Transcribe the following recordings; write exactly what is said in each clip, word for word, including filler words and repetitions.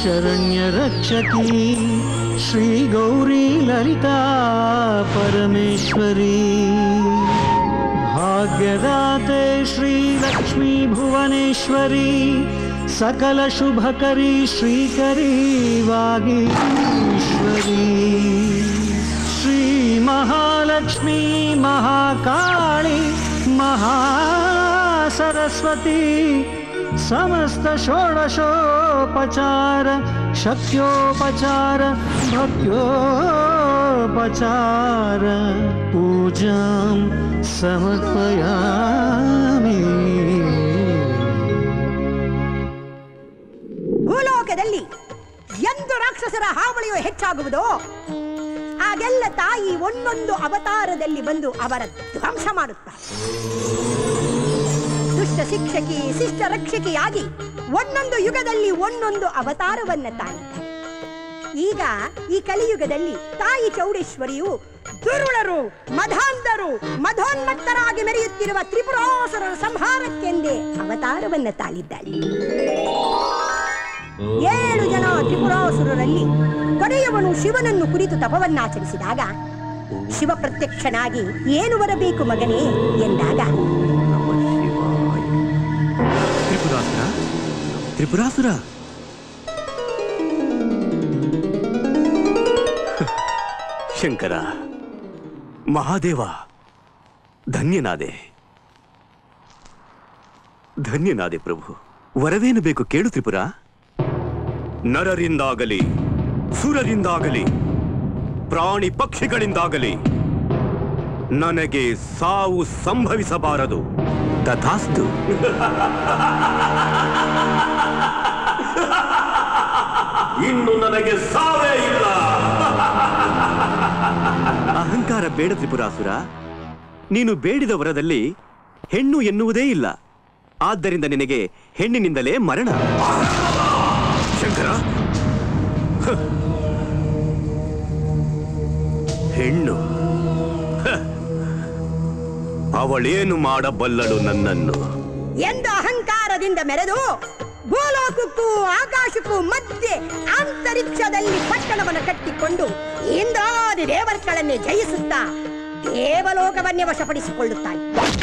शरण्य रक्षकी श्री गौरी ललिता परमेश्वरी भाग्यदाते श्री लक्ष्मी भुवनेश्वरी सकल शुभकरी श्रीकरी वागीश्वरी श्री महालक्ष्मी महाकाली महासरस्वती समस्त षोडशोपचार शक्योपचार भक्त्योपचार पूजां समर्पयामि। ಭೂಲೋಕದಲ್ಲಿ ಎಂದು ರಾಕ್ಷಸರ ಹಾವಳಿಯು ಹೆಚ್ಚಾಗುವುದೋ ಆಗೆಲ್ಲ ತಾಯಿ ಒಂದೊಂದು ಅವತಾರದಲ್ಲಿ ಬಂದು ಅವರ ಧ್ವಂಸ ಮಾಡುತ್ತಾರೆ. ದುಷ್ಟ ಶಿಕ್ಷಕಿ ಶಿಷ್ಟ ರಕ್ಷಕಿಯಾಗಿ ಒಂದೊಂದು ಯುಗದಲ್ಲಿ ಒಂದೊಂದು ಅವತಾರವನ್ನ ತಾಳಿದ್ದಾರೆ. ಈಗ ಈ ಕಲಿಯುಗದಲ್ಲಿ ತಾಯಿ ಚೌಡೇಶ್ವರಿಯು ದುರುಳರು ಮಧಾಂಧರು ಮಧೋನ್ಮತ್ತರಾಗಿ ಮೆರೆಯುತ್ತಿರುವ ತ್ರಿಪುರಾಸುರರ ಸಂಹಾರಕ್ಕೆಂದೇ ಅವತಾರವನ್ನ ತಾಳಿದ್ದಾಳೆ. ಏಳು ಜನ ತ್ರಿಪುರಾಸುರರಲ್ಲಿ ಕಡೆಯವನು ಶಿವನನ್ನು ಕುರಿತು ತಪವನ್ನಾಚರಿಸಿದಾಗ ಶಿವ ಪ್ರತ್ಯಕ್ಷನಾಗಿ ಏನು ಬರಬೇಕು ಮಗನೇ ಎಂದಾಗ ತ್ರಿಪುರಾಸುರ ತ್ರಿಪುರಾಸುರ ಶಂಕರ ಮಹಾದೇವ ಧನ್ಯನಾದೆ ಧನ್ಯನಾದೆ ಪ್ರಭು. ವರವೇನು ಬೇಕು ಕೇಳು ತ್ರಿಪುರ. ನರರಿಂದಾಗಲಿ ಸುರರಿಂದಾಗಲಿ ಪ್ರಾಣಿ ಪಕ್ಷಿಗಳಿಂದಾಗಲಿ ನನಗೆ ಸಾವು ಸಂಭವಿಸಬಾರದು. ತಥಾಸ್ತು. ಇನ್ನು ನನಗೆ ಸಾವೇ ಇಲ್ಲ. ಅಹಂಕಾರ ಬೇಡ ತ್ರಿಪುರಾಸುರ. ನೀನು ಬೇಡಿದ ವರದಲ್ಲಿ ಹೆಣ್ಣು ಎನ್ನುವುದೇ ಇಲ್ಲ. ಆದ್ದರಿಂದ ನಿನಗೆ ಹೆಣ್ಣಿನಿಂದಲೇ ಮರಣ. ಶಂಕರ, ಹೆಣ್ಣು ಅವಳೇನು ಮಾಡಬಲ್ಲಳು ನನ್ನನ್ನು ಎಂದು ಅಹಂಕಾರದಿಂದ ಮೆರೆದು ಭೂಲೋಕಕ್ಕೂ ಆಕಾಶಕ್ಕೂ ಮಧ್ಯೆ ಅಂತರಿಕ್ಷದಲ್ಲಿ ಪಟ್ಟಣವನ್ನು ಕಟ್ಟಿಕೊಂಡು ಇಂದ್ರಾದಿ ದೇವರುಗಳನ್ನೇ ಜಯಿಸುತ್ತಾ ದೇವಲೋಕವನ್ನೇ ವಶಪಡಿಸಿಕೊಳ್ಳುತ್ತಾಳೆ.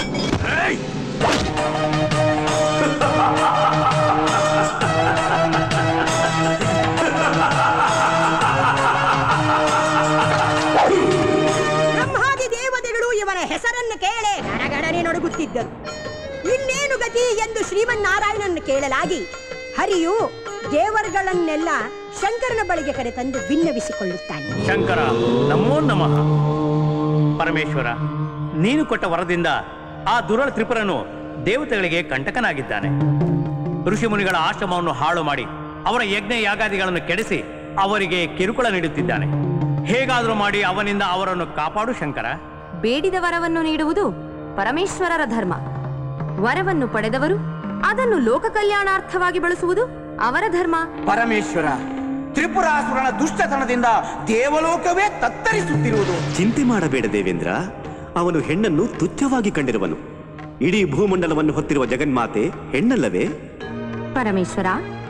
ಬ್ರಹ್ಮಾದಿ ದೇವತೆಗಳು ಇವನ ಹೆಸರನ್ನು ಕೇಳೇ ಗಡಗಡನೆ ನಡುಗುತ್ತಿದ್ದರು. ಇನ್ನೇನು ಗತಿ ಎಂದು ಶ್ರೀಮನ್ನಾರಾಯಣನನ್ನು ಕೇಳಲಾಗಿ ಹರಿಯು ದೇವರುಗಳನ್ನೆಲ್ಲ ಶಂಕರನ ಬಳಿಗೆ ಕರೆತಂದು ಭಿನ್ನವಿಸಿಕೊಳ್ಳುತ್ತಾನೆ. ಶಂಕರ ನಮೋ ನಮಃ. ಪರಮೇಶ್ವರ, ನೀನು ಕೊಟ್ಟ ವರದಿಂದ ಆ ದುರಳ ತ್ರಿಪುರನು ದೇವತೆಗಳಿಗೆ ಕಂಟಕನಾಗಿದ್ದಾನೆ. ಋಷಿಮುನಿಗಳ ಆಶ್ರಮವನ್ನು ಹಾಳು ಮಾಡಿ ಅವರ ಯಜ್ಞ ಯಾಗಾದಿಗಳನ್ನು ಕೆಡಿಸಿ ಅವರಿಗೆ ಕಿರುಕುಳ ನೀಡುತ್ತಿದ್ದಾನೆ. ಹೇಗಾದರೂ ಮಾಡಿ ಅವನಿಂದ ಅವರನ್ನು ಕಾಪಾಡು ಶಂಕರ. ಬೇಡಿದ ವರವನ್ನು ನೀಡುವುದು ಪರಮೇಶ್ವರರ ಧರ್ಮ. ವರವನ್ನು ಪಡೆದವರು ಅದನ್ನು ಲೋಕ ಕಲ್ಯಾಣಾರ್ಥವಾಗಿ ಬಳಸುವುದು ಅವರ ಧರ್ಮ. ಪರಮೇಶ್ವರ, ತ್ರಿಪುರಾಸುರನ ದುಷ್ಟತನದಿಂದ ದೇವಲೋಕವೇ ತತ್ತರಿಸುತ್ತಿರುವುದು. ಚಿಂತೆ ಮಾಡಬೇಡ ದೇವೇಂದ್ರ. ಅವನು ಹೆಣ್ಣನ್ನು ತುಚ್ಛವಾಗಿ ಕಂಡಿರುವನು. ಇಡೀ ಭೂಮಂಡಲವನ್ನು ಹೊತ್ತಿರುವ ಜಗನ್ಮಾತೆ ಹೆಣ್ಣಲ್ಲವೇ? ಪರಮೇಶ್ವರ,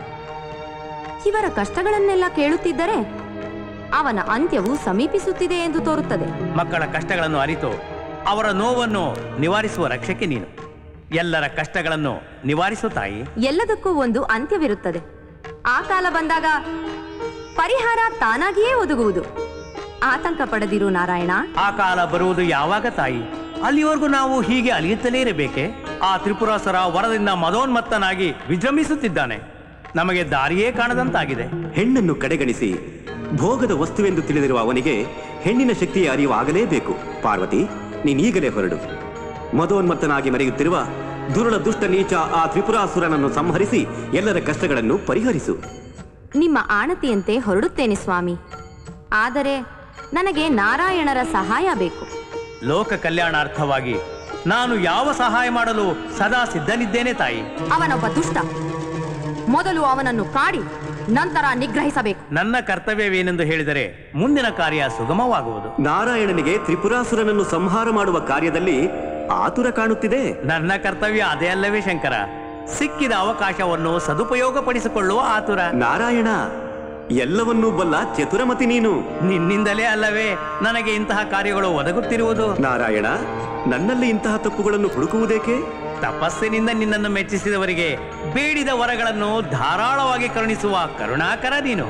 ಇವರ ಕಷ್ಟಗಳನ್ನೆಲ್ಲ ಕೇಳುತ್ತಿದ್ದರೆ ಅವನ ಅಂತ್ಯವು ಸಮೀಪಿಸುತ್ತಿದೆ ಎಂದು ತೋರುತ್ತದೆ. ಮಕ್ಕಳ ಕಷ್ಟಗಳನ್ನು ಅರಿತು ಅವರ ನೋವನ್ನು ನಿವಾರಿಸುವ ರಕ್ಷಕೆ ನೀನು. ಎಲ್ಲರ ಕಷ್ಟಗಳನ್ನು ನಿವಾರಿಸು ತಾಯಿ. ಎಲ್ಲದಕ್ಕೂ ಒಂದು ಅಂತ್ಯವಿರುತ್ತದೆ. ಆ ಕಾಲ ಬಂದಾಗ ಪರಿಹಾರ ತಾನಾಗಿಯೇ ಒದಗುವುದು. ಆತಂಕ ಪಡೆದಿರು ನಾರಾಯಣ. ಆ ಕಾಲ ಬರುವುದು ಯಾವಾಗ ತಾಯಿ? ಅಲ್ಲಿವರೆಗೂ ನಾವು ಹೀಗೆ ಅಲಿಯುತ್ತಲೇ ಇರಬೇಕೆ? ಆ ತ್ರಿಪುರಾಸುರ ವರದಿಂದ ಮದೋನ್ಮತ್ತನಾಗಿ ವಿಜೃಂಭಿಸುತ್ತಿದ್ದಾನೆ. ನಮಗೆ ದಾರಿಯೇ ಕಾಣದಂತಾಗಿದೆ. ಹೆಣ್ಣನ್ನು ಕಡೆಗಣಿಸಿ ಭೋಗದ ವಸ್ತುವೆಂದು ತಿಳಿದಿರುವ ಅವನಿಗೆ ಹೆಣ್ಣಿನ ಶಕ್ತಿಯ ಅರಿವು ಆಗಲೇಬೇಕು. ಪಾರ್ವತಿ, ನೀನೀಗಲೇ ಹೊರಡು. ಮದೋನ್ಮತ್ತನಾಗಿ ಮೆರೆಯುತ್ತಿರುವ ದುರುಳ ದುಷ್ಟ ನೀಚ ಆ ತ್ರಿಪುರಾಸುರನನ್ನು ಸಂಹರಿಸಿ ಎಲ್ಲರ ಕಷ್ಟಗಳನ್ನು ಪರಿಹರಿಸು. ನಿಮ್ಮ ಆಣತಿಯಂತೆ ಹೊರಡುತ್ತೇನೆ ಸ್ವಾಮಿ. ಆದರೆ ನನಗೆ ನಾರಾಯಣರ ಸಹಾಯ ಬೇಕು. ಲೋಕ ಕಲ್ಯಾಣಾರ್ಥವಾಗಿ ನಾನು ಯಾವ ಸಹಾಯ ಮಾಡಲು ಸದಾ ಸಿದ್ಧನಿದ್ದೇನೆ ತಾಯಿ. ಅವನೊಬ್ಬ ದುಷ್ಟ. ಮೊದಲು ಅವನನ್ನು ಕಾಡಿ ನಂತರ ನಿಗ್ರಹಿಸಬೇಕು. ನನ್ನ ಕರ್ತವ್ಯವೇನೆಂದು ಹೇಳಿದರೆ ಮುಂದಿನ ಕಾರ್ಯ ಸುಗಮವಾಗುವುದು. ನಾರಾಯಣನಿಗೆ ತ್ರಿಪುರಾಸುರನನ್ನು ಸಂಹಾರ ಮಾಡುವ ಕಾರ್ಯದಲ್ಲಿ ಆತುರ ಕಾಣುತ್ತಿದೆ. ನನ್ನ ಕರ್ತವ್ಯ ಅದೇ ಅಲ್ಲವೇ ಶಂಕರ? ಸಿಕ್ಕಿದ ಅವಕಾಶವನ್ನು ಸದುಪಯೋಗಪಡಿಸಿಕೊಳ್ಳುವ ಆತುರ. ನಾರಾಯಣ, ಎಲ್ಲವನ್ನೂ ಬಲ್ಲ ಚತುರಮತಿ ನೀನು. ನಿನ್ನಿಂದಲೇ ಅಲ್ಲವೇ ನನಗೆ ಇಂತಹ ಕಾರ್ಯಗಳು ಒದಗುತ್ತಿರುವುದು. ನಾರಾಯಣ, ನನ್ನಲ್ಲಿ ಇಂತಹ ತಪ್ಪುಗಳನ್ನು ಹುಡುಕುವುದೇಕೆ? ತಪಸ್ಸಿನಿಂದ ನಿನ್ನನ್ನು ಮೆಚ್ಚಿಸಿದವರಿಗೆ ಬೇಡಿದ ವರಗಳನ್ನು ಧಾರಾಳವಾಗಿ ಕರುಣಿಸುವ ಕರುಣಾಕರ ನೀನು.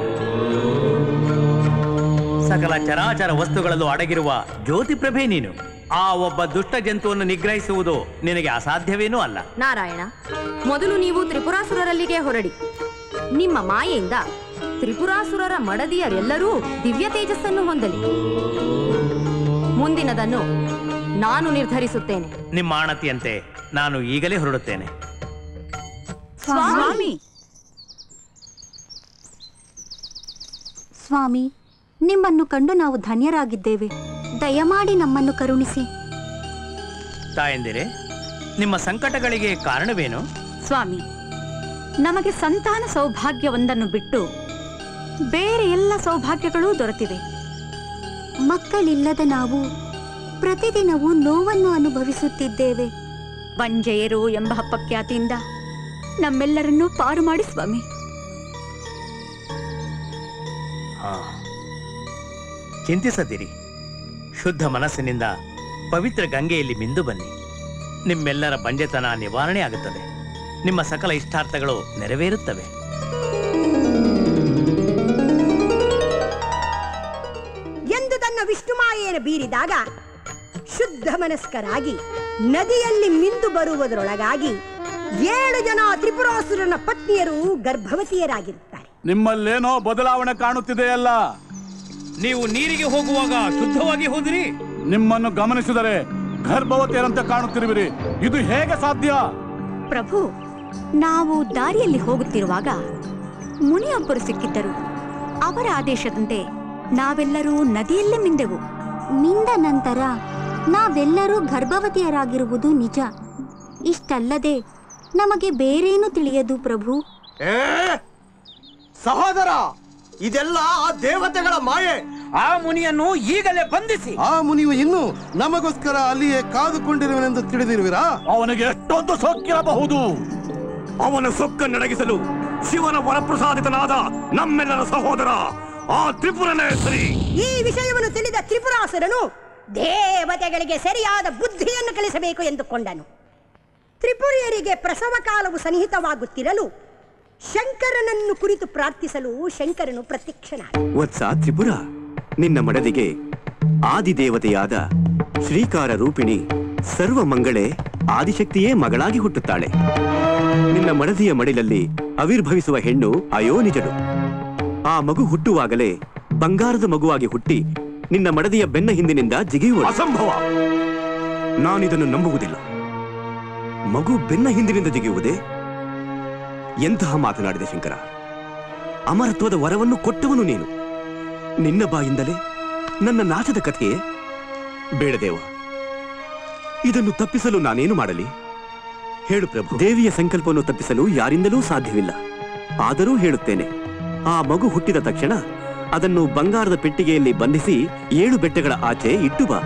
ಸಕಲ ಚರಾಚರ ವಸ್ತುಗಳಲ್ಲೂ ಅಡಗಿರುವ ಜ್ಯೋತಿಪ್ರಭೆ ನೀನು. ಆ ಒಬ್ಬ ದುಷ್ಟ ಜಂತುವನ್ನು ನಿಗ್ರಹಿಸುವುದು ನಿನಗೆ ಅಸಾಧ್ಯವೇನೂ ಅಲ್ಲ. ನಾರಾಯಣ, ಮೊದಲು ನೀವು ತ್ರಿಪುರಾಸುರರಲ್ಲಿಗೆ ಹೊರಡಿ. ನಿಮ್ಮ ಮಾಯೆಯಿಂದ ತ್ರಿಪುರಾಸುರರ ಮಡದಿಯರೆಲ್ಲರೂ ದಿವ್ಯ ತೇಜಸ್ಸನ್ನು ಹೊಂದಲಿ. ಮುಂದಿನದನ್ನು ನಾನು ನಿರ್ಧರಿಸುತ್ತೇನೆ. ನಿಮ್ಮ ಆಣತಿಯಂತೆ ನಾನು ಈಗಲೇ ಹೊರಡುತ್ತೇನೆ. ಸ್ವಾಮಿ ಸ್ವಾಮಿ, ನಿಮ್ಮನ್ನು ಕಂಡು ನಾವು ಧನ್ಯರಾಗಿದ್ದೇವೆ. ದಯಮಾಡಿ ನಮ್ಮನ್ನು ಕರುಣಿಸಿ. ತಾಯಂದಿರೆ, ನಿಮ್ಮ ಸಂಕಟಗಳಿಗೆ ಕಾರಣವೇನು? ಸ್ವಾಮಿ, ನಮಗೆ ಸಂತಾನ ಸೌಭಾಗ್ಯವೊಂದನ್ನು ಬಿಟ್ಟು ಬೇರೆ ಎಲ್ಲ ಸೌಭಾಗ್ಯಗಳೂ ದೊರೆತಿವೆ. ಮಕ್ಕಳಿಲ್ಲದ ನಾವು ಪ್ರತಿದಿನವೂ ನೋವನ್ನು ಅನುಭವಿಸುತ್ತಿದ್ದೇವೆ. ಬಂಜೆಯರು ಎಂಬ ಅಪಖ್ಯಾತಿಯಿಂದ ನಮ್ಮೆಲ್ಲರನ್ನೂ ಪಾರು ಮಾಡಿ ಸ್ವಾಮಿ. ಹಾ, ಚಿಂತಿಸದಿರಿ. ಶುದ್ಧ ಮನಸ್ಸಿನಿಂದ ಪವಿತ್ರ ಗಂಗೆಯಲ್ಲಿ ಮಿಂದು ಬನ್ನಿ. ನಿಮ್ಮೆಲ್ಲರ ಬಂಜೆತನ ನಿವಾರಣೆ ಆಗುತ್ತದೆ. ನಿಮ್ಮ ಸಕಲ ಇಷ್ಟಾರ್ಥಗಳು ನೆರವೇರುತ್ತವೆ. ಎಂದು ತನ್ನ ವಿಷ್ಣುಮಾಯೆಯನ್ನು ಬೀರಿದಾಗ ಶುದ್ಧ ಮನಸ್ಕರಾಗಿ ನದಿಯಲ್ಲಿ ಮಿಂದು ಬರುವುದರೊಳಗಾಗಿ ಏಳು ಜನ ತ್ರಿಪುರಾಸುರನ ಪತ್ನಿಯರು ಗರ್ಭವತಿಯರಾಗಿರುತ್ತಾರೆ. ನಿಮ್ಮಲ್ಲೇನೋ ಬದಲಾವಣೆ ಕಾಣುತ್ತಿದೆಯಲ್ಲ. ನೀವು ನೀರಿಗೆ ಹೋಗುವಾಗ ಶುದ್ಧವಾಗಿ ಹೋದಿರಿ. ನಿಮ್ಮನ್ನು ಗಮನಿಸಿದರೆ ಗರ್ಭವತಿಯರಂತೆ ಕಾಣುತ್ತಿರುವಿರಿ. ಇದು ಹೇಗೆ ಸಾಧ್ಯ? ಪ್ರಭು, ನಾವು ದಾರಿಯಲ್ಲಿ ಹೋಗುತ್ತಿರುವಾಗ ಮುನಿಯೊಬ್ಬರು ಸಿಕ್ಕಿದ್ದರು. ಅವರ ಆದೇಶದಂತೆ ನಾವೆಲ್ಲರೂ ನದಿಯಲ್ಲೇ ಮಿಂದೆವು. ಮಿಂದ ನಂತರ ನಾವೆಲ್ಲರೂ ಗರ್ಭವತಿಯರಾಗಿರುವುದು ನಿಜ. ಇಷ್ಟಲ್ಲದೆ ನಮಗೆ ಬೇರೇನು ತಿಳಿಯದು ಪ್ರಭು. ಏ ಸಹೋದರ, ಇದೆಲ್ಲ ಆ ದೇವತೆಗಳ ಮಾಯೆ. ಆ ಮುನಿಯನ್ನು ಈಗಲೇ ಬಂಧಿಸಿ. ಆ ಮುನಿಯು ಇನ್ನು ನಮಗೋಸ್ಕರ ಅಲ್ಲಿಯೇ ಕಾದುಕೊಂಡಿರುವನೆಂದು ತಿಳಿದಿರುವಿರಾ? ಅವನಿಗೆ ಎಷ್ಟೊಂದು ಸೊಕ್ಕಿರಬಹುದು. ಅವನ ಸೊಕ್ಕನ್ನಡಗಿಸಲು ಶಿವನ ವರಪ್ರಸಾದಿತನಾದ ನಮ್ಮೆಲ್ಲರ ಸಹೋದರ ಆ ತ್ರಿಪುರನೇ ಸರಿ. ಈ ವಿಷಯವನ್ನು ತಿಳಿದ ತ್ರಿಪುರಾಸುರನು ದೇವತೆಗಳಿಗೆ ಸರಿಯಾದ ಬುದ್ಧಿಯನ್ನು ಕಲಿಸಬೇಕು ಎಂದುಕೊಂಡನು. ತ್ರಿಪುರಿಯರಿಗೆ ಪ್ರಸವ ಕಾಲವು ಸನ್ನಿಹಿತವಾಗುತ್ತಿರಲು ಶಂಕರನನ್ನು ಕುರಿತು ಪ್ರಾರ್ಥಿಸಲು ಶಂಕರನು ಪ್ರತ್ಯಕ್ಷನಾದ. ವತ್ಸ ತ್ರಿಪುರ, ನಿನ್ನ ಮಡದಿಗೆ ಆದಿದೇವತೆಯಾದ ಶ್ರೀಕಾರ ರೂಪಿಣಿ ಸರ್ವ ಮಂಗಳೇ ಆದಿಶಕ್ತಿಯೇ ಮಗಳಾಗಿ ಹುಟ್ಟುತ್ತಾಳೆ. ನಿನ್ನ ಮಡದಿಯ ಮಡಿಲಲ್ಲಿ ಆವಿರ್ಭವಿಸುವ ಹೆಣ್ಣು ಅಯೋನಿಜಳು. ಆ ಮಗು ಹುಟ್ಟುವಾಗಲೇ ಬಂಗಾರದ ಮಗುವಾಗಿ ಹುಟ್ಟಿ ನಿನ್ನ ಮಡದಿಯ ಬೆನ್ನ ಹಿಂದಿನಿಂದ ಜಿಗಿಯುವ ಅಸಂಭವ. ನಾನಿದನ್ನು ನಂಬುವುದಿಲ್ಲ. ಮಗು ಬೆನ್ನ ಹಿಂದಿನಿಂದ ಜಿಗಿಯುವುದೇ? ಎಂತಹ ಮಾತನಾಡಿದೆ ಶಂಕರ. ಅಮರತ್ವದ ವರವನ್ನು ಕೊಟ್ಟವನು ನೀನು. ನಿನ್ನ ಬಾಯಿಂದಲೇ ನನ್ನ ನಾಶದ ಕಥೆಯೇ? ಬೇಡದೇವ, ಇದನ್ನು ತಪ್ಪಿಸಲು ನಾನೇನು ಮಾಡಲಿ? ಹೇಳು ಪ್ರಭು. ದೇವಿಯ ಸಂಕಲ್ಪವನ್ನು ತಪ್ಪಿಸಲು ಯಾರಿಂದಲೂ ಸಾಧ್ಯವಿಲ್ಲ. ಆದರೂ ಹೇಳುತ್ತೇನೆ, ಆ ಮಗು ಹುಟ್ಟಿದ ತಕ್ಷಣ ಅದನ್ನು ಬಂಗಾರದ ಪೆಟ್ಟಿಗೆಯಲ್ಲಿ ಬಂಧಿಸಿ ಏಳು ಬೆಟ್ಟಗಳ ಆಚೆ ಇಟ್ಟು ಬಾ.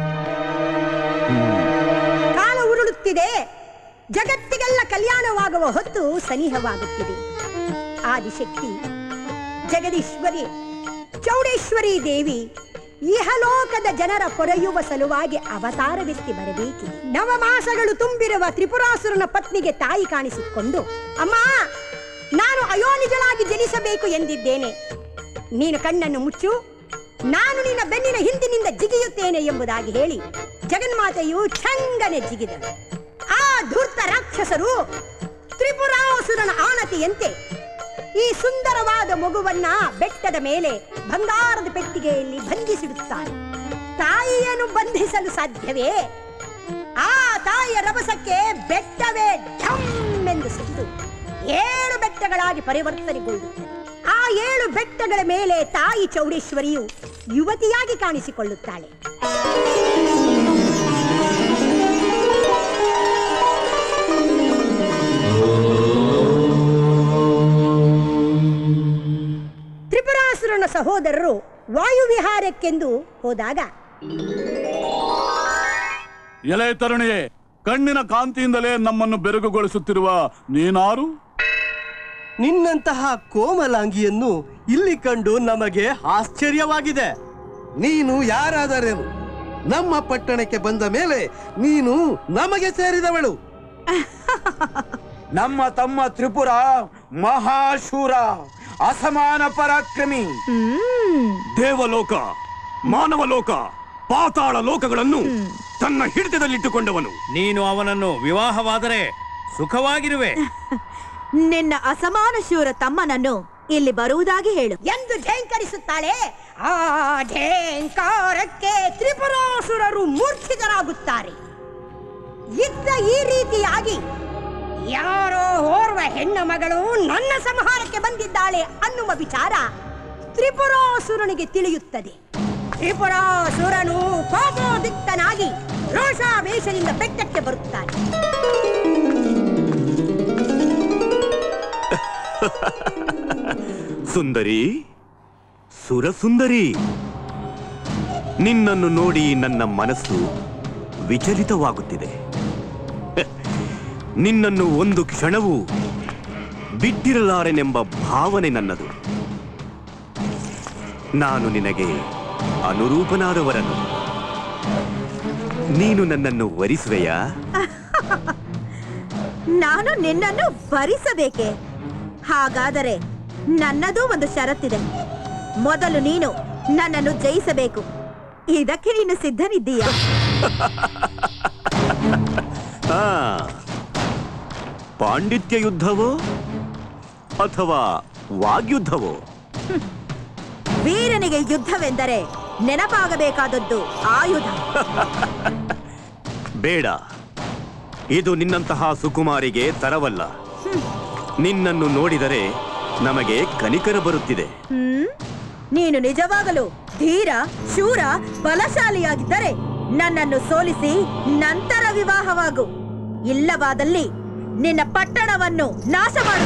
ಕಾಲ ಉರುಳುತ್ತಿದೆ. ಜಗತ್ತಿಗೆಲ್ಲ ಕಲ್ಯಾಣವಾಗುವ ಹೊತ್ತು ಸನಿಹವಾಗುತ್ತಿದೆ. ಆದಿಶಕ್ತಿ ಜಗದೀಶ್ವರಿ ಚೌಡೇಶ್ವರಿ ದೇವಿ ಇಹಲೋಕದ ಜನರ ಪೊರೆಯುವ ಸಲುವಾಗಿ ಅವತಾರವೆತ್ತಿ ಬರಬೇಕಿದೆ. ನವಮಾಸಗಳು ತುಂಬಿರುವ ತ್ರಿಪುರಾಸುರನ ಪತ್ನಿಗೆ ತಾಯಿ ಕಾಣಿಸಿಕೊಂಡು, ಅಮ್ಮ, ನಾನು ಅಯೋನಿಜಳಾಗಿ ಜನಿಸಬೇಕು ಎಂದಿದ್ದೇನೆ. ನೀನು ಕಣ್ಣನ್ನು ಮುಚ್ಚು, ನಾನು ನಿನ್ನ ಬೆನ್ನಿನ ಹಿಂದಿನಿಂದ ಜಿಗಿಯುತ್ತೇನೆ ಎಂಬುದಾಗಿ ಹೇಳಿ ಜಗನ್ಮಾತೆಯು ಛಂಗನೆ ಜಿಗಿದಳು. ಆ ಧೂರ್ತ ರಾಕ್ಷಸರು ತ್ರಿಪುರಾಸುರನ ಆಣತಿಯಂತೆ ಈ ಸುಂದರವಾದ ಮಗುವನ್ನ ಬೆಟ್ಟದ ಮೇಲೆ ಬಂಗಾರದ ಪೆಟ್ಟಿಗೆಯಲ್ಲಿ ಬಂಧಿಸಿಡುತ್ತಾರೆ. ತಾಯಿಯನ್ನು ಬಂಧಿಸಲು ಸಾಧ್ಯವೇ? ಆ ತಾಯಿಯ ರಭಸಕ್ಕೆ ಬೆಟ್ಟವೇ ಢಮ್ ಎಂದು ಸಿದ್ದು ಏಳು ಬೆಟ್ಟಗಳಾಗಿ ಪರಿವರ್ತನೆಗೊಳ್ಳುತ್ತದೆ. ಆ ಏಳು ಬೆಟ್ಟಗಳ ಮೇಲೆ ತಾಯಿ ಚೌಡೇಶ್ವರಿಯು ಯುವತಿಯಾಗಿ ಕಾಣಿಸಿಕೊಳ್ಳುತ್ತಾಳೆ. ತ್ರಿಪುರಾಸುರನ ಸಹೋದರರು ವಾಯುವಿಹಾರಕ್ಕೆಂದು ಹೋದಾಗ, ಎಲೆ ತರುಣಿಯೇ, ಕಣ್ಣಿನ ಕಾಂತಿಯಿಂದಲೇ ನಮ್ಮನ್ನು ಬೆರಗುಗೊಳಿಸುತ್ತಿರುವ ನೀನಾರು? ನಿನ್ನಂತಹ ಕೋಮಲಾಂಗಿಯನ್ನು ಇಲ್ಲಿ ಕಂಡು ನಮಗೆ ಆಶ್ಚರ್ಯವಾಗಿದೆ. ನೀನು ಯಾರಾದರೇನು? ನಮ್ಮ ಪಟ್ಟಣಕ್ಕೆ ಬಂದ ಮೇಲೆ ನೀನು ನಮಗೆ ಸೇರಿದವಳು. ನಮ್ಮ ತಮ್ಮ ತ್ರಿಪುರ ಮಹಾಶೂರ, ಅಸಮಾನ ಪರಾಕ್ರಮಿ. ದೇವಲೋಕ, ಮಾನವಲೋಕ, ಪಾತಾಳ ಲೋಕಗಳನ್ನು ತನ್ನ ಹಿಡಿತದಲ್ಲಿಟ್ಟುಕೊಂಡವನು. ನೀನು ಅವನನ್ನು ವಿವಾಹವಾದರೆ ಸುಖವಾಗಿರುವೆ. ನಿನ್ನ ಅಸಮಾನ ಶೂರ ತಮ್ಮನನ್ನು ಇಲ್ಲಿ ಬರುವುದಾಗಿ ಹೇಳು ಎಂದು ಢೇಂಕರಿಸುತ್ತಾಳೆ. ಆ ಢೇಂಕಾರಕ್ಕೆ ತ್ರಿಪುರಾಸುರರು ಮೂರ್ಛಿತರಾಗುತ್ತಾರೆ. ಇದ್ದ ಈ ರೀತಿಯಾಗಿ ಯಾರೋ ಓರ್ವ ಹೆಣ್ಣ ಮಗಳು ನನ್ನ ಸಂಹಾರಕ್ಕೆ ಬಂದಿದ್ದಾಳೆ ಅನ್ನುವ ವಿಚಾರ ತ್ರಿಪುರಾಸುರನಿಗೆ ತಿಳಿಯುತ್ತದೆ. ತ್ರಿಪುರಾಸುರನು ಕೋಪೋದ್ರಿಕ್ತನಾಗಿ ರೋಷಾವೇಶದಿಂದ ಬೆಟ್ಟಕ್ಕೆ ಬರುತ್ತಾನೆ. ಸುಂದರಿ, ಸುರಸುಂದರಿ, ನಿನ್ನನ್ನು ನೋಡಿ ನನ್ನ ಮನಸ್ಸು ವಿಚಲಿತವಾಗುತ್ತಿದೆ. ನಿನ್ನನ್ನು ಒಂದು ಕ್ಷಣವೂ ಬಿಟ್ಟಿರಲಾರೆನೆಂಬ ಭಾವನೆ ನನ್ನದು. ನಾನು ನಿನಗೆ ಅನುರೂಪನಾದವರನ್ನು. ನೀನು ನನ್ನನ್ನು ವರಿಸುವೆಯಾ? ನಾನು ನಿನ್ನನ್ನು ವರಿಸಬೇಕೆ? ಹಾಗಾದರೆ ನನ್ನದೂ ಒಂದು ಷರತ್ತಿದೆ. ಮೊದಲು ನೀನು ನನ್ನನ್ನು ಜಯಿಸಬೇಕು. ಇದಕ್ಕೆ ನೀನು ಸಿದ್ಧನಿದ್ದೀಯಾ? ಪಾಂಡಿತ್ಯ ಯುದ್ಧವೋ ಅಥವಾ ವಾಗ್ಯುದ್ಧವೋ? ವೀರನಿಗೆ ಯುದ್ಧವೆಂದರೆ ನೆನಪಾಗಬೇಕಾದದ್ದು ಆಯುಧ. ಬೇಡ, ಇದು ನಿನ್ನಂತಹ ಸುಕುಮಾರಿಗೆ ತರವಲ್ಲ. ನಿನ್ನನ್ನು ನೋಡಿದರೆ ನಮಗೆ ಕನಿಕರ ಬರುತ್ತಿದೆ. ಹ್ಮ್ ನೀನು ನಿಜವಾಗಲೂ ಧೀರ, ಶೂರ, ಬಲಶಾಲಿಯಾಗಿದ್ದರೆ ನನ್ನನ್ನು ಸೋಲಿಸಿ ನಂತರ ವಿವಾಹವಾಗು. ಇಲ್ಲವಾದಲ್ಲಿ ನಿನ್ನ ಪಟ್ಟಣವನ್ನು ನಾಶ ಮಾಡು.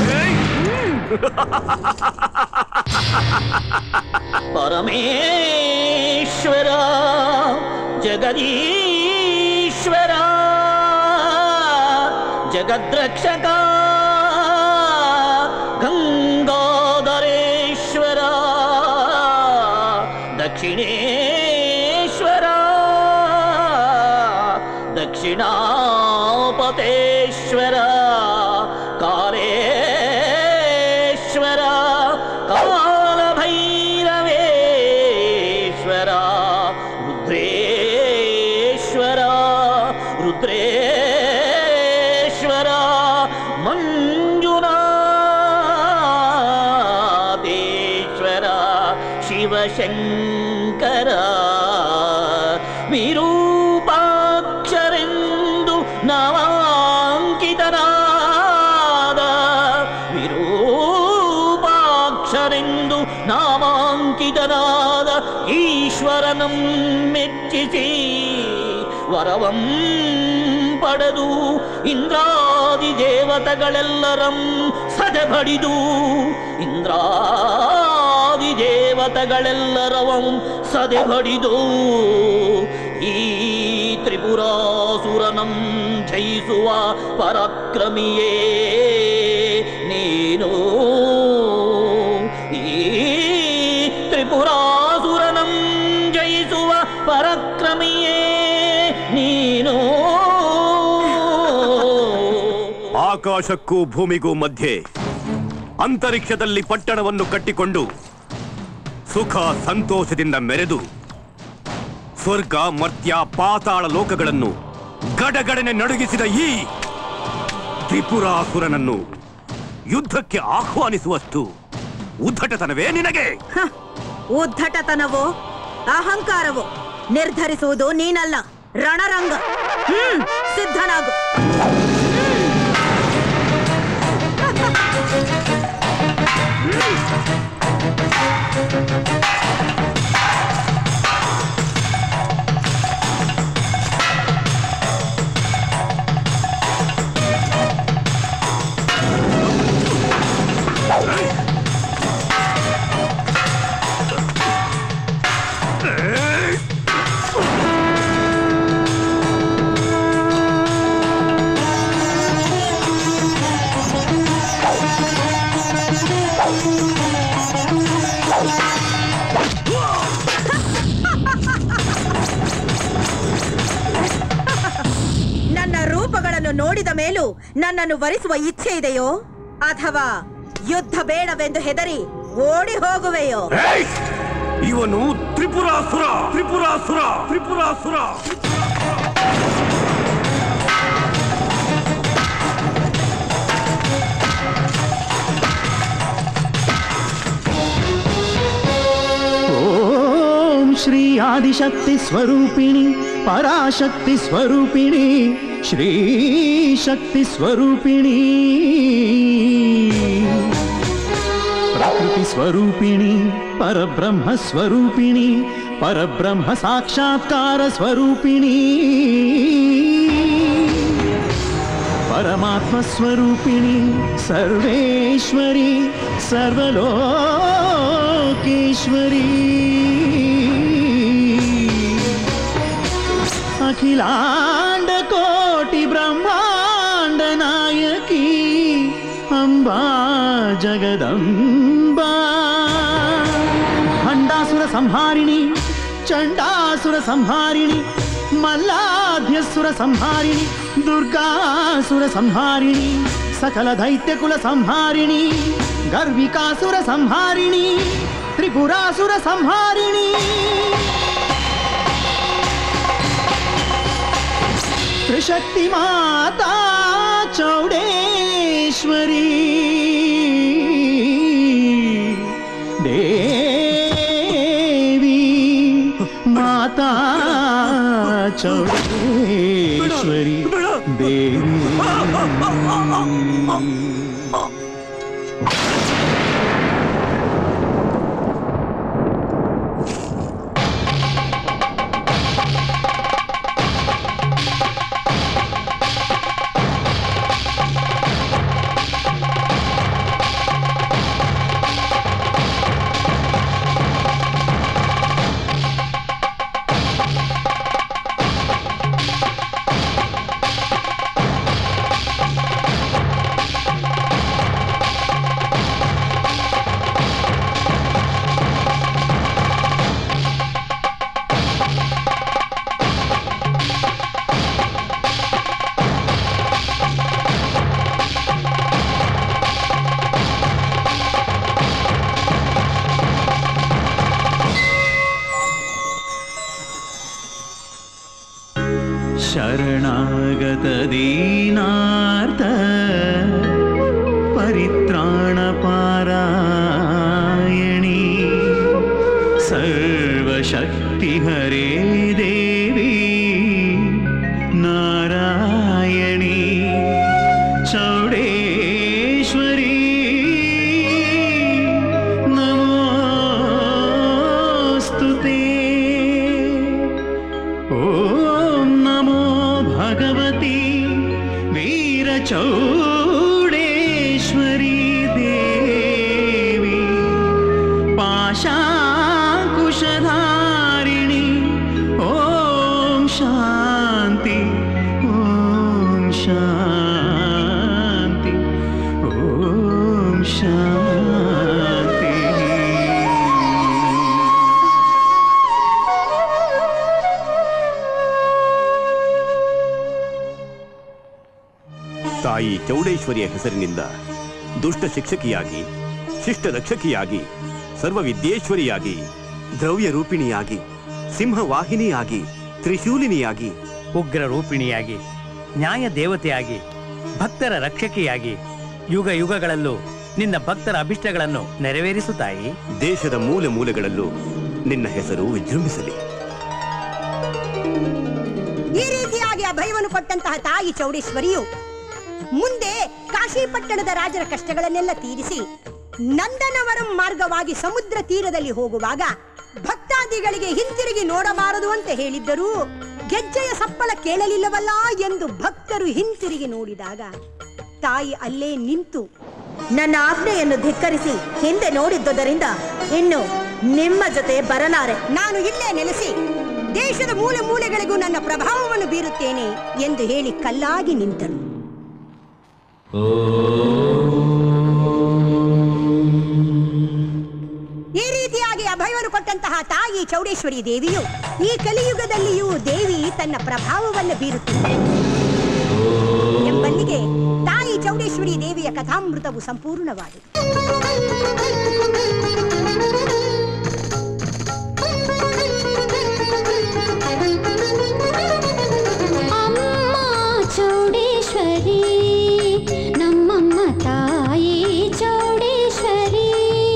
ಪರಮೇಶ್ವರ, ಜಗದೀಶ್ವರ, ಜಗದ್ರಕ್ಷಕ, ಗಂಗಾಧರೇಶ್ವರ, ದಕ್ಷಿಣೇಶ್ವರ, ದಕ್ಷಿಣಾಪತೇಶ್ವರ, ಕಾಲೇಶ್ವರ, ಕಾಲಭೈರವೇಶ್ವರ, ರುದ್ರೇಶ್ವರ, ರುದ್ರೇಶ್ವರ, ಮಂಜುನಾಥೇಶ್ವರ, ಶಿವಶಂಕರ, ವಿರೂಪಾಕ್ಷರೆಂದು ನಾಮಾಂಕಿತನಾದ, ವಿರೂಪಾಕ್ಷರೆಂದು ನಾಮಾಂಕಿತನಾದ ಈಶ್ವರನಂ ಮೆಚ್ಚಿಸಿ ವರವಂ ಪಡೆದು ಇಂದ್ರಾದಿ ದೇವತೆಗಳೆಲ್ಲರಂ ಸದೆಬಡಿದು, ಇಂದ್ರಾದಿ ದೇವತೆಗಳೆಲ್ಲರವಂ ಸದೆಬಡಿದು ಈ ತ್ರಿಪುರಾಸುರನಂ ಜಯಿಸುವ ಪರಾಕ್ರಮಿಯೇ ನೀನು. ಈ ತ್ರಿಪುರಾಸುರನಂ ಜಯಿಸುವ ಪರಾಕ್ರಮಿಯೇ ನೀನು. ಆಕಾಶಕ್ಕೂ ಭೂಮಿಗೂ ಮಧ್ಯೆ ಅಂತರಿಕ್ಷದಲ್ಲಿ ಪಟ್ಟಣವನ್ನು ಕಟ್ಟಿಕೊಂಡು ಸುಖ ಸಂತೋಷದಿಂದ ಮೆರೆದು ಸ್ವರ್ಗ, ಮರ್ತ್ಯ, ಪಾತಾಳ ಲೋಕಗಳನ್ನು ಗಡಗಡನೆ ನಡುಗಿಸಿದ ಈ ತ್ರಿಪುರಾಸುರನನ್ನು ಯುದ್ಧಕ್ಕೆ ಆಹ್ವಾನಿಸುವಷ್ಟು ಉದ್ಧಟತನವೇ ನಿನಗೆ? ಉದ್ಧಟತನವೋ ಅಹಂಕಾರವೋ ನಿರ್ಧರಿಸುವುದು ನೀನಲ್ಲ, ರಣರಂಗ. ಹ್ಮ್ ಸಿದ್ಧನಾಗು. ನನ್ನ ರೂಪಗಳನ್ನು ನೋಡಿದ ಮೇಲೂ ನನ್ನನ್ನು ವರಿಸುವ ಇಚ್ಛೆ ಇದೆಯೋ ಅಥವಾ ಯುದ್ಧ ಬೇಡವೆಂದು ಹೆದರಿ ಓಡಿ ಹೋಗುವೆಯೋ? ಇವನು ತ್ರಿಪುರಾಸುರ ತ್ರಿಪುರಾಸುರ ತ್ರಿಪುರಾಸುರ ಓಂ ಶ್ರೀ ಆದಿಶಕ್ತಿ ಸ್ವರೂಪಿಣಿ ಪರಾಶಕ್ತಿ ಸ್ವರೂಪಿಣಿ ಶ್ರೀ ಶಕ್ತಿ ಸ್ವರೂಪಿಣಿ ಪ್ರಕೃತಿ ಸ್ವರೂಪಿಣಿ ಪರಬ್ರಹ್ಮ ಸ್ವರೂಪಿಣಿ ಪರಬ್ರಹ್ಮ ಸಾಕ್ಷಾತ್ಕಾರ ಸ್ವರೂಪಿಣಿ ಪರಮಾತ್ಮ ಸ್ವರೂಪಿಣಿ ಸರ್ವೇಶ್ವರಿ ಸರ್ವಲೋಕೇಶ್ವರಿ ಅಖಿಲಾಂಡ ಕೋಟಿ ಬ್ರಹ್ಮಾಂಡ ನಾಯಕಿ ಅಂಬಾ ಜಗದಂಬಾ ಭಂಡಾಸುರ ಸಂಹಾರಿಣಿ ಚಂಡಾಸುರ ಸಂಹಾರಿಣಿ ಮಲ್ಲಾಧ್ಯಸುರ ಸಂಹಾರಿಣಿ ದುರ್ಗಾಸುರ ಸಂಹಾರಿಣಿ ಸಕಲ ದೈತ್ಯಕುಲ ಸಂಹಾರಿಣಿ ಗರ್ವಿಕಾಸುರ ಸಂಹಾರಿಣಿ ತ್ರಿಪುರಾಸುರ ಸಂಹಾರಿಣಿ ತ್ರಿಶಕ್ತಿ ಮಾತಾ ಚೌಡೇಶ್ವರಿ ದೇವಿ ಮಾತಾ ಚೌಡೇಶ್ವರಿ ದೇವಿ ಶರಣಾಗತ ದೀನಾರ್ಥ ಪರಿತ್ರಾಣ ಪಾರಾಯಣಿ ಸರ್ವಶಕ್ತಿ ಹರೇ ದೇವಿ ನಾರಾಯಣಿ ಚೌಡೇಶ್ವರಿ ನಮೋಸ್ತುತೇ ಓಂ ನಮೋ ಭಗವತಿ ವೀರ ಚೌಡೇಶ್ವರಿ ದೇವಿ ಪಾಶಾಂಕುಶಧಾರಿಣಿ ಓಂ ಶಾಂತಿ ಓಂ ಶಾಂತಿ ಓಂ ಶಾಂತಿ. ತಾಯಿ ಚೌಡೇಶ್ವರಿಯ ಹೆಸರಿನಿಂದ ದುಷ್ಟ ಶಿಕ್ಷಕಿಯಾಗಿ ಶಿಷ್ಟ ರಕ್ಷಕಿಯಾಗಿ ಸರ್ವವಿದ್ಯೇಶ್ವರಿಯಾಗಿ ದ್ರವ್ಯ ರೂಪಿಣಿಯಾಗಿ ಸಿಂಹವಾಹಿನಿಯಾಗಿ ತ್ರಿಶೂಲಿನಿಯಾಗಿ ಉಗ್ರ ರೂಪಿಣಿಯಾಗಿ ನ್ಯಾಯ ದೇವತೆಯಾಗಿ ಭಕ್ತರ ರಕ್ಷಕಿಯಾಗಿ ಯುಗ ಯುಗಗಳಲ್ಲೂ ನಿನ್ನ ಭಕ್ತರ ಅಭಿಷ್ಟಗಳನ್ನು ನೆರವೇರಿಸು ತಾಯಿ. ದೇಶದ ಮೂಲೆ ಮೂಲೆಗಳಲ್ಲೂ ನಿನ್ನ ಹೆಸರು ವಿಜೃಂಭಿಸಲಿ. ಈ ರೀತಿಯಾಗಿ ಅಭಯವನ್ನು ಕೊಟ್ಟಂತಹ ತಾಯಿ ಚೌಡೇಶ್ವರಿಯು ಮುಂದೆ ಕಾಶಿ ಪಟ್ಟಣದ ರಾಜರ ಕಷ್ಟಗಳನ್ನೆಲ್ಲ ತೀರಿಸಿ ನಂದನವರಂ ಮಾರ್ಗವಾಗಿ ಸಮುದ್ರ ತೀರದಲ್ಲಿ ಹೋಗುವಾಗ ಭಕ್ತಾದಿಗಳಿಗೆ ಹಿಂತಿರುಗಿ ನೋಡಬಾರದು ಅಂತ ಹೇಳಿದ್ದರೂ ಗೆಜ್ಜೆಯ ಸಪ್ಪಳ ಕೇಳಲಿಲ್ಲವಲ್ಲ ಎಂದು ಭಕ್ತರು ಹಿಂತಿರುಗಿ ನೋಡಿದಾಗ ತಾಯಿ ಅಲ್ಲೇ ನಿಂತು ನನ್ನ ಆಜ್ಞೆಯನ್ನು ಧಿಕ್ಕರಿಸಿ ಹಿಂದೆ ನೋಡಿದ್ದುದರಿಂದ ಇನ್ನು ನಿಮ್ಮ ಜೊತೆ ಬರಲಾರೆ. ನಾನು ಇಲ್ಲೇ ನೆಲೆಸಿ ದೇಶದ ಮೂಲೆ ಮೂಲೆಗಳಿಗೂ ನನ್ನ ಪ್ರಭಾವವನ್ನು ಬೀರುತ್ತೇನೆ ಎಂದು ಹೇಳಿ ಕಲ್ಲಾಗಿ ನಿಂತಳು. ಈ ರೀತಿ ರೀತಿಯಾಗಿ ಅಭಯವನ್ನು ಕೊಟ್ಟಂತಹ ತಾಯಿ ಚೌಡೇಶ್ವರಿ ದೇವಿಯು ಈ ಕಲಿಯುಗದಲ್ಲಿಯೂ ದೇವಿ ತನ್ನ ಪ್ರಭಾವವನ್ನು ಬೀರುತ್ತಿದೆ ಎಂಬಲ್ಲಿಗೆ ತಾಯಿ ಚೌಡೇಶ್ವರಿ ದೇವಿಯ ಕಥಾಮೃತವು ಸಂಪೂರ್ಣವಾಗಿದೆ. ಚೌಡೇಶ್ವರಿ ನಮ್ಮಮ್ಮ ತಾಯಿ ಚೌಡೇಶ್ವರಿ,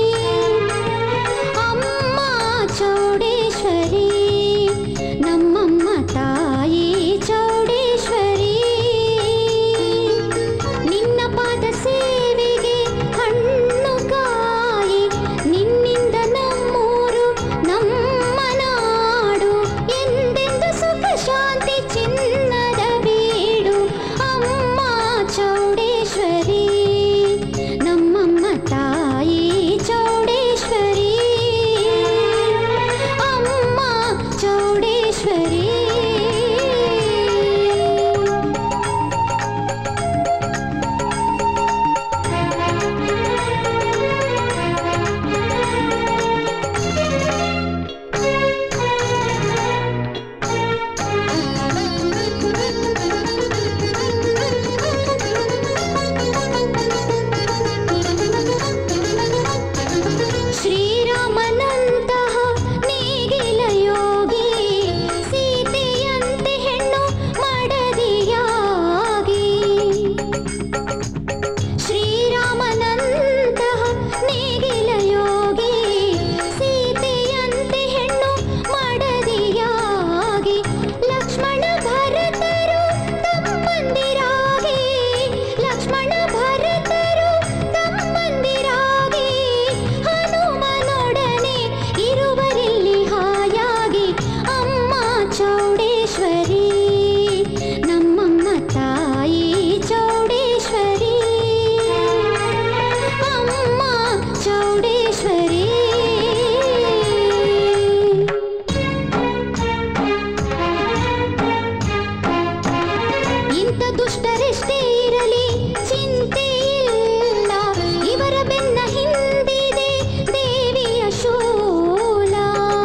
ಅಮ್ಮ ಚೌಡೇಶ್ವರಿ ನಮ್ಮಮ್ಮ ತಾಯಿ ಚೌಡೇಶ್ವರಿ, ನಿನ್ನ ಪಾದ ಸೇವೆಗೆ ಹಣ್ಣು ಕಾಯಿ ನಿನ್ನಿಂದ ನಮ್ಮೂರು ನಮ್ಮ ನಾಡು ಎಂದೆಂದು ಸುಖ ಶಾಂತಿ ಚಿನ್ನದ ಬೀಡು. ಅಮ್ಮ ಚೌಡೇಶ್ವರಿ ನಮ್ಮಮ್ಮ ತಾಯಿ ಚೌಡೇಶ್ವರಿ, ಅಮ್ಮ ಚೌಡೇಶ್ವರಿ. ಶ್ರೀರಾಮನಂತಹ ನೇಗಿಲ ಯೋಗಿ ಸೀತೆಯಂತೆ ಹೆಣ್ಣು ಮಡದಿಯಾಗಿ, ಶ್ರೀರಾಮನಂತಹ ನೇಗಿಲ ಯೋಗಿ ಸೀತೆಯಂತೆ ಹೆಣ್ಣು ಮಡದಿಯಾಗಿ, ಲಕ್ಷ್ಮಣ ಭರತರು ತಮ್ಮಂದಿರಾಗಿ, ಲಕ್ಷ್ಮಣ ಭರತರು ತಮ್ಮಂದಿರಾಗಿ, ಹನುಮನೊಡನೆ ಇರುವರಿಲ್ಲಿ ಹಾಯಾಗಿ. ಅಮ್ಮ ಚೌಡೇಶ್ವರಿ ನಮ್ಮಮ್ಮ ತಾಯಿ ಚೌಡೇಶ್ವರಿ, ಅಮ್ಮ ಚೌಡೇಶ್ವರಿ. ಇಂಥ ದುಷ್ಟರೆಷ್ಟೇ ಇರಲಿ ಚಿಂತೆ ಇಲ್ಲ, ಇವರ ಬೆನ್ನ ಹಿಂದಿದೆ ದೇವಿಯ ಶೂಲ.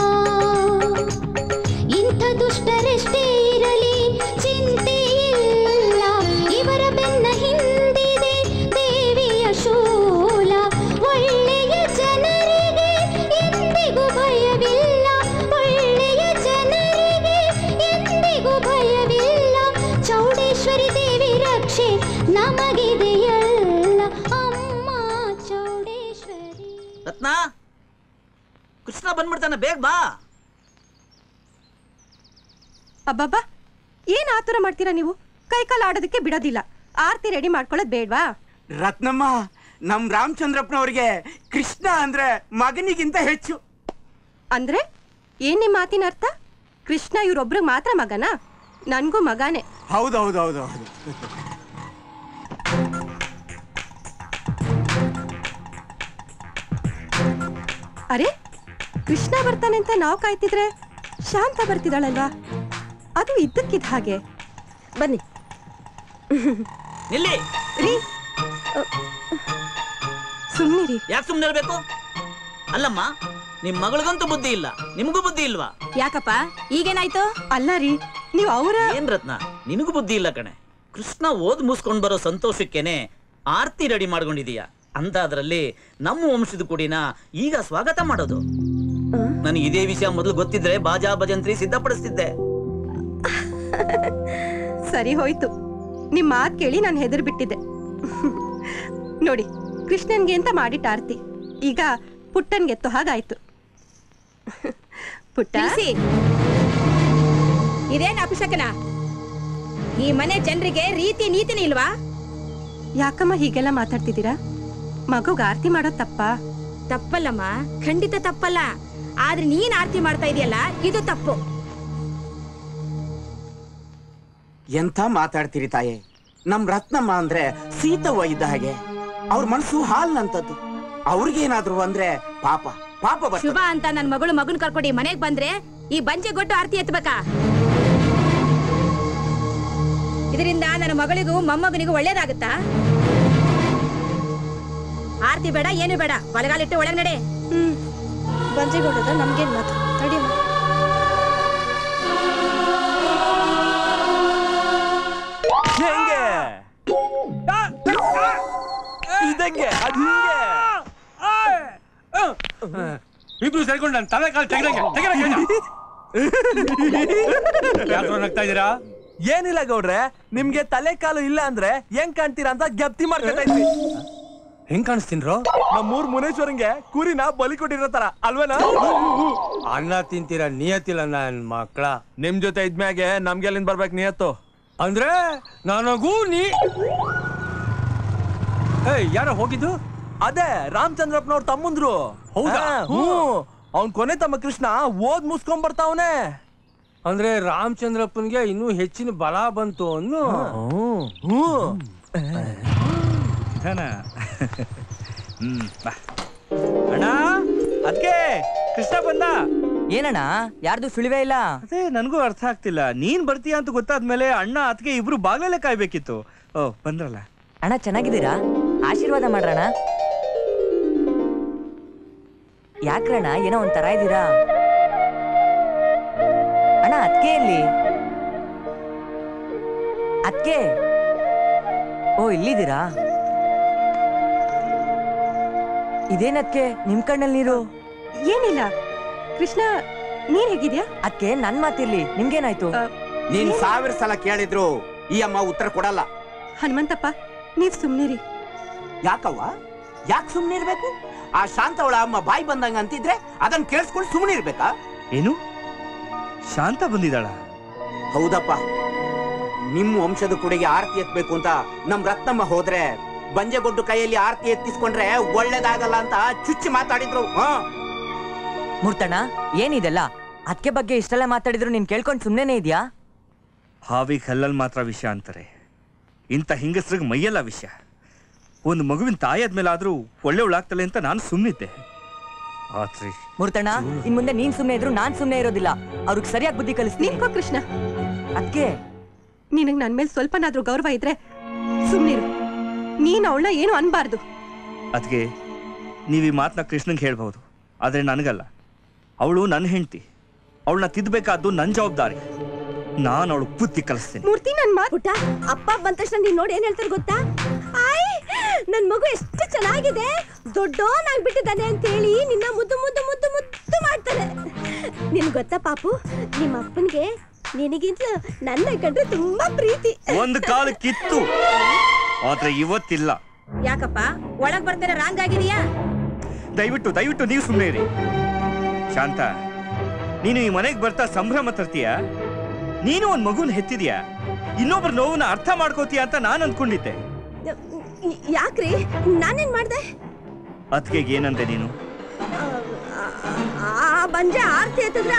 ಇಂಥ ದುಷ್ಟರೆಷ್ಟೇ ಇರಲಿ ಚಿಂತೆ ಇಲ್ಲ, ಇವರ ಬೆನ್ನ ಹಿಂದಿದೆ ದೇವಿಯ ಶೂಲ. ಒಳ್ಳೆಯ ಜನರಿಗೆ ಎಂದಿಗೂ ಭಯವಿಲ್ಲ, ಒಳ್ಳೆಯ ಜನರಿಗೆ ಎಂದಿಗೂ ಭಯವಿಲ್ಲ. ಚೌಡೇಶ್ವರಿ ದೇವಿ ರಕ್ಷೆ ನಮಗಿದೆಯಲ್ಲ. ಅಮ್ಮ ಚೌಡೇಶ್ವರಿ. ರತ್ನ, ಕೃಷ್ಣ ಬಂದ್ಬಿಡ್ತಾನೆ, ಬೇಗ ಬಾ. ಅಬ್ಬಬ್ಬಾ, ಏನ್ ಆತುರ ಮಾಡ್ತೀರಾ ನೀವು? ಕೈಕಾಲು ಆಡೋದಕ್ಕೆ ಬಿಡೋದಿಲ್ಲ. ಆರ್ತಿ ರೆಡಿ ಮಾಡ್ಕೊಳ್ಳೋದು ಬೇಡ್ವಾ? ರತ್ನಮ್ಮ, ನಮ್ ರಾಮಚಂದ್ರಪ್ಪನವ್ರಿಗೆ ಕೃಷ್ಣ ಅಂದ್ರೆ ಮಗನಿಗಿಂತ ಹೆಚ್ಚು. ಅಂದ್ರೆ ಏನ್ ನಿಮ್ ಮಾತಿನ ಅರ್ಥ? ಕೃಷ್ಣ ಇವ್ರೊಬ್ರಿಗೆ ಮಾತ್ರ ಮಗನಾ? ನನ್ಗೂ ಮಗಾನೆ. ಹೌದೌದೌದು. ಅರೆ, ಕೃಷ್ಣ ಬರ್ತಾನೆ ಅಂತ ನಾವು ಕಾಯ್ತಿದ್ರೆ ಶಾಂತ ಬರ್ತಿದ್ದಾಳಲ್ವಾ? ಅದು ಇದ್ದಕ್ಕಿದ್ದ ಹಾಗೆ. ಬನ್ನಿ. ನಿಲ್ಲಿ ರೀ, ಸುಮ್ಮನಿರಿ. ಯಾಕೆ ಸುಮ್ಮನೆ ಇರ್ಬೇಕು? ಅಲ್ಲಮ್ಮ, ನಿಮ್ ಮಗಳಿಗಂತೂ ಬುದ್ಧಿ ಇಲ್ಲ, ನಿಮಗೂ ಬುದ್ಧಿ ಇಲ್ವಾ? ಯಾಕಪ್ಪ, ಈಗೇನಾಯ್ತು? ಅಲ್ಲ ರೀ, ನೀವು ಅವರ ಏನ್ ರತ್ನ, ನಿನಗೂ ಬುದ್ಧಿ ಇಲ್ಲ ಕಣೆ. ಕೃಷ್ಣ ಓದ್ ಮುಸ್ಕೊಂಡ್ ಬರೋ ಸಂತೋಷಕ್ಕೇನೆ ಆರ್ತಿ ರೆಡಿ ಮಾಡ್ಕೊಂಡಿದೀಯ ಅಂತ, ಅದ್ರಲ್ಲಿ ನಮ್ಮ ವಂಶದ ಕುಡಿನ ಈಗ ಸ್ವಾಗತ ಮಾಡೋದು. ನನಗೆ ಇದೇ ವಿಷಯ ಮೊದಲು ಗೊತ್ತಿದ್ರೆ ಬಾಜಾ ಭಜಂತ್ರಿ ಸಿದ್ಧಪಡಿಸ್ತಿದ್ದೆ. ಸರಿ ಹೋಯ್ತು, ನಿಮ್ ಮಾತ್ ಕೇಳಿ ನಾನು ಹೆದರ್ ಬಿಟ್ಟಿದ್ದೆ. ನೋಡಿ, ಕೃಷ್ಣನ್ಗೆ ಅಂತ ಮಾಡಿಟ್ಟ ಆರ್ತಿ ಈಗ ಪುಟ್ಟನ್ಗೆ ಎತ್ತೋ ಹಾಗಾಯ್ತು. ಪುಟ್ಟ, ಇದೇನ್ ಅಪಶಕನ? ಈ ಮನೆ ಜನರಿಗೆ ರೀತಿ ನೀತಿನ ಇಲ್ವಾ? ಯಾಕಮ್ಮ ಹೀಗೆಲ್ಲ ಮಾತಾಡ್ತಿದ್ದೀರಾ? ಮಗುಗ್ ಆರ್ತಿ ಮಾಡೋದ್ ತಪ್ಪ? ತಪ್ಪಲ್ಲಮ್ಮ, ಖಂಡಿತ ತಪ್ಪಲ್ಲ. ಆದ್ರೆ ನೀನ್ ಆರ್ತಿ ಮಾಡ್ತಾ ಇದೆಯಲ್ಲ, ಇದು ತಪ್ಪು. ಎಂಥ ಮಾತಾಡ್ತೀರಿ ತಾಯೇ? ನಮ್ ರತ್ನಮ್ಮ ಅಂದ್ರೆ ಸೀತವ್ವ ಇದ್ದ ಹಾಗೆ. ಅವ್ರ ಮನಸ್ಸು ಹಾಲ್ನಂತದ್ದು. ಅವ್ರಿಗೇನಾದ್ರು ಅಂದ್ರೆ ಪಾಪ ಪಾಪ ಬರ್ತದೆ. ಶುಭ ಅಂತ ನನ್ ಮಗಳು ಮಗನ್ ಕರ್ಕೊಂಡು ಮನೆಗ್ ಬಂದ್ರೆ ಈ ಬಂಚೆ ಗೊಟ್ಟು ಆರ್ತಿ ಎತ್ತಬೇಕಾ? ಇದರಿಂದ ನನ್ನ ಮಗಳಿಗೂ ಮೊಮ್ಮಗನಿಗೂ ಒಳ್ಳೇದಾಗುತ್ತಾ? ಆರ್ತಿ ಬೇಡ, ಏನು ಬೇಡ, ಬಲಗಾಲಿಟ್ಟು ಒಳಗ್ ನಡೆ. ಬಂಜೆಗೌಡದ ನಮ್ಗೇನ್ ಮಾತು ತಡಿ ಹೆಂಗೆ ಇದಂಗೆ ಅದು ಹಿಂಗೆ ಇಬ್ರು ಸೇರ್ಕೊಂಡು ನನ್ನ ತಲೆ ಕಾಲು ತೆಗೆದಂಗೆ ಯಾಕೆ ನಗ್ತಾ ಇದ್ದೀರಾ? ಏನಿಲ್ಲ ಗೌಡ್ರೆ, ನಿಮ್ಗೆ ತಲೆ ಕಾಲು ಇಲ್ಲ ಅಂದ್ರೆ ಹೆಂಗ್ ಕಾಣ್ತೀರಾ ಅಂತ ಗೆಪ್ತಿ ಮಾಡ್ಕೊತಾ ಇದ್ವಿ. ಹೆಂಗ್ ಕಾಣಿಸ್ತೀನ್ರೋ? ನಮ್ಮೂರ್ ಮುನೇಶ್ವರಂಗೆ ಕುರಿನ ಬಲಿ ಕೊಟ್ಟಿರೋ ತರ ಅಲ್ವೇನಾ? ಅನ್ನ ತಿಂತೀರಾ ನಿಯತ್ತಿಲ್ಲ ನನ್ ಮಕ್ಕಳ. ನಿಮ್ ಜೊತೆ ಇದ್ಮ್ಯಾಗೆ ನಮ್ಗೆ ಅಲ್ಲಿಂದ ಬರ್ಬೇಕು ನಿಯತ್ತು. ಅಂದ್ರೆ ನನಗೂ ನೀ ಯಾರೋ ಹೋಗಿದ್ದು? ಅದೇ ರಾಮಚಂದ್ರಪ್ಪನವ್ರ ತಮ್ಮಂದ್ರು. ಹೌದಾ? ಹ್ಮ್. ಅವ್ನ್ ಕೊನೆ ತಮ್ಮ ಕೃಷ್ಣ ಓದ್ ಮುಸ್ಕೊಂಡ್ ಬರ್ತಾವನೆ. ಅಂದ್ರೆ ರಾಮಚಂದ್ರಪ್ಪನ್ಗೆ ಇನ್ನೂ ಹೆಚ್ಚಿನ ಬಲ ಬಂತು ಅನ್ನು. ಅಣ್ಣ ಅದ್ಕೆ ಕೃಷ್ಣ ಬಂದ. ಏನಣ್ಣ ಯಾರ್ದು ಸುಳಿವೇ ಇಲ್ಲ? ಅದೇ ನನಗೂ ಅರ್ಥ ಆಗ್ತಿಲ್ಲ. ನೀನ್ ಬರ್ತೀಯ ಅಂತ ಗೊತ್ತಾದ್ಮೇಲೆ ಅಣ್ಣ ಅದಕ್ಕೆ ಇಬ್ರು ಬಾಗ್ಲಲ್ಲೇ ಕಾಯ್ಬೇಕಿತ್ತು. ಓ ಬಂದ್ರಲ್ಲ. ಅಣ್ಣ ಚೆನ್ನಾಗಿದ್ದೀರಾ? ಆಶೀರ್ವಾದ ಮಾಡ್ರಣ್ಣ. ಯಾಕ್ರಣ್ಣ ಏನೋ ಒಂಥರ ಇದ್ದೀರಾ? ಅಣ್ಣ ಅದ್ಕೆ ಇಲ್ಲಿ ಅದ್ಕೆ ಓ ಇಲ್ಲಿದ್ದೀರಾ? ಇದೇನದ್ಕೆ ನಿಮ್ ಕಣ್ಣಲ್ಲಿ ನೀರು? ಏನಿಲ್ಲ ಕೃಷ್ಣ, ನೀನ್ ಹೇಗಿದ್ಯಾ? ಅದ್ಕೆ ನನ್ ಮಾತಿರ್ಲಿ, ನಿಮ್ಗೇನಾಯ್ತು? ನೀನ್ ಸಾವಿರ ಸಲ ಕೇಳಿದ್ರು ಈ ಅಮ್ಮ ಉತ್ತರ ಕೊಡಲ್ಲ. ಹನುಮಂತಪ್ಪ ನೀವ್ ಸುಮ್ನಿರಿ. ಯಾಕವ್ವ ಯಾಕೆ ಸುಮ್ನೆ ಇರ್ಬೇಕು? ಆ ಶಾಂತವಳ ಅಮ್ಮ ಬಾಯಿ ಬಂದಂಗ ಅಂತಿದ್ರೆ ಅದನ್ನ ಕೇಳಿಸ್ಕೊಂಡು ಸುಮ್ಮನೆ ಇರ್ಬೇಕಾ? ಏನು ಶಾಂತ ಬಂದಿದ್ದಾಳ? ಹೌದಪ್ಪ, ನಿಮ್ಮ ವಂಶದ ಕುಡಿಗೆ ಆರತಿ ಎತ್ಬೇಕು ಅಂತ ನಮ್ ರತ್ನಮ್ಮ ಹೋದ್ರೆ ಬಂಜೆಗೊಡ್ಡು ಕೈಯಲ್ಲಿ ಆರತಿ ಎತ್ತಿಸ್ಕೊಂಡ್ರೆ ಒಳ್ಳೇದಾಗಲ್ಲ ಅಂತ ಚುಚ್ಚಿ ಮಾತಾಡಿದ್ರು. ಮೂರ್ತಣ್ಣ ಏನಿದೆಲ್ಲ? ಅದಕ್ಕೆ ಬಗ್ಗೆ ಇಷ್ಟೆಲ್ಲ ಮಾತಾಡಿದ್ರು ನೀನ್ ಕೇಳ್ಕೊಂಡು ಸುಮ್ಮನೆ ಇದೆಯಾ? ಹಾವಿಗೆ ಹಲ್ಲಲ್ಲಿ ಮಾತ್ರ ವಿಷಯ ಅಂತಾರೆ, ಇಂಥ ಹಿಂಗಸ್ರಿಗೆ ಮೈಯೆಲ್ಲ ವಿಷಯ. ಒಂದು ಮಗುವಿನ ತಾಯಿಯಾದ್ಮೇಲೆ ಆದ್ರೂ ಒಳ್ಳೆ ಉಳಾಗ್ತಲೆ ಅಂತ ನಾನು ಸುಮ್ಮನಿದ್ದೆ. ಆತ್ರಿ ಮೂರ್ತಣ್ಣ, ಇನ್ ಮುಂದೆ ನೀನ್ ಸುಮ್ಮನೆ ಇದ್ರು ನಾನ್ ಸುಮ್ಮನೆ ಇರೋದಿಲ್ಲ. ಅವ್ರಿಗೆ ಸರಿಯಾಗಿ ಬುದ್ಧಿ ಕಲಿಸ್ತೀನಿ. ನಿಂತ್ಕೋ ಕೃಷ್ಣ. ಅದಕ್ಕೆ ನಿನಗ್ ನನ್ ಮೇಲೆ ಸ್ವಲ್ಪನಾದ್ರೂ ಗೌರವ ಇದ್ರೆ ಸುಮ್ನಿರು. ನೀನ್ ಅವಳನ್ನ ಏನು ಅನ್ಬಾರ್ದು. ಅದಕ್ಕೆ ನೀವು ಈ ಮಾತನ್ನ ಕೃಷ್ಣಂಗೆ ಹೇಳ್ಬಹುದು, ಆದ್ರೆ ನನಗಲ್ಲ. ಅವಳು ನನ್ನ ಹೆಂಡತಿ, ಅವಳನ್ನ ತಿದ್ದಬೇಕಾದ್ದು ನನ್ನ ಜವಾಬ್ದಾರಿ. ನಾನು ಅವಳು ಬುದ್ಧಿ ಕಲಿಸ್ತೀನಿ. ಮೂರ್ತಿ ನನ್ ಮಾತುಟ ಅಪ್ಪ ಬಂದ ತಕ್ಷಣ ನೀನ್ ನೋಡಿ ಏನ್ ಹೇಳ್ತಾರೆ ಗೊತ್ತಾ? ಆಯ್ ನನ್ ಮಗು ಎಷ್ಟು ಚೆನ್ನಾಗಿದೆ, ದೊಡ್ಡೋನಾಗ್ ಬಿಟ್ಟಿದ್ದಾನೆ ಅಂತ ಹೇಳಿ ನಿನ್ನ ಮುದ್ದು ಮುದ್ದು ಮುದ್ದು ಮುದ್ದು ಮಾಡ್ತಾರೆ. ನಿನ್ ಗೊತ್ತಾ ಪಾಪು, ನಿಮ್ಮ ಅಪ್ಪನ್ಗೆ ನಿನಗಿಂತ ನನ್ನ ಕಂಡ್ರೆ ತುಂಬಾ ಪ್ರೀತಿ. ಒಂದು ಕಾಲ ಕಿತ್ತು, ಆದ್ರೆ ಇವತ್ತಿಲ್ಲ. ಯಾಕಪ್ಪ ಒಳಗ್ ಬರ್ತಾರೆ ರಾಂಗ್ ಆಗಿದೆಯಾ? ದಯವಿಟ್ಟು ದಯವಿಟ್ಟು ನೀವು ಸುಮ್ಮನೆ ಇರಿ. ಶಾಂತ, ನೀನು ಈ ಮನೆಗೆ ಬರ್ತಾ ಸಂಭ್ರಮ ತರ್ತೀಯ? ನೀನು ಒಂದ್ ಮಗುನ ಹೆತ್ತಿದ್ಯಾ, ಇನ್ನೊಬ್ರ ನೋವನ್ನ ಅರ್ಥ ಮಾಡ್ಕೋತೀಯ ಅಂತ ನಾನು ಅಂದ್ಕೊಂಡಿದ್ದೆ. ಯಾಕ್ರಿ ನಾನೇನ್ ಮಾಡ್ದೆ? ಅದಕ್ಕೆ ಏನಂದೆ ನೀನು? ಬಂಜೆ ಆರ್ತಿ ಎತ್ತಿದ್ರ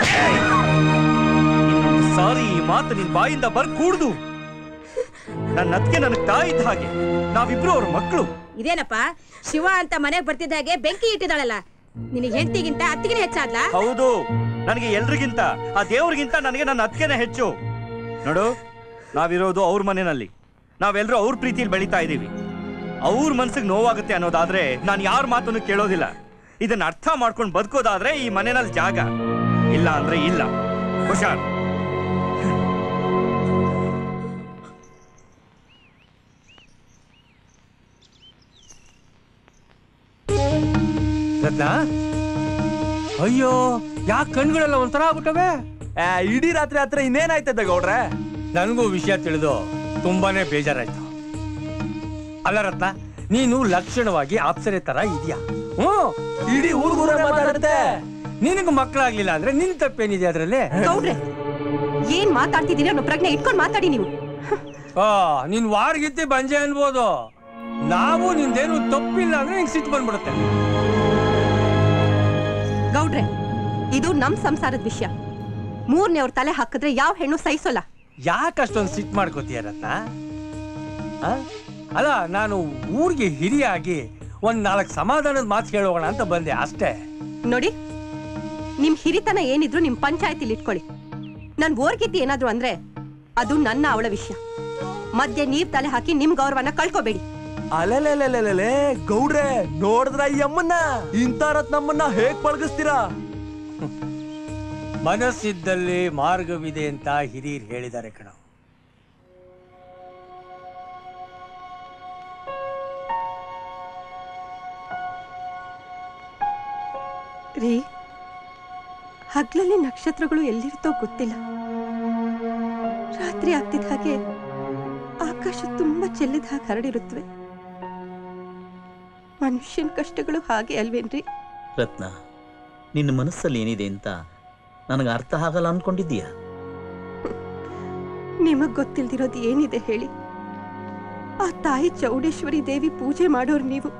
ಸಾರಿ, ಈ ಮಾತು ನಿನ್ ಬಾಯಿಂದ ಬರ್ ಕೂಡ್ದು. ನನ್ನ ಅದಕ್ಕೆ ನನಗ್ ತಾಯಿ ಇದ್ದ ಹಾಗೆ, ನಾವಿಬ್ರು ಅವ್ರ ಮಕ್ಕಳು. ಇದೇನಪ್ಪ ಶಿವ ಅಂತ ಮನೆಗೆ ಬರ್ತಿದ್ದ ಹಾಗೆ ಬೆಂಕಿ ಇಟ್ಟಿದಾಳಲ್ಲ, ನಿನಗೆ ಹೆಂಡತಿಗಿಂತ ಅತ್ತಿಗೆನೇ ಹೆಚ್ಚಾದ್ಲಾ? ಹೌದು, ನನಗೆ ಎಲ್ರಿಗಿಂತ ಆ ದೇವ್ರಿಗಿಂತ ನನಗೆ ನನ್ನ ಅತ್ತಿಗೆನೇ ಹೆಚ್ಚು. ನೋಡು, ನಾವಿರೋದು ಅವ್ರ ಮನೆಯಲ್ಲಿ, ನಾವೆಲ್ಲರೂ ಅವ್ರ ಪ್ರೀತಿಯಲ್ಲಿ ಬೆಳೀತಾ ಇದೀವಿ. ಅವ್ರ ಮನ್ಸಿಗೆ ನೋವಾಗುತ್ತೆ ಅನ್ನೋದಾದ್ರೆ ನಾನು ಯಾರ ಮಾತನ್ನು ಕೇಳೋದಿಲ್ಲ. ಇದನ್ನ ಅರ್ಥ ಮಾಡ್ಕೊಂಡು ಬದುಕೋದಾದ್ರೆ ಈ ಮನೆಯಲ್ಲಿ ಜಾಗ, ಇಲ್ಲ ಅಂದ್ರೆ ಇಲ್ಲ. ಹುಷಾರ್. ರತ್ನ, ಅಯ್ಯೋ ಯಾಕೆ ಕಣ್ಗಳೆಲ್ಲ ಒಂಥರ ಆಗ್ಬಿಟ್ಟವೆ? ಇಡೀ ರಾತ್ರಿ ಹತ್ರ ಇನ್ನೇನಾಯ್ತದ ಗೌಡ್ರೆ? ನನಗೂ ವಿಷಯ ತಿಳಿದು ತುಂಬಾನೇ ಬೇಜಾರಾಯ್ತು. ಅಲ್ಲ ರತ್ನ, ನೀನು ಲಕ್ಷಣವಾಗಿ ಅಪ್ಸರೆ ತರ ಇದೆಯಾ? ಹ್ಮ್, ಇಡೀ ಊರ್ಗೂರ ಮಾತಾಡುತ್ತೆ. ನಿನಗೆ ಮಕ್ಕಳಾಗ್ಲಿಲ್ಲ ಅಂದ್ರೆ ನಿನ್ ತಪ್ಪೇನಿದೆ ಅದ್ರಲ್ಲಿ? ಗೌಡ್ರೆ, ಏನ್ ಮಾತಾಡ್ತಿದ್ದೀರಿ ಅನ್ನೋ ಪ್ರಜ್ಞೆ ಇಟ್ಕೊಂಡು ಮಾತಾಡಿ ನೀವು. ಆ ನೀನ್ ವಾರ್ಗಿತ್ತಿ ಬಂಜೆ ಅನ್ಬೋದು, ನಾವು ನಿಂದೇನು ತಪ್ಪಿಲ್ಲ ಅಂದ್ರೆ ಹಿಂಗ್ ಸಿಟ್ಟು ಬಂದ್ಬಿಡುತ್ತೆ. ಗೌಡ್ರೆ, ಇದು ನಮ್ ಸಂಸಾರದ ವಿಷಯ. ಮೂರನೇ ಅವ್ರ ತಲೆ ಹಾಕಿದ್ರೆ ಯಾವ ಹೆಣ್ಣು ಸಹಿಸೋಲ್ಲ. ಯಾಕೆ ಅಷ್ಟೊಂದು ಸಿಟ್ಟು ಮಾಡ್ಕೋತೀಯ ರತ್ನ? ಅಲ್ಲ, ನಾನು ಊರಿಗೆ ಹಿರಿಯಾಗಿ ಒಂದ್ ನಾಲ್ಕು ಸಮಾಧಾನದ ಮಾತು ಕೇಳೋಣ ಅಂತ ಬಂದೆ ಅಷ್ಟೇ. ನೋಡಿ, ನಿಮ್ ಹಿರಿತನ ಏನಿದ್ರು ನಿಮ್ ಪಂಚಾಯತಿಲಿ ಇಟ್ಕೊಳ್ಳಿ. ನನ್ ಓರ್ಗಿದ್ದಿ ಏನಾದ್ರು ಅಂದ್ರೆ ಅದು ನನ್ನ ಅವಳ ವಿಷಯ. ಮಧ್ಯೆ ನೀವ್ ತಲೆ ಹಾಕಿ ನಿಮ್ ಗೌರವನ ಕಳ್ಕೋಬೇಡಿ. ಅಲೆಲೆಲೆಲೆಲೆ ಗೌಡ್ರೆ, ನೋಡಿದ್ರ ಈ ಅಮ್ಮನ್ನ, ಇಂಥ ರತ್ನಮ್ಮನ್ನ ಹೇಗ್ ಪಳಗಿಸ್ತೀರಾ? ಮನಸ್ಸಿದ್ದಲ್ಲಿ ಮಾರ್ಗವಿದೆ ಅಂತ ಹಿರಿಯರು ಹೇಳಿದ್ದಾರೆ ಕಣ. ರೀ, ಹಗ್ಲಲ್ಲಿ ನಕ್ಷತ್ರಗಳು ಎಲ್ಲಿರ್ತೋ ಗೊತ್ತಿಲ್ಲ. ರಾತ್ರಿ ಆಗ್ತಿದ್ದ ಹಾಗೆ ಆಕಾಶ ತುಂಬಾ ಚೆಲ್ಲಿದ ಹಾಗೆ ಹರಡಿರುತ್ತವೆ. ಮನುಷ್ಯನ ಕಷ್ಟಗಳು ಹಾಗೆ ಅಲ್ವೇನ್ರಿ? ರತ್ನ, ನಿನ್ನ ಮನಸ್ಸಲ್ಲಿ ಏನಿದೆ ಅಂತ ನನಗೆ ಅರ್ಥ ಆಗಲ್ಲ ಅನ್ಕೊಂಡಿದ್ದೀಯ? ನಿಮಗ್ ಗೊತ್ತಿಲ್ದಿರೋದು ಏನಿದೆ ಹೇಳಿ? ಆ ತಾಯಿ ಚೌಡೇಶ್ವರಿ ದೇವಿ ಪೂಜೆ ಮಾಡೋರು ನೀವು.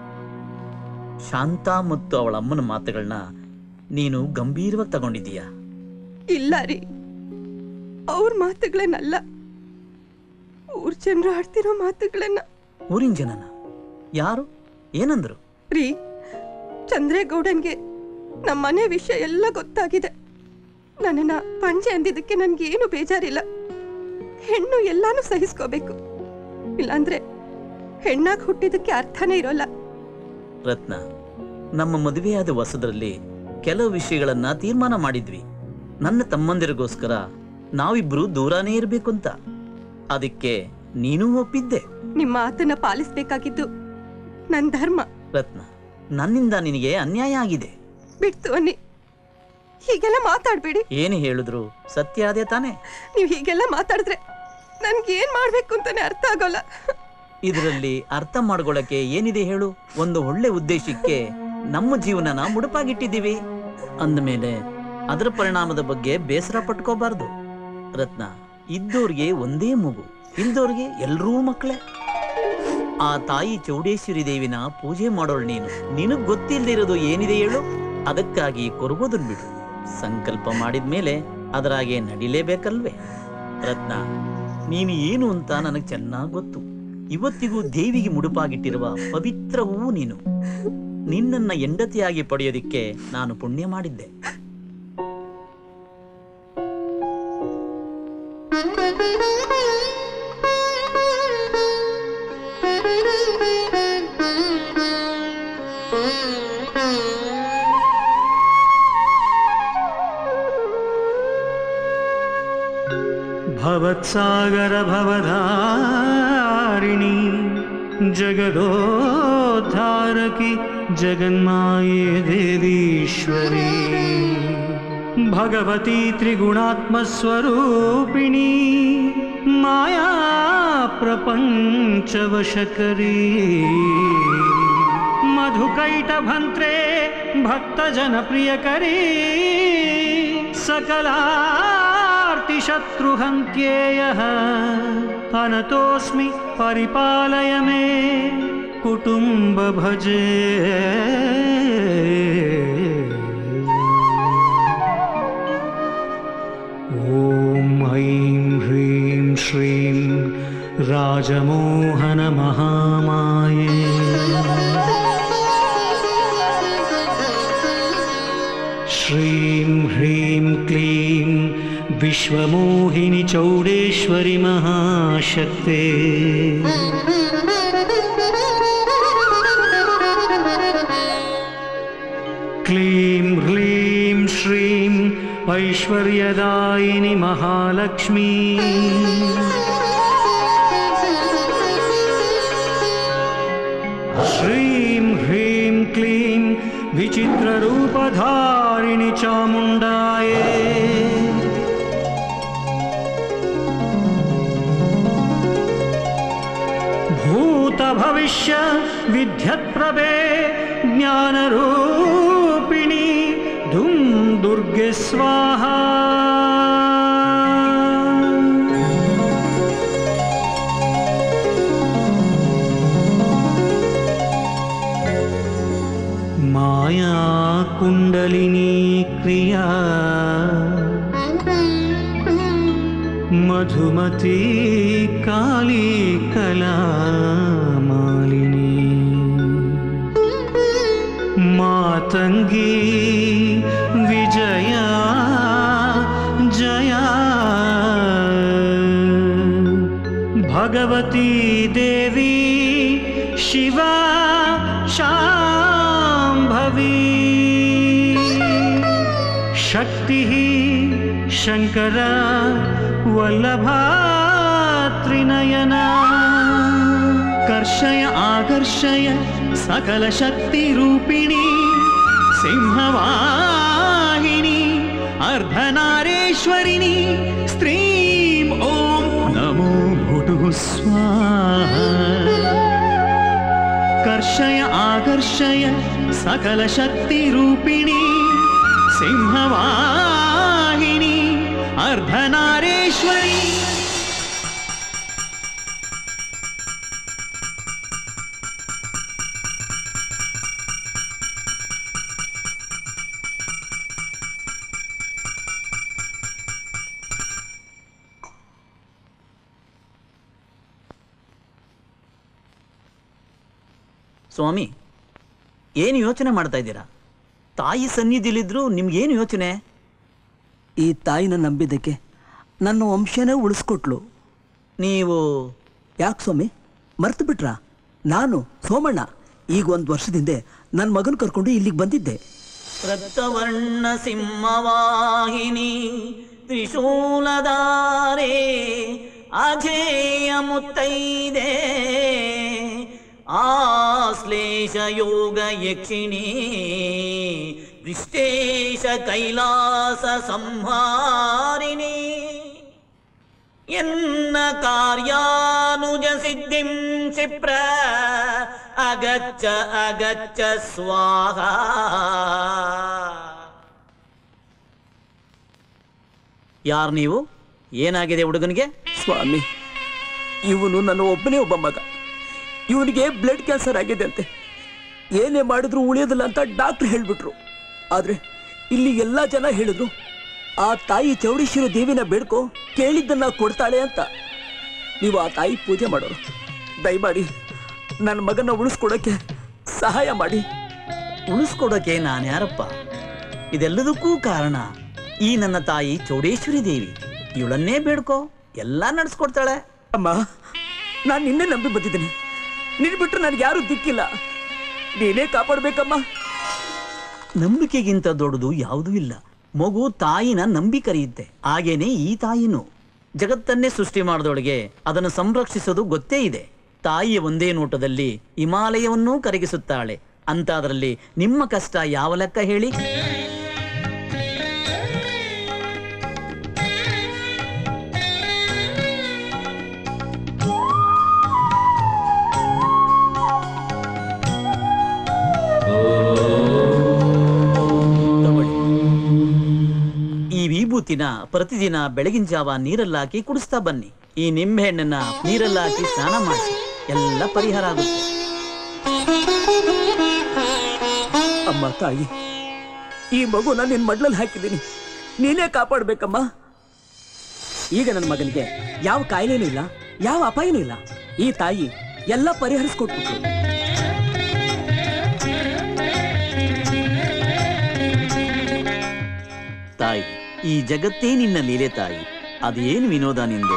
ಶಾಂತ ಮತ್ತು ಅವಳ ಅಮ್ಮನ ಮಾತುಗಳನ್ನ ನೀನು ಗಂಭೀರವಾಗಿ ತಗೊಂಡಿದ್ದೀಯ? ಇಲ್ಲ ರೀ, ಅವ್ರ ಮಾತುಗಳನ್ನಲ್ಲ, ಊರ್ ಜನರು ಆಡ್ತಿರೋ ಮಾತುಗಳನ್ನ. ಊರಿನ ಜನನ? ಯಾರು? ಏನಂದ್ರು? ರೀ, ಚಂದ್ರೇಗೌಡನ್ಗೆ ನಮ್ಮ ಮನೆ ವಿಷಯ ಎಲ್ಲ ಗೊತ್ತಾಗಿದೆ. ನನ್ನನ್ನ ಪಂಜೆ ಅಂದಿದ್ದಕ್ಕೆ ನನ್ಗೆ ಏನು ಬೇಜಾರಿಲ್ಲ. ಹೆಣ್ಣು ಎಲ್ಲಾನು ಸಹಿಸ್ಕೋಬೇಕು, ಇಲ್ಲಾಂದ್ರೆ ಹೆಣ್ಣಾಗಿ ಹುಟ್ಟಿದಕ್ಕೆ ಅರ್ಥನೇ ಇರೋಲ್ಲ. ರತ್ನ, ನಮ್ಮ ಮದುವೆಯಾದ ಹೊಸದ್ರಲ್ಲಿ ಕೆಲವು ವಿಷಯಗಳನ್ನ ತೀರ್ಮಾನ ಮಾಡಿದ್ವಿ. ನನ್ನ ತಮ್ಮಂದಿರಿಗೋಸ್ಕರ ನಾವಿಬ್ರು ದೂರಾನೇ ಇರ್ಬೇಕು ಅಂತ. ಅದಕ್ಕೆ ನೀನು ಒಪ್ಪಿದ್ದೆ. ನಿಮ್ಮ ಮಾತನ್ನ ಪಾಲಿಸ್ಬೇಕಾಗಿದ್ದು ನನ್ ಧರ್ಮ. ರತ್ನ, ನನ್ನಿಂದ ನಿನಗೆ ಅನ್ಯಾಯ ಆಗಿದೆ. ಬಿಡ್ತು ಅನ್ನಿ, ಹೀಗೆಲ್ಲ ಮಾತಾಡ್ಬೇಡಿ. ಏನು ಹೇಳಿದ್ರು ಸತ್ಯ ಅದೇ ತಾನೆ? ನೀವು ಹೀಗೆಲ್ಲ ಮಾತಾಡಿದ್ರೆ ನನ್ಗೆ ಏನ್ ಮಾಡ್ಬೇಕು ಅಂತಾನೆ ಅರ್ಥ ಆಗೋಲ್ಲ. ಇದರಲ್ಲಿ ಅರ್ಥ ಮಾಡ್ಕೊಳ್ಳಕ್ಕೆ ಏನಿದೆ ಹೇಳು? ಒಂದು ಒಳ್ಳೆ ಉದ್ದೇಶಕ್ಕೆ ನಮ್ಮ ಜೀವನನ ಮುಡುಪಾಗಿಟ್ಟಿದ್ದೀವಿ ಅಂದಮೇಲೆ ಅದರ ಪರಿಣಾಮದ ಬಗ್ಗೆ ಬೇಸರ ಪಟ್ಕೋಬಾರ್ದು. ರತ್ನ, ಇದ್ದೋರ್ಗೆ ಒಂದೇ ಮಗು, ಇಲ್ದೋರ್ಗೆ ಎಲ್ರೂ ಮಕ್ಕಳೇ. ಆ ತಾಯಿ ಚೌಡೇಶ್ವರಿ ದೇವಿನ ಪೂಜೆ ಮಾಡೋಳು ನೀನು. ನಿನಗ್ ಗೊತ್ತಿಲ್ದಿರೋದು ಏನಿದೆ ಹೇಳು? ಅದಕ್ಕಾಗಿ ಕೊರಗೋದನ್ ಬಿಡು. ಸಂಕಲ್ಪ ಮಾಡಿದ್ಮೇಲೆ ಅದರಾಗೆ ನಡಿಲೇಬೇಕಲ್ವೇ? ರತ್ನ, ನೀನು ಏನು ಅಂತ ನನಗೆ ಚೆನ್ನಾಗಿ ಗೊತ್ತು. ಇವತ್ತಿಗೂ ದೇವಿಗೆ ಮುಡುಪಾಗಿಟ್ಟಿರುವ ಪವಿತ್ರ ಹೂವು ನೀನು. ನಿನ್ನನ್ನ ಹೆಂಡತಿಯಾಗಿ ಪಡೆಯೋದಿಕ್ಕೆ ನಾನು ಪುಣ್ಯ ಮಾಡಿದ್ದೆ. भवत्सागर भवधारिणी जगदोद्धारकी जगन्माये देवीश्वरी भगवती त्रिगुणात्मस्वरूपिणी माया प्रपञ्चवशकरी मधुकैटभन्त्रे भक्तजनप्रियकरी सकला शत्रुहन्त्येयः अनतोऽस्मि परिपालय मे कुटुम्ब भजे। ॐ ऐं ह्रीं श्रीं राजमोहन महामाये श्रीं ह्रीं क्लीं विश्वमोहिनी चौडेश्वरी महाशक्ते क्लीं ह्लीं श्रीं ऐश्वर्यदायिनी महालक्ष्मी श्रीं ह्रीं क्लीं विचित्ररूपधारिणी चामुण्डाये भविष्य विद्यत्प्रभे ज्ञानरूपिणी धुं दुर्गे स्वाहा। माया कुंडलिनी क्रिया मधुमती काली कला मालिनी मातंगी विजया जया भगवती देवी शिवा शांभवी शक्तिः शङ्कर वल्लभा त्रिनयना कर्षय आकर्षय सकलशक्तिरूपिणी सिंहवाहिनी अर्धनारेश्वरिणी स्त्रीं ॐ नमो भुटुः स्वाहा कर्षय आकर्षय सकलशक्तिरूपिणी सिंहवाहिनी अर्धनारेश्वरी ಸ್ವಾಮಿ, ಏನು ಯೋಚನೆ ಮಾಡ್ತಾ ಇದ್ದೀರಾ? ತಾಯಿ ಸನ್ನಿಧಿಲಿದ್ರು ನಿಮ್ಗೇನು ಯೋಚನೆ? ಈ ತಾಯಿನ ನಂಬಿದ್ದಕ್ಕೆ ನನ್ನ ವಂಶನೇ ಉಳಿಸ್ಕೊಟ್ಲು. ನೀವು ಯಾಕೆ ಸ್ವಾಮಿ ಮರ್ತು ಬಿಟ್ರಾ? ನಾನು ಸೋಮಣ್ಣ ಈಗ ಒಂದು ವರ್ಷದಿಂದ ನನ್ನ ಮಗನ ಕರ್ಕೊಂಡು ಇಲ್ಲಿಗೆ ಬಂದಿದ್ದೆ. ರಕ್ತವರ್ಣ ಸಿಂಹವಾಹಿನಿ ತ್ರಿಶೂಲಧಾರೆ ಅಜೇಯ ಮುತ್ತೈದೆ ಆಶ್ಲೇಷ ಯೋಗ ಯಕ್ಷಿಣಿ ವಿಷ್ಟೇಶ ಕೈಲಾಸ ಸಂಹಾರಿಣಿ ಎನ್ನ ಕಾರ್ಯಾನುಜ ಸಿದ್ಧಿಂ ಕ್ಷಿಪ್ರ ಅಗಚ್ಚ ಅಗಚ್ಚ ಸ್ವಾಹ. ಯಾರು ನೀವು? ಏನಾಗಿದೆ ಹುಡುಗನಿಗೆ? ಸ್ವಾಮಿ, ಇವನು ನನ್ನ ಒಬ್ಬನೇ ಒಬ್ಬ ಮಗ. ಇವನಿಗೆ ಬ್ಲಡ್ ಕ್ಯಾನ್ಸರ್ ಆಗಿದೆ ಅಂತೆ. ಏನೇ ಮಾಡಿದ್ರು ಉಳಿಯೋದಿಲ್ಲ ಅಂತ ಡಾಕ್ಟರ್ ಹೇಳ್ಬಿಟ್ರು. ಆದ್ರೆ ಇಲ್ಲಿ ಎಲ್ಲಾ ಜನ ಹೇಳಿದ್ರು ಆ ತಾಯಿ ಚೌಡೇಶ್ವರಿ ದೇವಿನ ಬೇಡ್ಕೊ, ಕೇಳಿದ್ದನ್ನ ಕೊಡ್ತಾಳೆ ಅಂತ. ನೀವು ಆ ತಾಯಿ ಪೂಜೆ ಮಾಡೋರು. ದಯಮಾಡಿ ನನ್ನ ಮಗನ ಉಳಿಸ್ಕೊಡಕ್ಕೆ ಸಹಾಯ ಮಾಡಿ. ಉಳಿಸ್ಕೊಡಕ್ಕೆ ನಾನು ಯಾರಪ್ಪ? ಇದೆಲ್ಲದಕ್ಕೂ ಕಾರಣ ಈ ನನ್ನ ತಾಯಿ ಚೌಡೇಶ್ವರಿ ದೇವಿ. ಇವಳನ್ನೇ ಬೇಡ್ಕೋ, ಎಲ್ಲ ನಡೆಸ್ಕೊಡ್ತಾಳೆ. ಅಮ್ಮ, ನಾನು ನಿನ್ನೆ ನಂಬಿ ಬಂದಿದ್ದೇನೆ. ನಿನ್ ಬಿಟ್ಟರೆ ನನಗೆ ಯಾರು ದಿಕ್ಕಿಲ್ಲ. ನೀನೇ ಕಾಪಾಡ್ಬೇಕಮ್ಮ. ನಂಬಿಕೆಗಿಂತ ದೊಡ್ಡದು ಯಾವುದೂ ಇಲ್ಲ. ಮಗು ತಾಯಿನ ನಂಬಿ ಕರೆಯುತ್ತೆ. ಹಾಗೇನೆ ಈ ತಾಯಿನೂ ಜಗತ್ತನ್ನೇ ಸೃಷ್ಟಿ ಮಾಡಿದೊಳಗೆ ಅದನ್ನು ಸಂರಕ್ಷಿಸೋದು ಗೊತ್ತೇ ಇದೆ. ತಾಯಿಯ ಒಂದೇ ನೋಟದಲ್ಲಿ ಹಿಮಾಲಯವನ್ನೂ ಕರಗಿಸುತ್ತಾಳೆ. ಅಂತಾದ್ರಲ್ಲಿ ನಿಮ್ಮ ಕಷ್ಟ ಯಾವ ಲೆಕ್ಕ ಹೇಳಿ? ಈ ವಿಭೂತಿನ ಪ್ರತಿದಿನ ಬೆಳಗಿನ ಜಾವ ನೀರಲ್ಲಾಕಿ ಕುಡಿಸ್ತಾ ಬನ್ನಿ. ಈ ನಿಂಬೆ ಹಣ್ಣನ್ನ ನೀರಲ್ಲಾಕಿ ಸ್ನಾನ ಮಾಡಿಸಿ, ಎಲ್ಲ ಪರಿಹಾರ ಆಗುತ್ತೆ. ಅಮ್ಮ ತಾಯಿ, ಈ ಮಗುನ ನಿನ್ ಮಡ್ಲಲ್ಲಿ ಹಾಕಿದ್ದೀನಿ, ನೀನೇ ಕಾಪಾಡ್ಬೇಕಮ್ಮ. ಈಗ ನನ್ನ ಮಗನಿಗೆ ಯಾವ ಕಾಯಿಲೆನೂ ಇಲ್ಲ, ಯಾವ ಅಪಾಯನೂ ಇಲ್ಲ. ಈ ತಾಯಿ ಎಲ್ಲ ಪರಿಹರಿಸ್ಕೊಟ್ಬಿಟ್ರು. ತಾಯಿ, ಈ ಜಗತ್ತೇ ನಿನ್ನ ಲೀಲೆ ತಾಯಿ. ಅದೇನು ವಿನೋದ ನಿಂದು?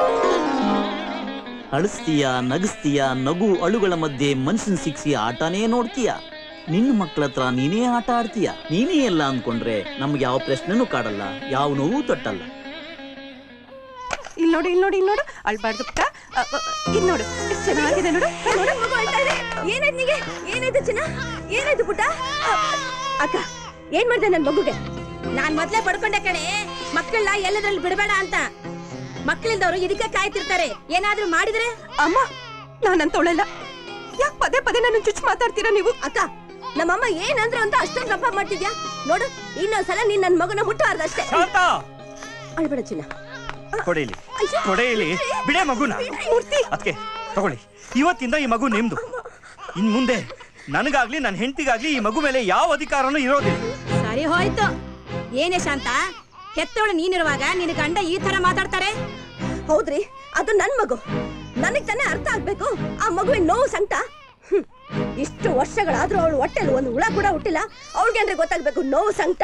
ಅಳಿಸ್ತೀಯ, ನಗಿಸ್ತೀಯ, ನಗು ಅಳುಗಳ ಮಧ್ಯೆ ಮನುಷ್ಯನ್ ಸಿಕ್ಸಿ ಆಟನೇ ನೋಡ್ತೀಯ. ನಿನ್ನ ಮಕ್ಕಳ ಹತ್ರ ನೀನೇ ಆಟ ಆಡ್ತೀಯ. ನೀನೇ ಎಲ್ಲ ಅಂದ್ಕೊಂಡ್ರೆ ನಮ್ಗೆ ಯಾವ ಪ್ರಶ್ನೆನೂ ಕಾಡಲ್ಲ, ಯಾವ ನೋವು ತಟ್ಟಲ್ಲ. ಇಲ್ಲಿ ನೋಡಿ, ಇಲ್ಲಿ ನೋಡಿ, ಇಲ್ಲಿ ನೋಡು, ಅಳ್ಬಾರ್ದು ಪುಟ್ಟ. ಇದು ನೋಡು, ಎಷ್ಟು ಚೆನ್ನಾಗಿದೆ ನೋಡು. ಏನಾಯ್ತು ನಿಗೆ? ಏನಾಯ್ತು ಚಿನ್ನ? ಏನಾಯ್ತು ಪುಟ್ಟ? ಅಕ್ಕ, ಏನ್ ಮಾಡಿದೆ ನನ್ ಮಗುಗೆ? ನಾನ್ ಮೊದ್ಲೇ ಪಡ್ಕೊಂಡೆ ಕಣೆ, ಮಕ್ಕಳನ್ನ ಎಲ್ಲದ್ರಲ್ಲಿ ಬಿಡಬೇಡ ಅಂತ. ಮಕ್ಕಳಿಂದವರು ಇದಕ್ಕೆ ಕಾಯ್ತಿರ್ತಾರೆ, ಏನಾದ್ರೂ ಮಾಡಿದ್ರೆ. ಅಮ್ಮ, ನಾನಂತವಳಲ್ಲ. ಯಾಕೆ ಪದೇ ಪದೇ ನನ್ನ ಚುಚ್ಚು ಮಾತಾಡ್ತೀರಾ ನೀವು? ಅಕ್ಕ, ನಮ್ಮಮ್ಮ ಏನಂದ್ರು ಅಂತ ಅಷ್ಟೊಂದು ರಪ್ಪ ಮಾಡ್ತಿದ್ಯಾ ನೋಡು. ಇನ್ನೊಂದ್ಸಲ ನೀನ್ ನನ್ ಮಗನ ಮುಟ್ಟಬಾರ್ದಷ್ಟೇ. ಅಳ್ಬೇಡ ಚಿನ್ನ. ಕೊಡೇಲಿ ಕೊಡೇಲಿ ಬಿಡೆ ಮಗುನ. ಅದಕ್ಕೆ ತಗೊಳ್ಳಿ, ಇವತ್ತಿಂದ ಈ ಮಗು ನಿಮ್ದು. ಇನ್ ಮುಂದೆ ನನಗಾಗ್ಲಿ ನನ್ನ ಹೆಂಡತಿಗಾಗ್ಲಿ ಈ ಮಗು ಮೇಲೆ ಯಾವ ಅಧಿಕಾರನೂ ಇರೋದಿಲ್ಲ. ಸರಿ ಹೋಯ್ತು. ಏನೇ ಶಾಂತ, ಹೆತ್ತೋಳು ನೀನಿರುವಾಗ ನಿನ್ನ ಗಂಡ ಈ ತರ ಮಾತಾಡ್ತಾರೆ? ಹೌದ್ರಿ, ಅದು ನನ್ ಮಗು, ನನಗ್ ತಾನೇ ಅರ್ಥ ಆಗ್ಬೇಕು ಆ ಮಗುವಿನ ನೋವು ಸಂಕಟ. ಇಷ್ಟು ವರ್ಷಗಳಾದ್ರೂ ಅವಳು ಹೊಟ್ಟೆಲ್ ಒಂದು ಹುಳ ಕೂಡ ಹುಟ್ಟಿಲ್ಲ. ಅವಳಿಗೆ ಗೊತ್ತಾಗ್ಬೇಕು ನೋವು ಸಂಕಟ.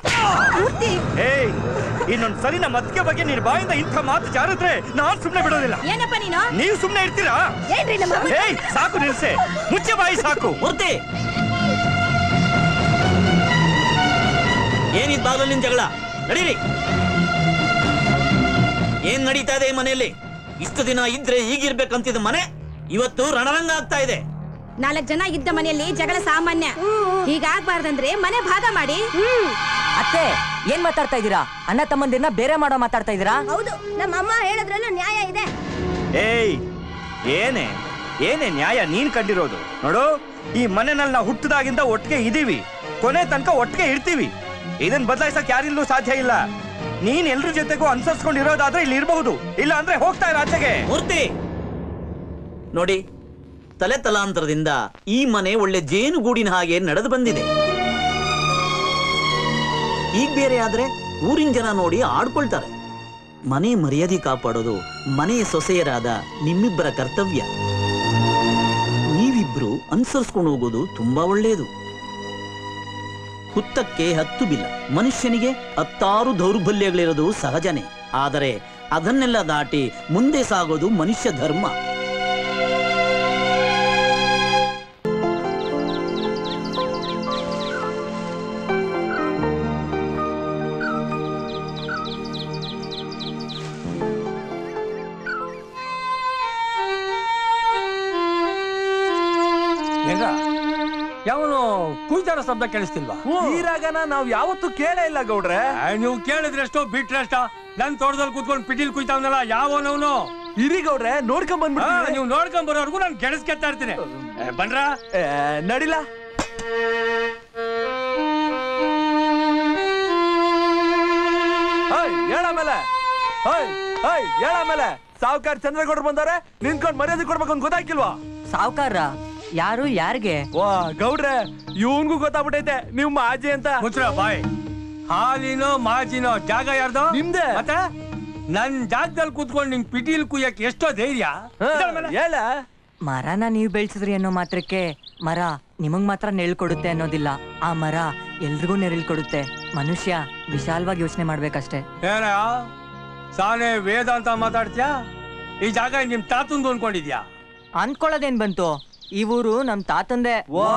ಇನ್ನೊಂದ್ ಸರಿ ನಮ್ಮ ಅತ್ತಿಗೆ ಬಗ್ಗೆ ನಿನ್ ಬಾಯಿಂದ ಇಂಥ ಮಾತು ಜಾರಿದ್ರೆ ನಾನ್ ಸುಮ್ನೆ ಬಿಡೋದಿಲ್ಲ. ಏನಪ್ಪ ನೀನು? ನೀವು ಸುಮ್ನೆ ಇರ್ತೀರಾ? ಏನ್ರಿ ನಮ್ಮ ಸಾಕು ನಿಲ್ಸೆ, ಮುಚ್ಚೆ ಬಾಯಿ ಸಾಕು. ಮೂರ್ತಿ, ಏನಿದ್ ಬಾಗ್ಲಲ್ಲಿನ ಜಗಳ? ನಡೀರಿ. ಏನ್ ನಡೀತಾ ಇದೆ ಮನೆಯಲ್ಲಿ? ಇಷ್ಟು ದಿನ ಇದ್ರೆ ಹೀಗಿರ್ಬೇಕಂತಿದ್ದ ಮನೆ ಇವತ್ತು ರಣರಂಗ ಆಗ್ತಾ ಇದೆ. ನಾಲ್ಕು ಜನ ಇದ್ದ ಮನೆಯಲ್ಲಿ ಜಗಳ ಸಾಮಾನ್ಯ. ಹೀಗಾಗ್ಬಾರ್ದಂದ್ರೆ ಮನೆ ಭಾಗ ಮಾಡಿ. ಅತ್ತೆ ಏನ್ ಮಾತಾಡ್ತಾ ಇದೀರಾ? ಅಣ್ಣ ತಮ್ಮಂದಿರನ್ನ ಬೇರೆ ಮಾಡೋ ಮಾತಾಡ್ತಾ ಇದೀರಾ? ಹೌದು, ನಮ್ಮ ಅಮ್ಮ ಹೇಳದ್ರಲ್ಲೂ ನ್ಯಾಯ ಇದೆ. ಏಯ್ ಏನೇ ಏನೇ ನ್ಯಾಯ ನೀನ್ ಕಂಡಿರೋದು? ನೋಡು, ಈ ಮನೆನಲ್ಲಿ ನಾವು ಹುಟ್ಟದಾಗಿಂದ ಒಟ್ಟಿಗೆ ಇದೀವಿ, ಕೊನೆ ತನಕ ಒಟ್ಟಿಗೆ ಇರ್ತೀವಿ. ಇದನ್ ಬದಲಾಯಿಸಕ್ ಯಾರಿಲ್ಲೂ ಸಾಧ್ಯ ಇಲ್ಲ. ನೀನ್ ಎಲ್ರ ಜೊತೆಗೂ ಅನ್ಸರ್ಸ್ಕೊಂಡಿರೋದಾದ್ರೆ ಇಲ್ಲಿ ಇರಬಹುದು, ಇಲ್ಲ ಅಂದ್ರೆ ಹೋಗ್ತಾ ಇರೋ ಆಚೆಗೆ. ಮೂರ್ತಿ ನೋಡಿ, ತಲೆ ತಲಾಂತರದಿಂದ ಈ ಮನೆ ಒಳ್ಳೆ ಜೇನುಗೂಡಿನ ಹಾಗೆ ನಡೆದು ಬಂದಿದೆ. ಈಗ ಬೇರೆ ಆದ್ರೆ ಊರಿನ ಜನ ನೋಡಿ ಆಡ್ಕೊಳ್ತಾರೆ. ಮನೆ ಮರ್ಯಾದೆ ಕಾಪಾಡೋದು ಮನೆಯ ಸೊಸೆಯರಾದ ನಿಮ್ಮಿಬ್ಬರ ಕರ್ತವ್ಯ. ನೀವಿಬ್ರು ಅನುಸರಿಸ್ಕೊಂಡು ಹೋಗೋದು ತುಂಬಾ ಒಳ್ಳೆಯದು. ಹುತ್ತಕ್ಕೆ ಹತ್ತು ಬಿಲ್ಲ. ಮನುಷ್ಯನಿಗೆ ಹತ್ತಾರು ದೌರ್ಬಲ್ಯಗಳಿರೋದು ಸಹಜನೇ. ಆದರೆ ಅದನ್ನೆಲ್ಲ ದಾಟಿ ಮುಂದೆ ಸಾಗೋದು ಮನುಷ್ಯ ಧರ್ಮ. ಯಾವನು ಕುಯ್ತಾರ ಶಬ್ದ ಕೇಳಿಸ್ತಿಲ್ವಾ? ಈ ರಾಗನ ನಾವ್ ಯಾವತ್ತೂ ಕೇಳೇ ಇಲ್ಲ ಗೌಡ್ರೆ. ನೀವು ಕೇಳಿದ್ರೆಷ್ಟೋ ಬಿಟ್ರೆಷ್ಟೋ. ನನ್ ತೋಟದಲ್ಲಿ ಕೂತ್ಕೊಂಡು ಪಿಟೀಲ್ ಕುಯ್ತಾವನಲ್ಲ ಯಾವನವನು? ಇರಿ ಗೌಡ್ರೆ, ನೋಡ್ಕೊಂಡ್ ಬಂದ್ಬಿಟ್ಟು ನೀವು ನೋಡ್ಕೊಂಡ್ ಬರೋರ್ಗು ನಾನು ಕೆಡಿಸ್ಕೆತ್ತಾ ಇರ್ತೀನಿ. ಬನ್ರ ನಡಿಲ್ಲ. ಹೇಳಮೇಲೆ ಹೇಳಮೇಲೆ ಸಾವುಕಾರ ಚಂದ್ರಗೌಡ್ರು ಬಂದವ್ರೆ, ನಿಂತ್ಕೊಂಡ್ ಮರ್ಯಾದೆ ಕೊಡ್ಬೇಕು ಅಂತ ಗೊತ್ತಾಗಿಲ್ವಾ? ಸಾವುಕಾರ ಯಾರು? ಯಾರಿಗೆ? ವಾ ಗೌಡ್ರೆ, ಇವನ್ಗೂ ಗೊತ್ತಾಗ್ಬಿಟ್ಟೈತೆ ನೀವು ಮಾಜಿ ಅಂತ. ಮುಚ್ರ ಬಾಯ್. ಹಾಲಿನೋ ಮಾಜಿನೋ ಜಾಗ ಯಾರ್ದು? ನಿಮ್ದೆ. ಮತ್ತೆ ನನ್ ಜಾಗದಲ್ಲಿ ಕೂತ್ಕೊಂಡು ನಿಂಗ್ ಪಿಟೀಲ್ ಕುಯ್ಯಕ್ ಎಷ್ಟೋ ಧೈರ್ಯ. ಹೇಳ ಮರನ ನೀವ್ ಬೆಳ್ಸಿದ್ರಿ ಅನ್ನೋ ಮಾತ್ರಕ್ಕೆ ಮರ ನಿಮಗ್ ಮಾತ್ರ ನೆರಳು ಕೊಡುತ್ತೆ ಅನ್ನೋದಿಲ್ಲ. ಆ ಮರ ಎಲ್ರಿಗೂ ನೆರಳು ಕೊಡುತ್ತೆ. ಮನುಷ್ಯ ವಿಶಾಲವಾಗಿ ಯೋಚನೆ ಮಾಡ್ಬೇಕಷ್ಟೇ. ಏನ ಸಾನೆ ವೇದಾಂತ ಮಾತಾಡ್ತೀಯಾ? ಈ ಜಾಗ ನಿಮ್ ತಾತಂದು ಅನ್ಕೊಂಡಿದ್ಯಾ? ಅನ್ಕೊಳ್ಳೋದೇನ್ ಬಂತು? ಈ ಊರು ನಮ್ ತಾತಂದೆ.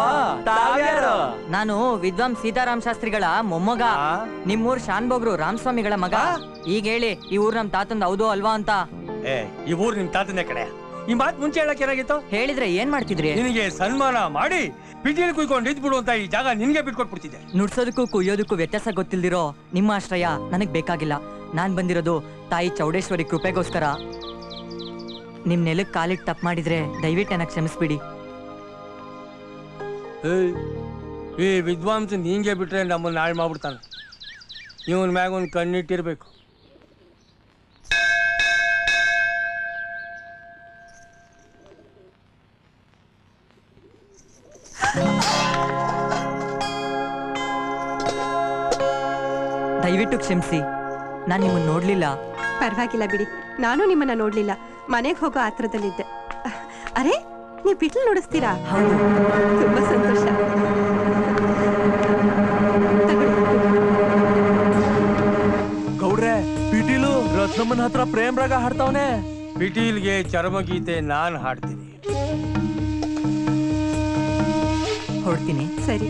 ನಾನು ವಿದ್ವಾಂಸ್ ಸೀತಾರಾಮ್ ಶಾಸ್ತ್ರಿಗಳ ಮೊಮ್ಮಗ. ನಿಮ್ಮೂರ್ ಶಾನ್ಭೋಗ್ರು ರಾಮಸ್ವಾಮಿಗಳ ಮಗ. ಈಗ ಹೇಳಿ, ಈ ಊರ್ ನಮ್ ತಾತಂದ ಹೌದು ಅಲ್ವಾ ಅಂತ? ಏ, ಈ ಊರ್ ನಿಮ್ ತಾತಂದೆ ಕಡೆ. ಈ ಮಾತ್ ಮುಂಚೆ ಹೇಳಕ್ ಏನಾಗಿತ್ತು? ಹೇಳಿದ್ರೆ ಏನ್ ಮಾಡ್ತಿದ್ರಿ? ನಿನಗೆ ಸನ್ಮಾನ ಮಾಡಿ ಪಿಟೀಲ್ ಕುಯ್ಕೊಂಡು ಇದ್ ಬಿಡು ಅಂತ ಈ ಜಾಗ ನಿನ್ಗೆ ಬಿಟ್ಕೊಟ್ಬಿಡ್ತಿದ್ದೆ. ನುಡ್ಸೋದಕ್ಕೂ ಕುಯ್ಯೋದಕ್ಕೂ ವ್ಯತ್ಯಾಸ ಗೊತ್ತಿಲ್ದಿರೋ ನಿಮ್ಮ ಆಶ್ರಯ ನನಗ್ ಬೇಕಾಗಿಲ್ಲ. ನಾನ್ ಬಂದಿರೋದು ತಾಯಿ ಚೌಡೇಶ್ವರಿ ಕೃಪೆಗೋಸ್ಕರ. ನಿಮ್ ನೆಲಕ್ ಕಾಲಿಗೆ ತಪ್ಪು ಮಾಡಿದ್ರೆ ದಯವಿಟ್ಟು ನನಗೆ ಕ್ಷಮಿಸ್ಬಿಡಿ. ಈ ವಿದ್ವಾಂಸ ನಿಂಗೆ ಬಿಟ್ರೆ ನಮ್ಮನ್ನ ಹಾಳು ಮಾಡ್ಬಿಡ್ತಾನೆ. ಇವನ್ ಮ್ಯಾಗ ಒಂದು ಕಣ್ಣಿಟ್ಟಿರ್ಬೇಕು. ದಯವಿಟ್ಟು ಕ್ಷಮಿಸಿ, ನಾನು ನಿಮ್ಮನ್ನ ನೋಡ್ಲಿಲ್ಲ. ಪರವಾಗಿಲ್ಲ ಬಿಡಿ, ನಾನು ನಿಮ್ಮನ್ನ ನೋಡ್ಲಿಲ್ಲ. ಮನೆಗೆ ಹೋಗೋ ಆತ್ರದಲ್ಲಿದ್ದೆ. ಅರೆ, ನೀವು ಪಿಟ್ಲ್ ನೋಡಿಸ್ತೀರಾ? ತುಂಬಾ ಸಂತೋಷ. ಗೌಡ್ರೆ, ಪಿಟೀಲು ರತ್ನಮ್ಮನ ಹತ್ರ ಪ್ರೇಮ್ ರಾಗ ಹಾಡ್ತಾವನೆ. ಪಿಟೀಲ್ಗೆ ಚರ್ಮಗೀತೆ ನಾನ್ ಹಾಡ್ತೀನಿ. ಹೊಡ್ತೀನಿ. ಸರಿ.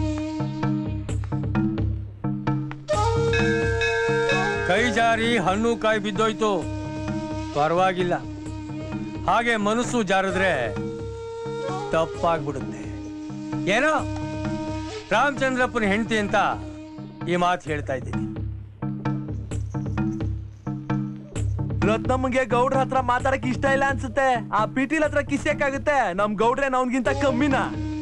ಕೈ ಜಾರಿ ಹಣ್ಣು ಕಾಯಿ ಬಿದ್ದೋಯ್ತು, ಪರವಾಗಿಲ್ಲ. ಹಾಗೆ ಮನಸ್ಸು ಜಾರಿದ್ರೆ ತಪ್ಪಾಗ್ಬಿಡುತ್ತೆ. ಏನೋ ರಾಮಚಂದ್ರಪ್ಪನ ಹೆಂಡತಿ ಅಂತ ಈ ಮಾತು ಹೇಳ್ತಾ ಇದ್ದೀನಿ. ರತ್ನಮ್ಮಗೆ ಗೌಡ್ರ ಹತ್ರ ಮಾತಾಡಕ್ ಇಷ್ಟ ಇಲ್ಲ ಅನ್ಸುತ್ತೆ. ಆ ಪಿಟೀಲ್ ಹತ್ರ ಕಿಸ್ಯಕ್ಕಾಗುತ್ತೆ. ನಮ್ ಗೌಡ್ರೆ ಅವನ್ಗಿಂತ ಕಮ್ಮಿನ.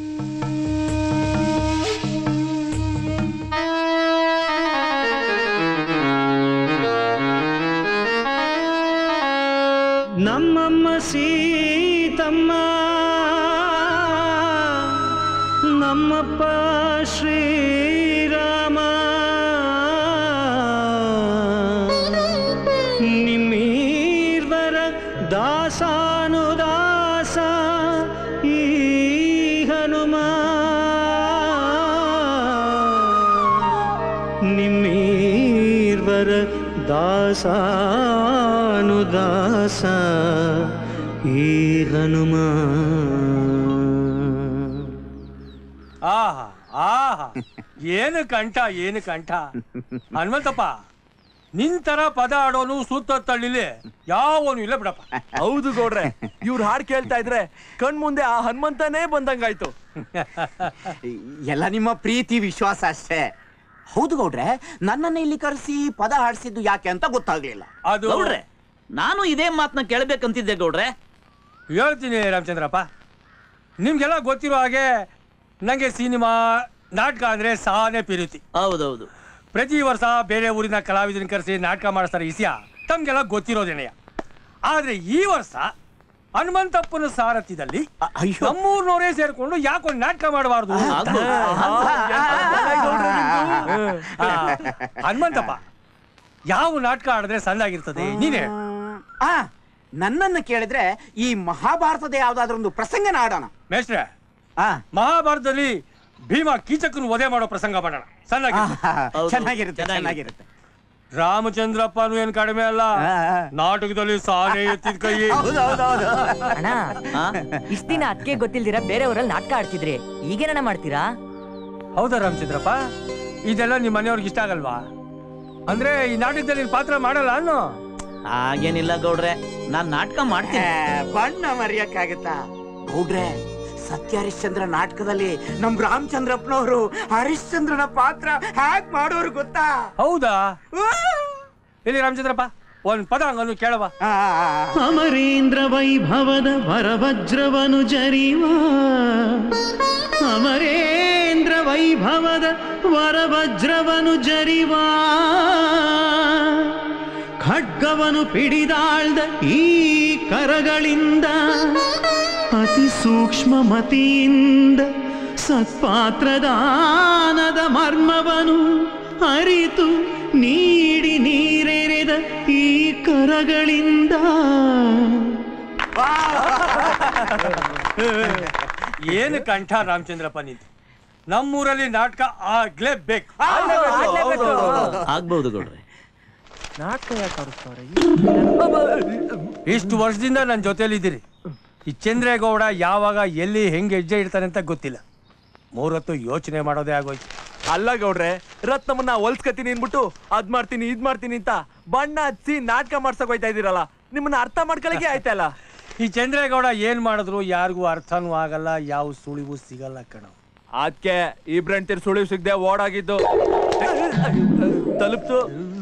ನಮ್ಮಮ್ಮ ಸೀತಮ್ಮ, ನಮ್ಮಪ್ಪ ಶ್ರೀರಾಮ, ನಿಮ್ಮೀರ್ವರ ದಾಸಾನುದಾಸ ಈ ಹನುಮ, ನಿಮ್ಮೀರ್ವರ ದಾಸಾನುದಾಸ ಈ ಹನುಮ. ಆಹಾ ಆಹಾ, ಏನು ಕಂಠ ಏನು ಕಂಠ ಹನುಮಂತಪ್ಪ ನಿನ್ ತರ ಪದ ಆಡೋನು ಸೂತ್ತ ತಳ್ಳಿಲಿ ಯಾವನು ಇಲ್ಲ ಬಿಡಪ್ಪ. ಹೌದು ಗೌಡ್ರೆ, ಇವ್ರು ಹಾಡು ಕೇಳ್ತಾ ಇದ್ರೆ ಕಣ್ ಮುಂದೆ ಆ ಹನುಮಂತನೇ ಬಂದಂಗಾಯ್ತು. ಎಲ್ಲ ನಿಮ್ಮ ಪ್ರೀತಿ ವಿಶ್ವಾಸ ಅಷ್ಟೇ. ಹೌದು ಗೌಡ್ರೆ, ನನ್ನನ್ನ ಇಲ್ಲಿ ಕರೆಸಿ ಪದ ಹಾಡಿಸಿದ್ದು ಯಾಕೆ ಅಂತ ಗೊತ್ತಾಗ್ಲಿಲ್ಲ. ಅದು ಗೌಡ್ರೆ, ನಾನು ಇದೇ ಮಾತನ್ನ ಕೇಳ್ಬೇಕಂತಿದ್ದೆ ಗೌಡ್ರೆ. ಹೇಳ್ತೀನಿ ರಾಮಚಂದ್ರಪ್ಪ, ನಿಮ್ಗೆಲ್ಲ ಗೊತ್ತಿರೋ ಹಾಗೆ ನಂಗೆ ಸಿನಿಮಾ ನಾಟಕ ಅಂದ್ರೆ ಸಾನೆ ಪ್ರೀತಿ. ಹೌದೌದು, ಪ್ರತಿ ವರ್ಷ ಬೇರೆ ಊರಿನ ಕಲಾವಿದನ ಕರೆಸಿ ನಾಟಕ ಮಾಡಿಸ್ತಾರೆ. ಇಸಿಯ ತಮ್ಗೆಲ್ಲ ಗೊತ್ತಿರೋದೇನೆಯ. ಆದ್ರೆ ಈ ವರ್ಷ ಹನುಮಂತಪ್ಪನ ಸಾರಥ್ಯದಲ್ಲಿ ನಮ್ಮೂರ್ನವರೇ ಸೇರ್ಕೊಂಡು ಯಾಕೊಂದು ನಾಟಕ ಮಾಡಬಾರ್ದು? ಹನುಮಂತಪ್ಪ, ಯಾವ ನಾಟಕ ಆಡಿದ್ರೆ ಸಂದಾಗಿರ್ತದೆ ನೀನೇ? ಆ ನನ್ನನ್ನು ಕೇಳಿದ್ರೆ ಈ ಮಹಾಭಾರತದ ಯಾವ್ದಾದ್ರೊಂದು ಪ್ರಸಂಗನ ಆಡೋಣ. ಮೇಷ್ಟ್ರೆ, ಮಹಾಭಾರತದಲ್ಲಿ ಭೀಮ ಕೀಚಕನು ವಧೆ ಮಾಡೋ ಪ್ರಸಂಗ ಮಾಡೋಣ. ಚೆನ್ನಾಗಿರುತ್ತೆ ಚೆನ್ನಾಗಿರುತ್ತೆ. ರಾಮಚಂದ್ರಪ್ಪನು ಏನ್ ಕಡಿಮೆ ಅಲ್ಲ, ನಾಟಕದಲ್ಲಿ ಸಾನೆ ಎತ್ತಿದ ಕೈ. ಅಣ್ಣ, ಇಷ್ಟ ದಿನ ಅದಕ್ಕೆ ಗೊತ್ತಿಲ್ದಿರ ಬೇರೆ ಊರಲ್ಲಿ ನಾಟಕ ಆಡ್ತಿದ್ರಿ, ಈಗೇನ ಮಾಡ್ತೀರಾ? ಹೌದಾ ರಾಮಚಂದ್ರಪ್ಪ, ಇದೆಲ್ಲ ನಿಮ್ ಮನೆಯವ್ರಿಗೆ ಇಷ್ಟ ಆಗಲ್ವಾ? ಅಂದ್ರೆ ಈ ನಾಟಕದಲ್ಲಿ ಪಾತ್ರ ಮಾಡಲ್ಲ ಅನ್ನೋ? ಹಾಗೇನಿಲ್ಲ ಗೌಡ್ರೆ, ನಾನ್ ನಾಟಕ ಮಾಡ್ತೀನಿ. ಬಣ್ಣ ಮರೆಯಕ್ಕಾಗತ್ತಾ ಗೌಡ್ರೆ? ಸತ್ಯ ಹರಿಶ್ಚಂದ್ರ ನಾಟಕದಲ್ಲಿ ನಮ್ ರಾಮಚಂದ್ರಪ್ಪನವರು ಹರಿಶ್ಚಂದ್ರನ ಪಾತ್ರ ಹ್ಯಾಕ್ ಮಾಡೋರು ಗೊತ್ತಾ? ಹೌದಾ? ಇಲ್ಲಿ ರಾಮಚಂದ್ರಪ್ಪ ಒಂದ್ ಪದ ಹಂಗನ್ನು ಕೇಳವ. ಅಮರೇಂದ್ರ ವೈಭವದ ವರವಜ್ರವನು ಜರಿವ, ಅಮರೇಂದ್ರ ವೈಭವದ ವರವಜ್ರವನು ಜರಿವ, ಖಡ್ಗವನು ಪಿಡಿದಾಳ್ದ ಈ ಕರಗಳಿಂದ, ಅತಿ ಸೂಕ್ಷ್ಮ ಮತಿಯಿಂದ ಸತ್ಪಾತ್ರದಾನದ ಮರ್ಮವನು ಅರಿತು ನೀಡಿ ನೀರೆರೆದ ಈ ಕರಗಳಿಂದ. ಏನು ಕಂಠ ರಾಮಚಂದ್ರಪ್ಪ ನಿಂತು. ನಮ್ಮೂರಲ್ಲಿ ನಾಟಕ ಆಗ್ಲೇಬೇಕು. ಆಗ್ಬಹುದು ಗೌಡ್ರೆ. ನಾಟಕ ಯಾಕೆ ಆಡಿಸ್ತಾರೆ? ಇಷ್ಟು ವರ್ಷದಿಂದ ನನ್ನ ಜೊತೆಲಿ ಇದ್ದೀರಿ. ಈ ಚಂದ್ರೇಗೌಡ ಯಾವಾಗ ಎಲ್ಲಿ ಹೆಂಗೆ ಹೆಜ್ಜೆ ಇಡ್ತಾನೆ ಅಂತ ಗೊತ್ತಿಲ್ಲ. ಮೂರತ್ತು ಯೋಚನೆ ಮಾಡೋದೇ ಆಗೋಯ್ತು. ಅಲ್ಲ ಗೌಡ್ರೆ, ರತ್ನಮ್ಮನ್ನ ಹೊಲ್ಸ್ಕತೀನಿ ಅನ್ಬಿಟ್ಟು ಅದ್ ಮಾಡ್ತೀನಿ ಇದ್ ಮಾಡ್ತೀನಿ ಅಂತ ಬಣ್ಣ ಹಚ್ಚಿ ನಾಟಕ ಮಾಡ್ಸಕ್ ಹೋಯ್ತಾ ಇದೀರಲ್ಲ, ನಿಮ್ಮನ್ನ ಅರ್ಥ ಮಾಡ್ಕೊಳಕ್ಕೆ ಆಯ್ತಲ್ಲ. ಈ ಚಂದ್ರೇಗೌಡ ಏನ್ ಮಾಡಿದ್ರು ಯಾರಿಗೂ ಅರ್ಥನೂ ಆಗಲ್ಲ, ಯಾವ ಸುಳಿವು ಸಿಗಲ್ಲ ಕಣ. ಅದಕ್ಕೆ ಇಬ್ರಂಟಿರ್ ಸುಳಿವು ಸಿಗದೆ ಓಡಾಗಿದ್ದು ತಲುಪ್ತು.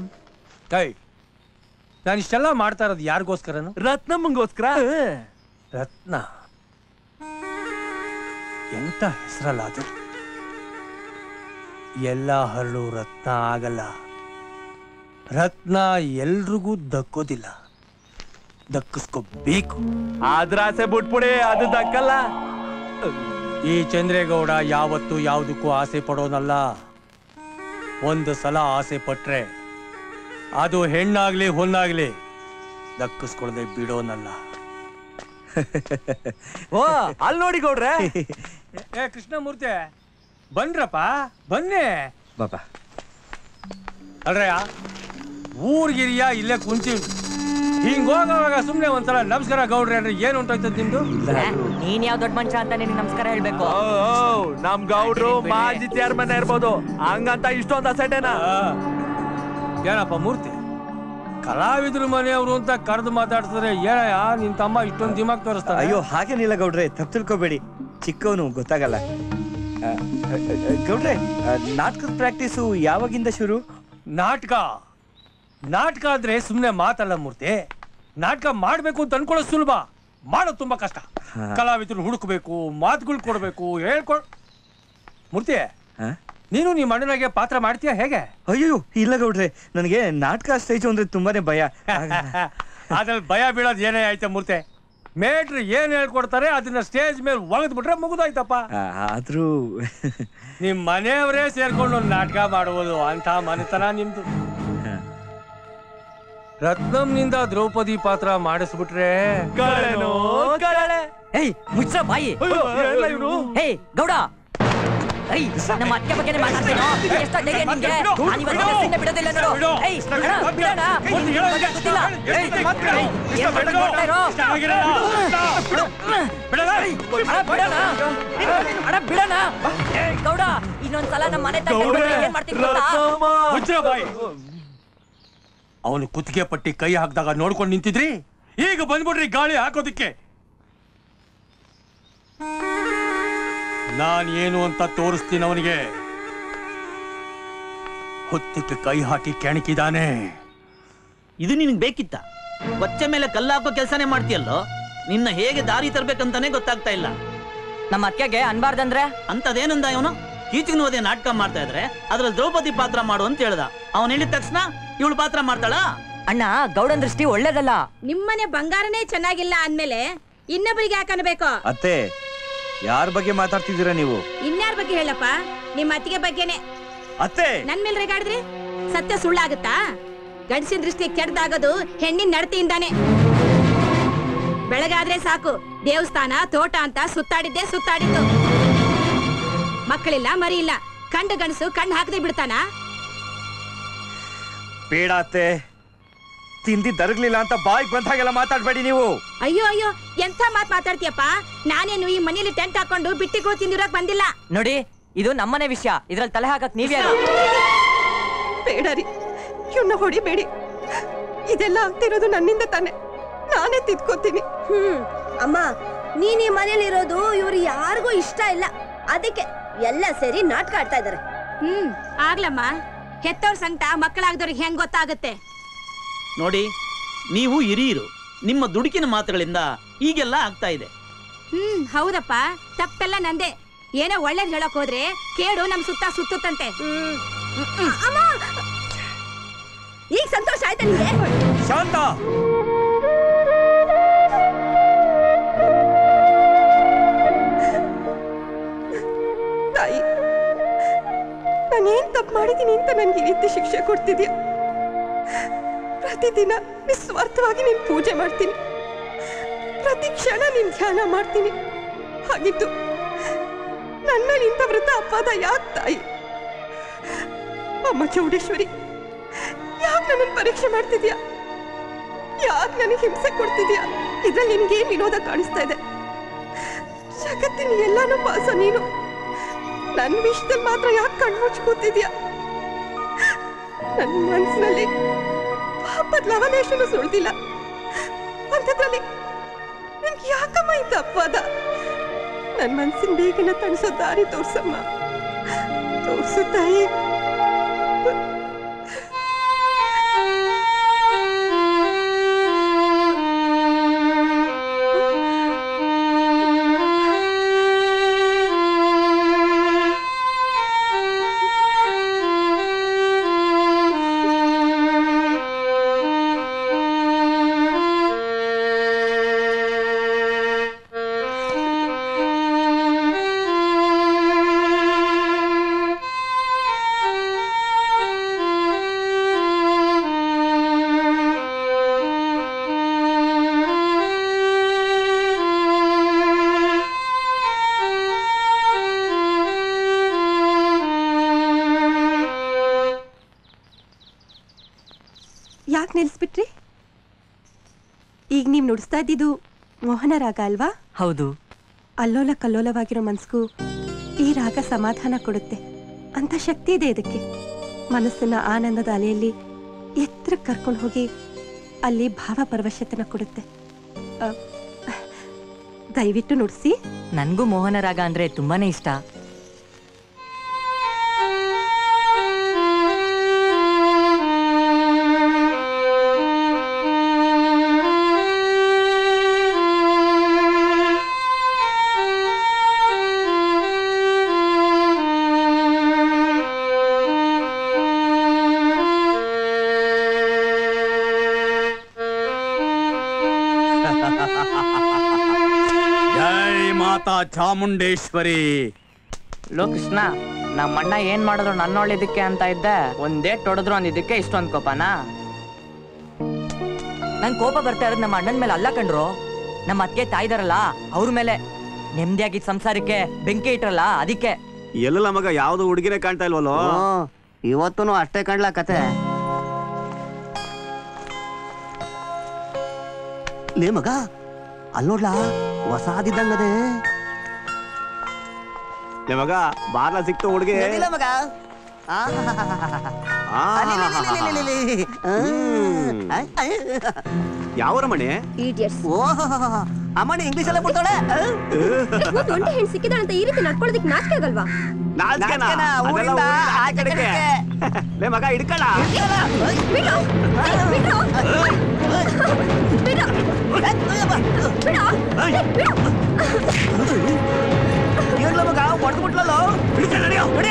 ನಾನು ಇಷ್ಟೆಲ್ಲ ಮಾಡ್ತಾ ಇರೋದು ಯಾರಿಗೋಸ್ಕರನು? ರತ್ನಮ್ಮಂಗೋಸ್ಕರ. ರತ್ನ ಎಂತ ಹೆಸರಲ್ಲ ಅದು. ಎಲ್ಲ ಹರಳು ರತ್ನ ಆಗಲ್ಲ. ರತ್ನ ಎಲ್ರಿಗೂ ದಕ್ಕೋದಿಲ್ಲ, ದಕ್ಕಿಸ್ಕೋಬೇಕು. ಆದ್ರ ಆಸೆ ಬಿಟ್ಬಿಡಿ, ಅದು ದಕ್ಕಲ್ಲ. ಈ ಚಂದ್ರೇಗೌಡ ಯಾವತ್ತು ಯಾವುದಕ್ಕೂ ಆಸೆ ಪಡೋನಲ್ಲ. ಒಂದು ಸಲ ಆಸೆ ಪಟ್ರೆ ಅದು ಹೆಣ್ಣಾಗ್ಲಿ ಹೊನ್ನಾಗ್ಲಿ ದಕ್ಕಿಸ್ಕೊಳ್ದೆ ಬಿಡೋನಲ್ಲ. ಓ ಅಲ್ಲಿ ನೋಡಿ ಗೌಡ್ರೆ. ಏ ಕೃಷ್ಣಮೂರ್ತಿ, ಬನ್ರಪ್ಪ ಬನ್ನಿ. ಬಾಬಾ ಅಲ್ರಯ್ಯ, ಊರ್ಗಿರಿಯ ಇಲ್ಲೇ ಕುಂತೀವಿ. ಹಿಂಗ್ ಹೋಗೋವಾಗ ಸುಮ್ನೆ ಒಂದ್ಸಲ ನಮಸ್ಕಾರ ಗೌಡ್ರೆ ಅಂದ್ರೆ ಏನು ಉಂಟಾಯ್ತದ ನಿಮ್ದು? ನೀನ್ ಯಾವ ದೊಡ್ಡ ಮನುಷ್ಯ ಅಂತ ನಿನ್ ನಮಸ್ಕಾರ ಹೇಳ್ಬೇಕು. ನಮ್ ಗೌಡ್ರು ಮಾಜಿ ಚೇರ್ಮನ್ ಇರ್ಬೋದು, ಹಂಗಂತ ಇಷ್ಟೊಂದು ಅಸೆಟೇನಾ? ಏನಪ್ಪ ಮೂರ್ತಿ, ಕಲಾವಿದ್ರ ಮನೆಯವರು ಅಂತ ಕರೆದು ಮಾತಾಡ್ತಾರೆ. ಏನಯ್ಯ ನಿನ್ ತಮ್ಮ ಇಷ್ಟೊಂದು ದಿಮಾಗ್ ತೋರಿಸ್ತಾರೆ? ಅಯ್ಯೋ ಹಾಗೇನಿಲ್ಲ ಗೌಡ್ರೆ, ತಪ್ಪು ತಿಳ್ಕೊಬೇಡಿ, ಚಿಕ್ಕವನು ಗೊತ್ತಾಗಲ್ಲ. ಗೌಡ್ರೆ, ನಾಟಕದ ಪ್ರಾಕ್ಟೀಸು ಯಾವಾಗಿಂದ ಶುರು? ನಾಟಕ ನಾಟಕ ಅಂದ್ರೆ ಸುಮ್ನೆ ಮಾತಲ್ಲ ಮೂರ್ತಿ. ನಾಟಕ ಮಾಡ್ಬೇಕು ಅಂತ ಅನ್ಕೊಳ್ಳೋದು ಸುಲಭ, ಮಾಡೋದು ತುಂಬಾ ಕಷ್ಟ. ಕಲಾವಿದ್ರು ಹುಡುಕ್ಬೇಕು, ಮಾತುಗಳು ಕೊಡ್ಬೇಕು, ಹೇಳ್ಕೊಡ್. ಮೂರ್ತಿ, ನೀನು ನಿಮ್ಮ ಅಣ್ಣನಾಗೆ ಪಾತ್ರ ಮಾಡ್ತೀಯ ಹೇಗೆ? ಅಯ್ಯೋ ಇಲ್ಲ ಗೌಡ್ರೆ, ನನಗೆ ನಾಟಕ ಸ್ಟೇಜ್ ಅಂದ್ರೆ ತುಂಬಾನೇ ಭಯ. ಅದ್ರಲ್ಲಿ ಭಯ ಬೀಳೋದು ಏನೇ ಆಯ್ತಾ ಮೂರ್ತಿ? ಮೇಟ್ರು ಏನ್ ಹೇಳ್ಕೊಡ್ತಾರೆ ಅದನ್ನ ಸ್ಟೇಜ್ ಮೇಲೆ ಒಗದ್ ಬಿಟ್ರೆ ಮುಗಿದೋಯ್ತಪ್ಪ. ಆದ್ರೂ ನಿಮ್ ಮನೆಯವರೇ ಸೇರ್ಕೊಂಡು ನಾಟಕ ಮಾಡುವುದು ಅಂತ ಮನೆತನ ನಿಮ್ದು. ರತ್ನಂನಿಂದ ದ್ರೌಪದಿ ಪಾತ್ರ ಮಾಡಿಸ್ಬಿಟ್ರೆ ಏಯ್ ಮುಚ್ಚ ಬಾಯಿ. ಏಯ್ ಗೌಡ, ನಮ್ಮ ಅತ್ತೆ ಬಗ್ಗೆನೇ ಮಾತಾಡ್ತೀನೋ ಎಷ್ಟೋ ಧೈರ್ಯ ನಿಂಗೆ ನಾನು ಇವತ್ತು ಸುಮ್ಮನೆ ಬಿಡೋದಿಲ್ಲ ನೋಡು ಏಯ್ ಅಣ್ಣ ಬಿಡೋಣ ಗೊತ್ತಿಲ್ಲ ಏಯ್ ಏನ್ ಮಾಡ್ತಾ ಇರೋ ಬಿಡೋಣ ಅಣ್ಣ ಬಿಡೋಣ ಗೌಡ ಇನ್ನೊಂದ್ಸಲ ನಮ್ಮ ಮನೆ ಏನ್ ಮಾಡ್ತೀನಿ ಅವನು ಕುತ್ತಿಗೆ ಪಟ್ಟಿ ಕೈ ಹಾಕಿದಾಗ ನೋಡ್ಕೊಂಡು ನಿಂತಿದ್ರಿ, ಈಗ ಬಂದ್ಬಿಡ್ರಿ ಗಾಳಿ ಹಾಕೋದಿಕ್ಕೆ. ನಾನ್ ಏನು ಅಂತ ತೋರಿಸ್ತೀನಿ ಅವನಿಗೆ. ಹೊತ್ತಿಗೆ ಕೈ ಹಾಕಿ ಕೆಣಕಿದಾನೆ. ಇದು ನಿನಗೆ ಬೇಕಿತ್ತ? ಕೊಚ್ಚೆ ಮೇಲೆ ಕಲ್ಲು ಹಾಕೋ ಕೆಲಸನೇ ಮಾಡ್ತೀಯಲ್ಲೋ. ನಿನ್ನ ಹೇಗೆ ದಾರಿ ತರ್ಬೇಕಂತಾನೆ ಗೊತ್ತಾಗ್ತಾ ಇಲ್ಲ. ನಮ್ಮ ಅತ್ತೆಗೆ ಅನ್ಬಾರ್ದಂದ್ರೆ ಅಂತದೇನಂದ ಇವನು? ಕೀಚಿನ ಓದಿ ನಾಟಕ ಮಾಡ್ತಾ ಇದ್ರೆ ಅದ್ರಲ್ಲಿ ದ್ರೌಪದಿ ಪಾತ್ರ ಮಾಡು ಅಂತ ಹೇಳ್ದ. ಅವನ್ ಹೇಳಿದ ತಕ್ಷಣ ಇವಳು ಪಾತ್ರ ಮಾಡ್ತಾಳ? ಅಣ್ಣ ಗೌಡನ್ ದೃಷ್ಟಿ ಒಳ್ಳೇದಲ್ಲ. ನಿಮ್ಮನೆ ಬಂಗಾರನೇ ಚೆನ್ನಾಗಿಲ್ಲ ಅಂದ್ಮೇಲೆ ಇನ್ನೊಬ್ಬರಿಗೆ ಯಾಕೆ ಅನ್ಬೇಕು? ಅತ್ತೆ, ಯಾರ ಬಗ್ಗೆ ಮಾತಾಡ್ತಿದ್ದೀರಾ ನೀವು? ಇನ್ಯಾರ ಬಗ್ಗೆ ಹೇಳಪ್ಪ? ನಿಮ್ಮ ಅತ್ತಿಗೆ ಬಗ್ಗೆನೆ. ಅತ್ತೆ, ನನ್ ಮೇಲೆ ರೇಗಾಡಿದ್ರಿ ಸತ್ಯ ಸುಳ್ಳಾಗುತ್ತಾ? ಗಂಡಸಿನ ದೃಷ್ಟಿ ಕೆಡ್ದಾಗೋದು ಹೆಣ್ಣಿನ ನಡತೆಯಿಂದಾನೆ. ಬೆಳಗಾದ್ರೆ ಸಾಕು ದೇವಸ್ಥಾನ ತೋಟ ಅಂತ ಸುತ್ತಾಡಿದ್ದೆ ಸುತ್ತಾಡಿದ್ದು. ಮಕ್ಕಳಿಲ್ಲ ಮರಿ ಇಲ್ಲ, ಕಂಡ ಗಂಡಸು ಕಣ್ಣು ಹಾಕದೆ ಬಿಡ್ತಾನ? ಬೇಡ ಅತ್ತೆ, ತಿಂದಿ ದರಗ್ಲಿಲ್ಲ ಅಂತ ಬಾಯಿಗೆ ಬಂದ ಹಾಗೆಲ್ಲ ಮಾತಾಡ್ಬೇಡಿ ನೀವು. ಅಯ್ಯೋ ಅಯ್ಯೋ, ಎಂಥ ಮಾತ್ ಮಾತಾಡ್ತೀಯಪ್ಪ? ನಾನೇನು ಈ ಮನೇಲಿ ಟೆಂಟ್ ಹಾಕೊಂಡು ಬಿಟ್ಟಿಗಳು ತಿಂದಿರೋಕ್ ಬಂದಿಲ್ಲ. ನೋಡಿ, ಇದು ನಮ್ಮನೆ ವಿಷಯ, ಇದ್ರಲ್ಲಿ ತಲೆ ಹಾಕಕ್ ನೀವ್ಯಾರು? ಬೇಡ ರೀ, ಇವನ್ನ ಹೊಡಿಬೇಡಿ. ಇದೆಲ್ಲ ಆಗ್ತಿರೋದು ನನ್ನಿಂದ ತಾನೆ. ನಾನೇ ತಿದ್ಕೋತೀನಿ. ಹ್ಮ್ ಅಮ್ಮ, ನೀನ್ ಈ ಮನೇಲಿ ಇರೋದು ಇವ್ರು ಯಾರಿಗೂ ಇಷ್ಟ ಇಲ್ಲ. ಅದಕ್ಕೆ ಎಲ್ಲ ಸೇರಿ ನಾಟಕ ಆಡ್ತಾ ಇದಾರೆ. ಹ್ಮ್ ಆಗ್ಲಮ್ಮ, ಹೆತ್ತವ್ರ ಸಂಕಟ ಮಕ್ಕಳಾಗದವ್ರಿಗೆ ಹೆಂಗ್ ಗೊತ್ತಾಗುತ್ತೆ? ನೋಡಿ, ನೀವು ಹಿರಿಯರು, ನಿಮ್ಮ ದುಡುಕಿನ ಮಾತುಗಳಿಂದ ಈಗೆಲ್ಲ ಆಗ್ತಾ ಇದೆ. ಹ್ಮ್ ಹೌದಪ್ಪ, ತಪ್ಪೆಲ್ಲ ನಂದೆ. ಏನೋ ಒಳ್ಳೇದ್ ಹೇಳಕ್ ಹೋದ್ರೆ ಕೇಡು ನಮ್ ಸುತ್ತ ಸುತ್ತಂತೆ. ಈಗ ಸಂತೋಷ ಆಯ್ತಾ ನಿಂಗೆ? ಶಾಂತ, ತಾಯಿ, ನಾನೇನ್ ತಪ್ಪು ಮಾಡಿದೀನಿ ಅಂತ ನನ್ಗೆ ಈ ರೀತಿ ಶಿಕ್ಷೆ ಕೊಡ್ತಿದ್ಯಾ? ಪ್ರತಿದಿನ ನಿಸ್ವಾರ್ಥವಾಗಿ ನಿನ್ ಪೂಜೆ ಮಾಡ್ತೀನಿ, ಪ್ರತಿ ಕ್ಷಣ ನಿನ್ ಧ್ಯಾನ ಮಾಡ್ತೀನಿ. ಹಾಗಿತ್ತು ನನ್ನ ಮೇಲೆ ಇಂಥ ವೃತ್ತ ಅಪವಾದ ಯಾಕೆ ತಾಯಿ? ಅಮ್ಮ ಚೌಡೇಶ್ವರಿ, ಯಾಕೆ ನನ್ನನ್ನು ಪರೀಕ್ಷೆ ಮಾಡ್ತಿದ್ಯಾ? ಯಾಕೆ ನನಗೆ ಹಿಂಸೆ ಕೊಡ್ತಿದ್ಯಾ? ಇದ್ರಲ್ಲಿ ನಿನ್ಗೇನ್ ವಿನೋದ ಕಾಣಿಸ್ತಾ ಇದೆ? ಜಗತ್ತಿನ ಎಲ್ಲಾನು ಪಾಸ ನೀನು, ನನ್ನ ವಿಷಯದಲ್ಲಿ ಮಾತ್ರ ಯಾಕೆ ಕಣ್ಮುಚ್ಚಿ ಕೂತಿದ್ಯಾ? ನನ್ನ ಮನಸ್ಸಿನಲ್ಲಿ ಪಾಪದ ಲವಲೇಶನು ಸುಳ್ದಿಲ್ಲ. ಅಂಥದ್ರಲ್ಲಿ ನನ್ಗೆ ಯಾಕಮ್ಮ ಇಂಥ ಅಪವಾದ? ನನ್ನ ಮನಸ್ಸಿನ ಬೇಗನೆ ತಣಿಸೋ ದಾರಿ ತೋರ್ಸಮ್ಮ, ತೋರ್ಸು ತಾಯಿ. ಯಾಕೆ ನಿಲ್ಸ್ಬಿಟ್ರಿ? ಈಗ ನೀವು ನುಡಿಸ್ತಾ ಇದ್ದಿದ್ದು ಮೋಹನ ರಾಗ ಅಲ್ವಾ? ಹೌದು. ಅಲ್ಲೋಲ ಕಲ್ಲೋಲವಾಗಿರೋ ಮನ್ಸಿಗೂ ಈ ರಾಗ ಸಮಾಧಾನ ಕೊಡುತ್ತೆ. ಅಂತ ಶಕ್ತಿ ಇದೆ ಇದಕ್ಕೆ. ಮನಸ್ಸನ್ನ ಆನಂದದ ಅಲೆಯಲ್ಲಿ ಎತ್ತರಕ್ಕೆ ಕರ್ಕೊಂಡು ಹೋಗಿ ಅಲ್ಲಿ ಭಾವ ಪರವಶತನ ಕೊಡುತ್ತೆ. ದಯವಿಟ್ಟು ನುಡಿಸಿ. ನನ್ಗೂ ಮೋಹನ ರಾಗ ಅಂದ್ರೆ ತುಂಬಾನೇ ಇಷ್ಟ. ಜೈ ಮಾತಾ ಚಾಮುಂಡೇಶ್ವರಿ. ಲೋ ಕೃಷ್ಣ, ನಮ್ಮ ಅಣ್ಣ ಏನ್ ಮಾಡಿದ್ರು ನನ್ನ ಒಳ್ಳೇದಕ್ಕೆ ಅಂತ ಇದ್ದೆ, ಒಂದೇ ತೊಡದ್ರು ಅಂದಿದ್ದಕ್ಕೆ ಇಷ್ಟೊಂದು ಕೋಪನಾ? ನಂಗೆ ಕೋಪ ಬರ್ತಾ ಇರೋದು ನಮ್ಮ ಅಣ್ಣನ ಮೇಲೆ ಅಲ್ಲ ಕಂಡ್ರು, ನಮ್ಮ ಅತ್ತಿಗೆ ತಾಯಿದಾರಲ್ಲ ಅವ್ರ ಮೇಲೆ. ನೆಮ್ಮದಿಯಾಗಿದ್ದ ಸಂಸಾರಕ್ಕೆ ಬೆಂಕಿ ಇಟ್ರಲ್ಲ ಅದಕ್ಕೆ. ಎಲ್ಲಲ್ಲ ಮಗ, ಯಾವ್ದು ಹುಡುಗಿನೇ ಕಾಣ್ತಾ ಇಲ್ವಲ್ಲೋ? ಇವತ್ತೂ ಅಷ್ಟೇ ಕಾಣ್ಲಾ ಕತೆ. ಲೇ ಮಗ, ಅಲ್ಲೋಡ್ಲಾ ಹೊಸಾದಿದ್ದಂಗದೆ. ಲೇ ಮಗ, ಬಾರ್ಲ ಸಿಕ್ತು ಹುಡುಗಿ. ಮಗ ಯಾವ ಮನೆ? ಅಮ್ಮನೆ ಇಂಗ್ಲಿಷ್ ಅಲ್ಲೇ ಬಿಡ್ತಾಳೆ. ಒಂಟೆ ಹೆಣ್ಣು ಸಿಕ್ಕಿದಾಳಂತ ಈ ರೀತಿ ನಡ್ಕೊಳ್ಳೋದಕ್ಕೆ ನಾಚಿಕೆ ಆಗಲ್ವಾ? ಲೇ ಮಗ, ಹಿಡ್ಕಳ. ಏನ್ಲ ಮಗ, ಹೊಡ್ಬಿಟ್ಲಲ್ಲೋ. ಹಿಡ್ಕಳ ನಡೆಯೋ, ಹೊಡಿ.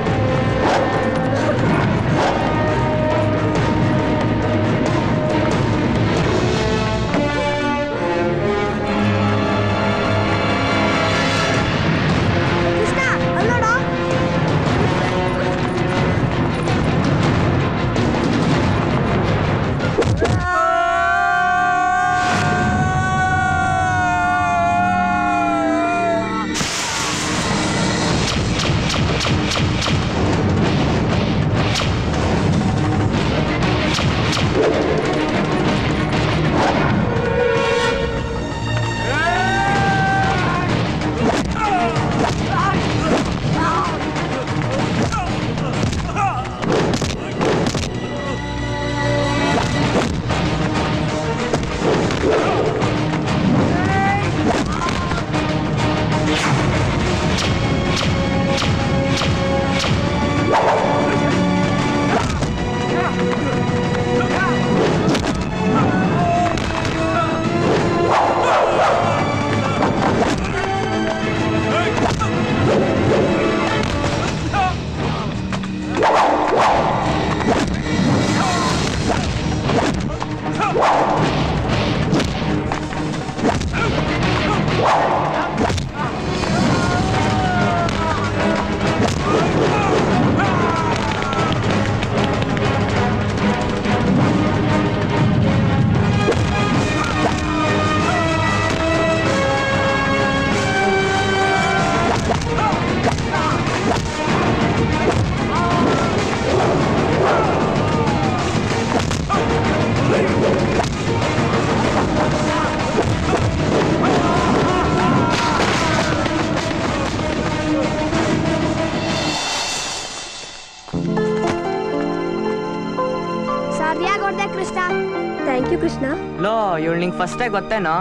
Thank you Krishna. ಲೋ, ಇವಳು ನಿಂಗೆ ಫಸ್ಟೇ ಗೊತ್ತೇನೋ?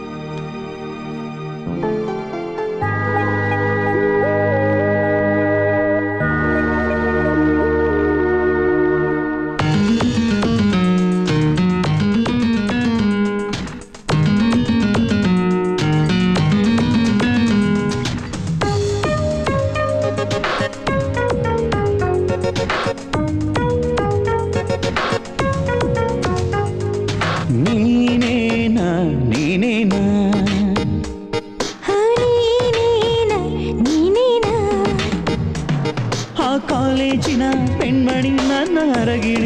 ಕಾಲೇಜಿನ ಪೆಣ್ಮಣಿ ನನ್ನ ಹರಗಿಣಿ.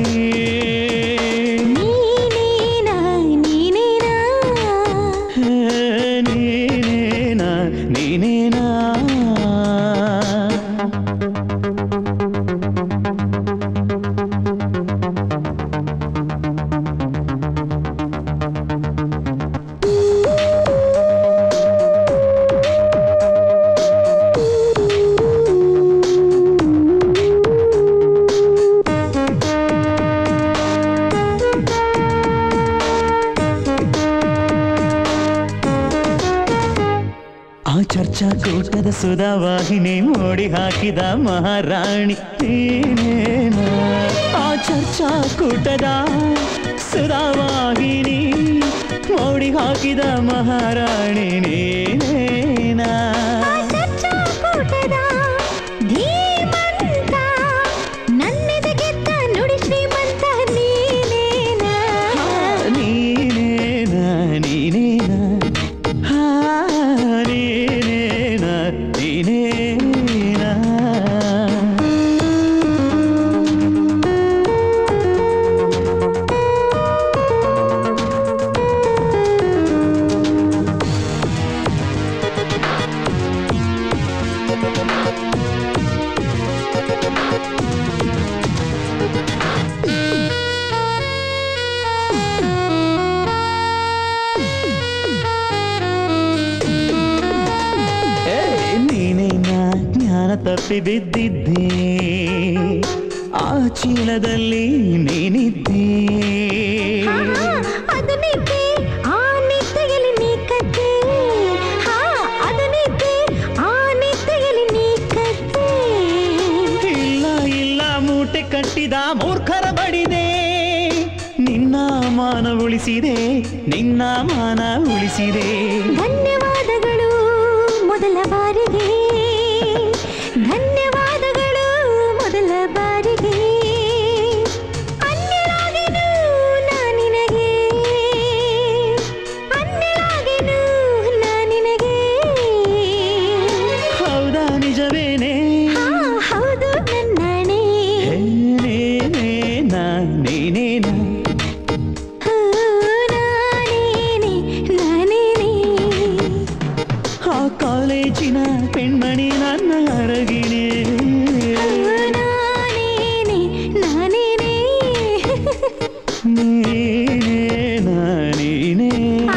ನೀನೇನಾ ನೀನೇನಾ ನೀನೇನಾ ಚರ್ಚಾಕೂಟದ ಸುಧಾವಾಹಿನಿ ಮೋಡಿ ಹಾಕಿದ ಮಹಾರಾಣಿ ನೀನೇನಾ. ಆ ಚರ್ಚಾಕೂಟದ ಸುಧಾವಾಹಿನಿ ಮೋಡಿ ಹಾಕಿದ ಮಹಾರಾಣಿ ನೀನೇನಾ. ತಪ್ಪಿ ಬಿದ್ದಿದ್ದೆ ಆ ಚೀಲದಲ್ಲಿ ನೀನಿದ್ದೆ ಅದು ನಿದ್ದೆ ಆ ನಿದ್ದೆಯಲ್ಲಿ ನೀ ಕದ್ದೆ ಹಾ ಅದು ನಿದ್ದೆ ಆ ನಿದ್ದೆಯಲ್ಲಿ ನೀ ಕದ್ದೆ ಇಲ್ಲ ಇಲ್ಲ ಮೂಟೆ ಕಟ್ಟಿದ ಮೂರ್ಖರ ಬಡಿದೆ ನಿನ್ನ ಮಾನ ಉಳಿಸಿದೆ ನಿನ್ನ ಮಾನ ಉಳಿಸಿದೆ ಧನ್ಯವಾದಗಳು ಮೊದಲ ಬಾರಿಗೆ ಧನ್ಯವಾದಗಳು ಮೊದಲ ಬಾರಿಗೆ ಅನ್ಯರಾಗೆನು ನಾನಿನಗೆ ಅನ್ಯರಾಗೆನು ನಾನಿನಗೆ ಹೌದಾ ನಿಜವೇನೆ ಹೌದು ನನ್ನಣೆ ನೇನೇನಾ ನೀನೇನಾ ನಾನೇನೆ ನಾನೇನೆ ಆ ಕಾಲೇಜಿನ പെൺമണി ನನ್ನ ಅರಗಿಣೆ ನಾನೇನೆ ನಾನೇನೆ ನೀನೇ ನಾನೀನೇ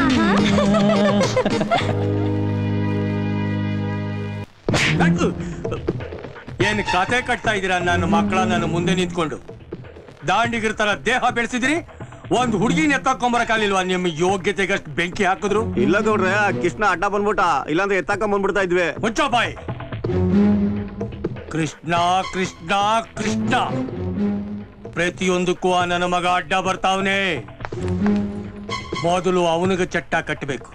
ಏನ್ ಕತೆ ಕಟ್ತಾ ಇದೀರಾ? ನನ್ನ ಮಕ್ಕಳ ನನ್ನ ಮುಂದೆ ನಿಂತ್ಕೊಂಡು ದಾಂಡಿಗಿರ್ ತರ ದೇಹ ಬೆಳೆಸಿದ್ರಿ, ಒಂದ್ ಹುಡುಗಿನ ಎತ್ತಾಕೊಂಬರಕ್ಕಾಗಲಿಲ್ವಾ? ನಿಮ್ಮ ಯೋಗ್ಯತೆಗೆ ಅಷ್ಟು ಬೆಂಕಿ ಹಾಕಿದ್ರು. ಇಲ್ಲ ಗೌಡ್ರೆ, ಕೃಷ್ಣ ಅಡ್ಡ ಬಂದ್ಬಿಟ್ಟ, ಇಲ್ಲಾಂದ್ರೆ ಎತ್ತಾಕೊಂಡ್ ಬಂದ್ಬಿಡ್ತಾ ಇದ್ವಿ. ಮುಚ್ಚ ಬಾಯ್. ಕೃಷ್ಣ ಕೃಷ್ಣ ಕೃಷ್ಣ ಪ್ರತಿಯೊಂದಕ್ಕೂ ಆ ನನ್ನ ಮಗ ಅಡ್ಡ ಬರ್ತಾವನೆ. ಮೊದಲು ಅವನಿಗೆ ಚಟ್ಟ ಕಟ್ಟಬೇಕು.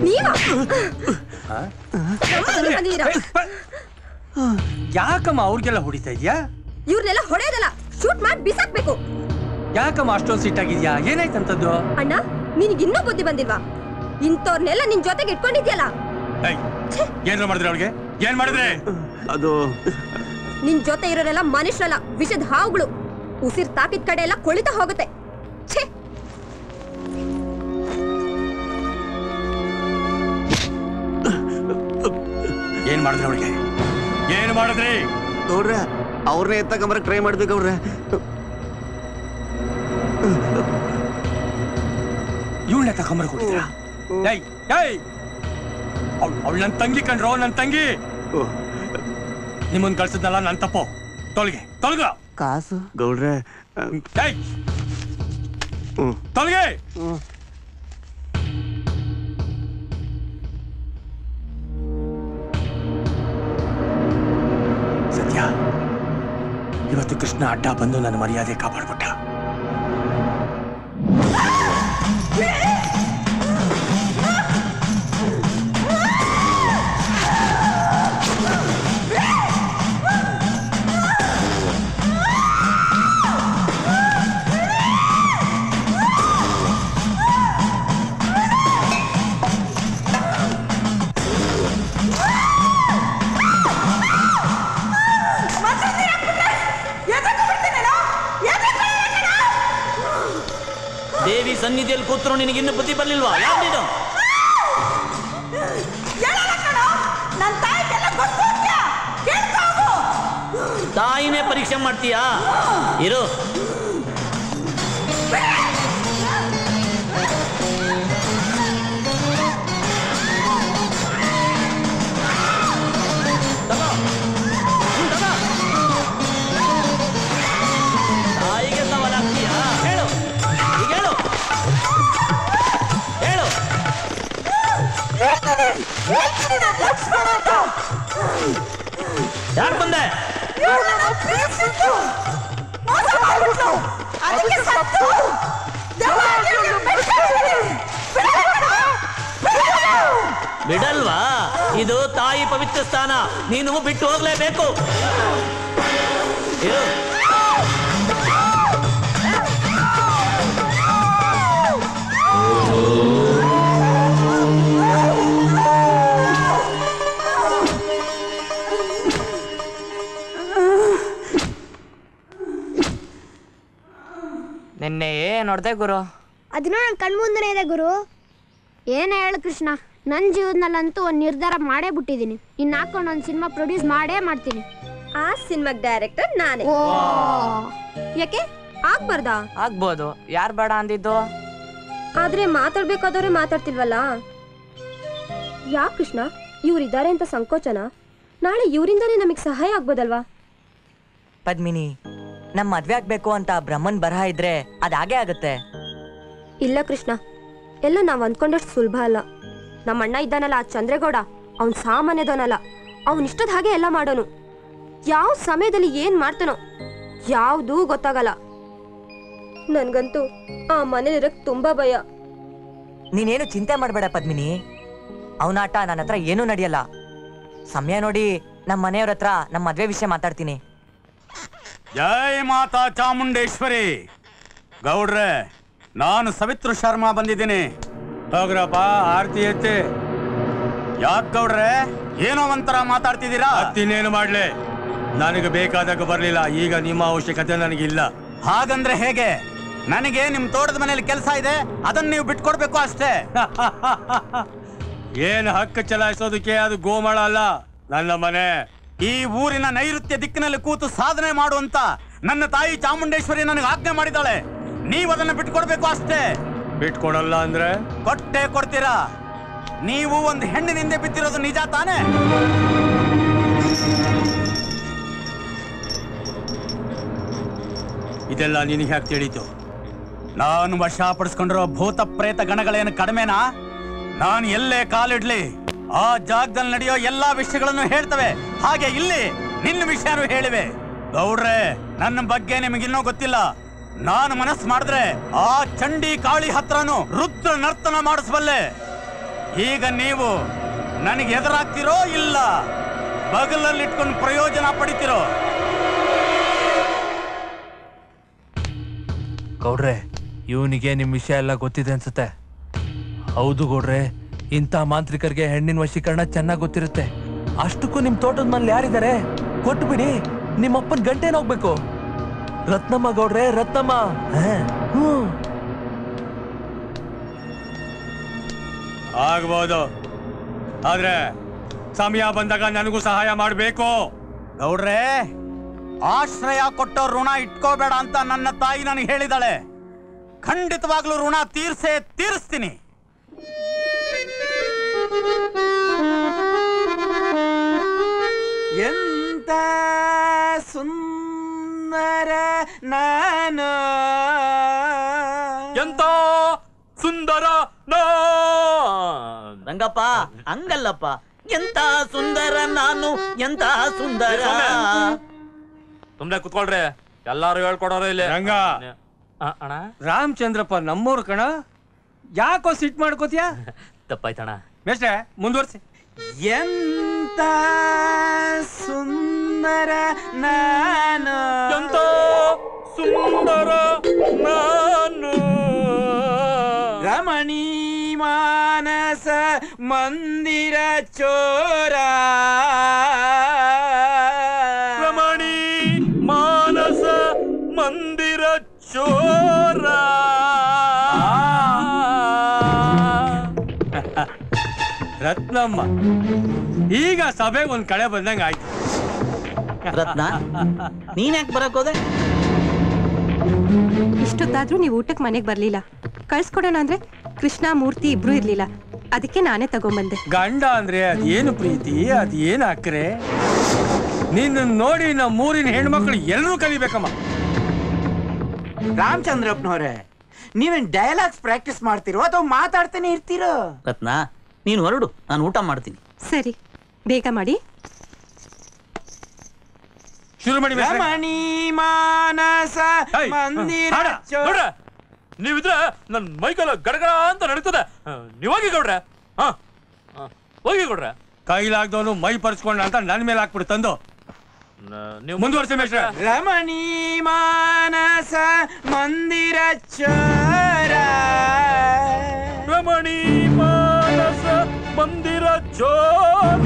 ಯಾಕಮ್ಮ ಅವ್ರಿಗೆಲ್ಲ ಹೊಡಿತಾ ಇದ್ಯಾ? ಇವ್ರನ್ನೆಲ್ಲ ಹೊಡೆಯೋದಲ್ಲ, ಶೂಟ್ ಮಾಡಿ ಬಿಸಾಕ್ಬೇಕು. ಯಾಕಮ್ಮ ಅಷ್ಟೊಂದು ಸಿಟ್ಟಾಗಿದ್ಯಾ? ಏನಾಯ್ತಂತದ್ದು? ಅಣ್ಣ, ನಿನ್ಗೆ ಇನ್ನೂ ಬುದ್ಧಿ ಬಂದಿಲ್ವಾ? ಇಂಥವ್ರನ್ನೆಲ್ಲ ನಿನ್ ಜೊತೆಗೆ ಇಟ್ಕೊಂಡಿದ್ಯಲ್ಲ. ಏನ್ ಮಾಡಿದ್ರೆ ಅವಳಿಗೆ? ಏನ್ ಮಾಡಿದ್ರೆ? ಅದು ನಿನ್ ಜೊತೆ ಇರೋರೆಲ್ಲ ಮನುಷ್ಯರಲ್ಲ, ವಿಷದ ಹಾವುಗಳು. ಉಸಿರ್ ತಾಕಿದ ಕಡೆ ಎಲ್ಲ ಕೊಳಿತಾ ಹೋಗುತ್ತೆ. ಛೇ, ಏನ್ ಮಾಡಿದ್ರೆ ಅವಳಿಗೆ? ಏನ್ ಮಾಡಿದ್ರಿ? ಗೌಡ್ರೆ, ಅವ್ರನ್ನೇ ಎತ್ತಕೊಂಬರಕ್ ಟ್ರೈ ಮಾಡಿದ್ವಿ ಗೌಡ್ರೆ. ಇವಳನ್ನ ತಕೊಂಬರಕ್ ಕೊಟ್ಟಿದ್ರಾ? ಏಯ್ ಏಯ್, ಅವಳು ನನ್ನ ತಂಗಿ ಕಣ್ರೋ, ನನ್ನ ತಂಗಿ. ನಿಮ್ಮನ್ ಕಳ್ಸಿದ್ನಲ್ಲ ನನ್ ತಪ್ಪು. ತೊಲಗೆ ತೊಲಗ ಕಾಸು ಗೌಡ್ರೆ. ಏಯ್ ತೊಲಗೆ. ಸತ್ಯ, ಇವತ್ತು ಕೃಷ್ಣ ಅಡ್ಡ ಬಂದು ನನ್ನ ಮರ್ಯಾದೆ ಕಾಪಾಡ್ಬಿಟ್ಟ. ದೇವಿ ಸನ್ನಿಧಿಯಲ್ಲಿ ಕೂತ್ರು ನಿನಗಿನ್ನು ಬುದ್ಧಿ ಬರ್ಲಿಲ್ವಾ? ಯಾವ್ದಿದು? ತಾಯಿನೇ ಪರೀಕ್ಷೆ ಮಾಡ್ತೀಯಾ? ಇರು. ತಾಯಿಗೆ ಸವಾಲಾಗ್ತೀಯಾ? ಹೇಳು, ಈಗ ಹೇಳು ಹೇಳು. ಯಾರು ಬಂದೆ? ಬಿಡಲ್ವಾ? ಇದು ತಾಯಿ ಪವಿತ್ರ ಸ್ಥಾನ, ನೀನು ಬಿಟ್ಟು ಹೋಗ್ಲೇಬೇಕು. ಇರು. ನಿನ್ನೆ ಏನ್ ನೋಡ್ದೆ ಗುರು? ಅದನ್ನ ನನ್ನ ಕಣ್ಮುಂದನೇ ಇದೆ ಗುರು. ಏನೇ ಹೇಳು ಕೃಷ್ಣ, ನನ್ನ ಜೀವನದಲ್ಲಂತೂ ಒಂದು ನಿರ್ಧಾರ ಮಾಡೇ ಬಿಟ್ಟಿದ್ದೀನಿ. ಇನ್ನು ಹಾಕೊಂಡು ಒಂದು ಸಿನಿಮಾ ಪ್ರೊಡ್ಯೂಸ್ ಮಾಡೇ ಮಾಡ್ತೀನಿ. ಆ ಸಿನಿಮಾಗ್ ಡೈರೆಕ್ಟರ್ ನಾನೇ. ಯಾಕೆ ಆಗ್ಬಾರ್ದಾ? ಆಗ್ಬೋದು, ಯಾರು ಬೇಡ ಅಂದಿದ್ದು? ಆದ್ರೆ ಮಾತಾಡ್ಬೇಕಾದವ್ರೆ ಮಾತಾಡ್ತಿಲ್ವಲ್ಲ. ಯಾ ಕೃಷ್ಣ, ಇವ್ರಿದ್ದಾರೆ ಅಂತ ಸಂಕೋಚನ? ನಾಳೆ ಇವರಿಂದಾನೇ ನಮಗೆ ಸಹಾಯ ಆಗ್ಬೋದಲ್ವಾ? ಪದ್ಮಿನಿ, ನಮ್ಮ ಮದ್ವೆ ಆಗ್ಬೇಕು ಅಂತ ಬ್ರಹ್ಮನ್ ಬರಹ ಇದ್ರೆ ಅದಾಗೆ ಆಗುತ್ತೆ. ಇಲ್ಲ ಕೃಷ್ಣ, ಎಲ್ಲ ನಾವ್ ಅಂದ್ಕೊಂಡಷ್ಟು ಸುಲಭ ಅಲ್ಲ. ನಮ್ಮ ಅಣ್ಣ ಇದ್ದಾನಲ್ಲ ಆ ಚಂದ್ರೇಗೌಡ, ಅವ್ನ್ ಸಾಮಾನ್ಯದವನಲ್ಲ. ಅವನ್ ಇಷ್ಟದ ಹಾಗೆ ಎಲ್ಲ ಮಾಡೋನು. ಯಾವ ಸಮಯದಲ್ಲಿ ಏನ್ ಮಾಡ್ತಾನೋ ಯಾವ್ದೂ ಗೊತ್ತಾಗಲ್ಲ. ನನ್ಗಂತೂ ಆ ಮನೇಲಿರಕ್ ತುಂಬಾ ಭಯ. ನೀನೇನು ಚಿಂತೆ ಮಾಡಬೇಡ ಪದ್ಮಿನಿ, ಅವನಾಟ ನನ್ನ ಹತ್ರ ಏನೂ ನಡೆಯಲ್ಲ. ಸಮಯ ನೋಡಿ ನಮ್ಮ ಮನೆಯವ್ರ ಹತ್ರ ನಮ್ಮ ಮದ್ವೆ ವಿಷಯ ಮಾತಾಡ್ತೀನಿ. ಜೈ ಮಾತಾ ಚಾಮುಂಡೇಶ್ವರಿ. ಗೌಡ್ರೆ, ನಾನು ಸವಿತ್ರ ಶರ್ಮಾ ಬಂದಿದ್ದೀನಿ. ಹೋಗ್ರಪ್ಪ, ಆರ್ತಿ ಎತ್ತಿ. ಯಾಕ್ ಗೌಡ್ರೆ, ಏನೋ ಒಂಥರ ಮಾತಾಡ್ತಿದ್ದೀರಾ? ಇನ್ನೇನು ಮಾಡ್ಲೆ, ನನಗೆ ಬೇಕಾದಾಗ ಬರ್ಲಿಲ್ಲ. ಈಗ ನಿಮ್ಮ ಅವಶ್ಯಕತೆ ನನಗಿಲ್ಲ. ಹಾಗಂದ್ರೆ ಹೇಗೆ? ನನಗೆ ನಿಮ್ ತೋಟದ ಮನೇಲಿ ಕೆಲಸ ಇದೆ, ಅದನ್ನ ನೀವು ಬಿಟ್ಕೊಡ್ಬೇಕು ಅಷ್ಟೇ. ಏನ್ ಹಕ್ಕು ಚಲಾಯಿಸೋದಕ್ಕೆ ಅದು ಗೋಮಾಳ ಅಲ್ಲ, ನನ್ನ ಮನೆ. ಈ ಊರಿನ ನೈಋತ್ಯ ದಿಕ್ಕಿನಲ್ಲಿ ಕೂತು ಸಾಧನೆ ಮಾಡುವಂತ ನನ್ನ ತಾಯಿ ಚಾಮುಂಡೇಶ್ವರಿ ನನಗೆ ಆಜ್ಞೆ ಮಾಡಿದ್ದಾಳೆ. ನೀವು ಅದನ್ನ ಬಿಟ್ಕೊಡ್ಬೇಕು ಅಷ್ಟೇ. ಬಿಟ್ಕೊಡಲ್ಲ ಅಂದ್ರೆ ಕೊಟ್ಟೆ ಕೊಡ್ತೀರಾ? ನೀವು ಒಂದು ಹೆಣ್ಣಿನಿಂದ ಬಿದ್ದಿರೋದು ನಿಜ ತಾನೇ? ಇದೆಲ್ಲ ನಿನಗೆ ಯಾಕೆ ತಿಳಿತು? ನಾನು ವಶಪಡಿಸ್ಕೊಂಡಿರೋ ಭೂತ ಪ್ರೇತ ಗಣಗಳೇನು ಕಡಿಮೆನಾ? ನಾನು ಎಲ್ಲೇ ಕಾಲಿಡ್ಲಿ ಆ ಜಾಗದಲ್ಲಿ ನಡೆಯೋ ಎಲ್ಲಾ ವಿಷಯಗಳನ್ನು ಹೇಳ್ತವೆ. ಹಾಗೆ ಇಲ್ಲಿ ನಿನ್ನ ವಿಷಯನೂ ಹೇಳಿವೆ. ಗೌಡ್ರೆ, ನನ್ನ ಬಗ್ಗೆ ನಿಮಗಿನ್ನೂ ಗೊತ್ತಿಲ್ಲ. ನಾನು ಮನಸ್ಸು ಮಾಡಿದ್ರೆ ಆ ಚಂಡಿ ಕಾಳಿ ಹತ್ರನು ರುದ್ರ ನರ್ತನ ಮಾಡಿಸಬಲ್ಲೆ. ಈಗ ನೀವು ನನಗೆ ಎದುರಾಗ್ತಿರೋ ಇಲ್ಲ ಬಗಲಲ್ಲಿಟ್ಕೊಂಡು ಪ್ರಯೋಜನ ಪಡಿತಿರೋ? ಗೌಡ್ರೆ, ಇವನಿಗೆ ನಿಮ್ ವಿಷಯ ಎಲ್ಲ ಗೊತ್ತಿದೆ ಅನ್ಸುತ್ತೆ. ಹೌದು ಗೌಡ್ರೆ, ಇಂಥ ಮಾಂತ್ರಿಕರಿಗೆ ಹೆಣ್ಣಿನ ವಶೀಕರಣ ಚೆನ್ನಾಗಿ ಗೊತ್ತಿರುತ್ತೆ. ಅಷ್ಟಕ್ಕೂ ನಿಮ್ ತೋಟದ ಮನೇಲಿ ಯಾರಿದ್ದಾರೆ? ಕೊಟ್ಟು ಬಿಡಿ, ನಿಮ್ಮಪ್ಪನ ಗಂಟೆನ ಹೋಗ್ಬೇಕು. ರತ್ನಮ್ಮ ಗೌಡ್ರೆ, ರತ್ನಮ್ಮ. ಹ್ಮ್ ಆಗ್ಬೋದು, ಆದ್ರೆ ಸಮಯ ಬಂದಾಗ ನನಗೂ ಸಹಾಯ ಮಾಡ್ಬೇಕು. ಗೌಡ್ರೆ, ಆಶ್ರಯ ಕೊಟ್ಟೋ ಋಣ ಇಟ್ಕೋಬೇಡ ಅಂತ ನನ್ನ ತಾಯಿ ನನಗೆ ಹೇಳಿದಾಳೆ. ಖಂಡಿತವಾಗ್ಲೂ ಋಣ ತೀರ್ಸೇ ತೀರಿಸ್ತೀನಿ. ಎಂತ ಸುಂದರ ನಾನು, ಎಂತ ಸುಂದರ ರಂಗಪ್ಪ, ಹಂಗಲ್ಲಪ್ಪ. ಎಂತ ಸುಂದರ ನಾನು, ಎಂತ ಸುಂದರ. ಸುಮ್ನೆ ಕುತ್ಕೊಳ್ರಿ, ಎಲ್ಲಾರು ಹೇಳ್ಕೊಡೋರು ಇಲ್ಲಿ. ರಂಗ, ರಾಮಚಂದ್ರಪ್ಪ ನಮ್ಮೂರು ಕಣ. ಯಾಕೋ ಸಿಟ್ ಮಾಡ್ಕೋತಿಯಾ? ತಪ್ಪಾಯ್ತಣ. ಮೇಷ್ಟ್ರೆ, ಮುಂದುವರ್ಸಿ. ಎಂತ ಸುಂದರ ನಾನು, ಎಂತ ಸುಂದರ ನಾನು. ರಮಣಿ ಮಾನಸ ಮಂದಿರ ಚೋರ, ರಮಣಿ ಮಾನಸ ಮಂದಿರ ಚೋರ. ರತ್ನಮ್ಮ, ಈಗ ಸಭೆಗೆ ಒಂದ್ ಕಳೆ ಬಂದಂಗ ಆಯ್ತು. ರತ್ನ, ನೀನ್ ಯಾಕೆ ಬರಕ್ ಹೋದೆ? ಇಷ್ಟೊತ್ತಾದ್ರೂ ನೀವು ಊಟಕ್ಕೆ ಮನೆಗೆ ಬರ್ಲಿಲ್ಲ. ಕಳ್ಸ್ಕೊಡೋಣ ಅಂದ್ರೆ ಕೃಷ್ಣ ಮೂರ್ತಿ ಇಬ್ರು ಇರ್ಲಿಲ್ಲ. ಅದಕ್ಕೆ ನಾನೇ ತಗೊಂಬಂದೆ. ಗಂಡ ಅಂದ್ರೆ ಅದೇನು ಪ್ರೀತಿ, ಅದೇನು ಅಕ್ರೆ. ನಿನ್ನ ನೋಡಿ ನಮ್ಮ ಮೂರಿನ ಹೆಣ್ಮಕ್ಳು ಎಲ್ಲರೂ ಕಲಿಬೇಕಮ್ಮ. ರಾಮಚಂದ್ರಪ್ಪನವ್ರೆ, ನೀವೇನ್ ಡೈಲಾಗ್ಸ್ ಪ್ರಾಕ್ಟೀಸ್ ಮಾಡ್ತಿರೋ ಅಥವಾ ಮಾತಾಡ್ತಾನೆ ಇರ್ತೀರೋ? ರತ್ನ, ನೀನು ಹೊರಡು, ನಾನು ಊಟ ಮಾಡ್ತೀನಿ. ಸರಿ, ಬೇಗ ಮಾಡಿ. ಶುರು ಮಾಡಿ. ರಮಣಿ ಮಾನಸ ಮಂದಿರ ಚೋರ. ನೀವಿದ್ರೆ ನನ್ ಮೈಕಲ್ಲ ಗಡಗಡ ಅಂತ ನಡೀತದೆ. ನೀವಾಗಿ ಗೌಡ್ರೆ, ಹಾ ಹೋಗಿ ಗೌಡ್ರೆ. ಕೈಲಾಗ್ದವನು ಮೈ ಪರ್ಸ್ಕೊಂಡ ಅಂತ ನನ್ ಮೇಲೆ ಹಾಕ್ಬಿಡು ತಂದು. ನೀವು ಮುಂದುವರ್ಸಿ ಮೇಷ್ಟ್ರೆ. ರಮಣಿ ಮಾನಸ ಮಂದಿರ ಚೋರ, ರಮಣಿ ಮಾನಸ ಮಂದಿರ ಚೋರ.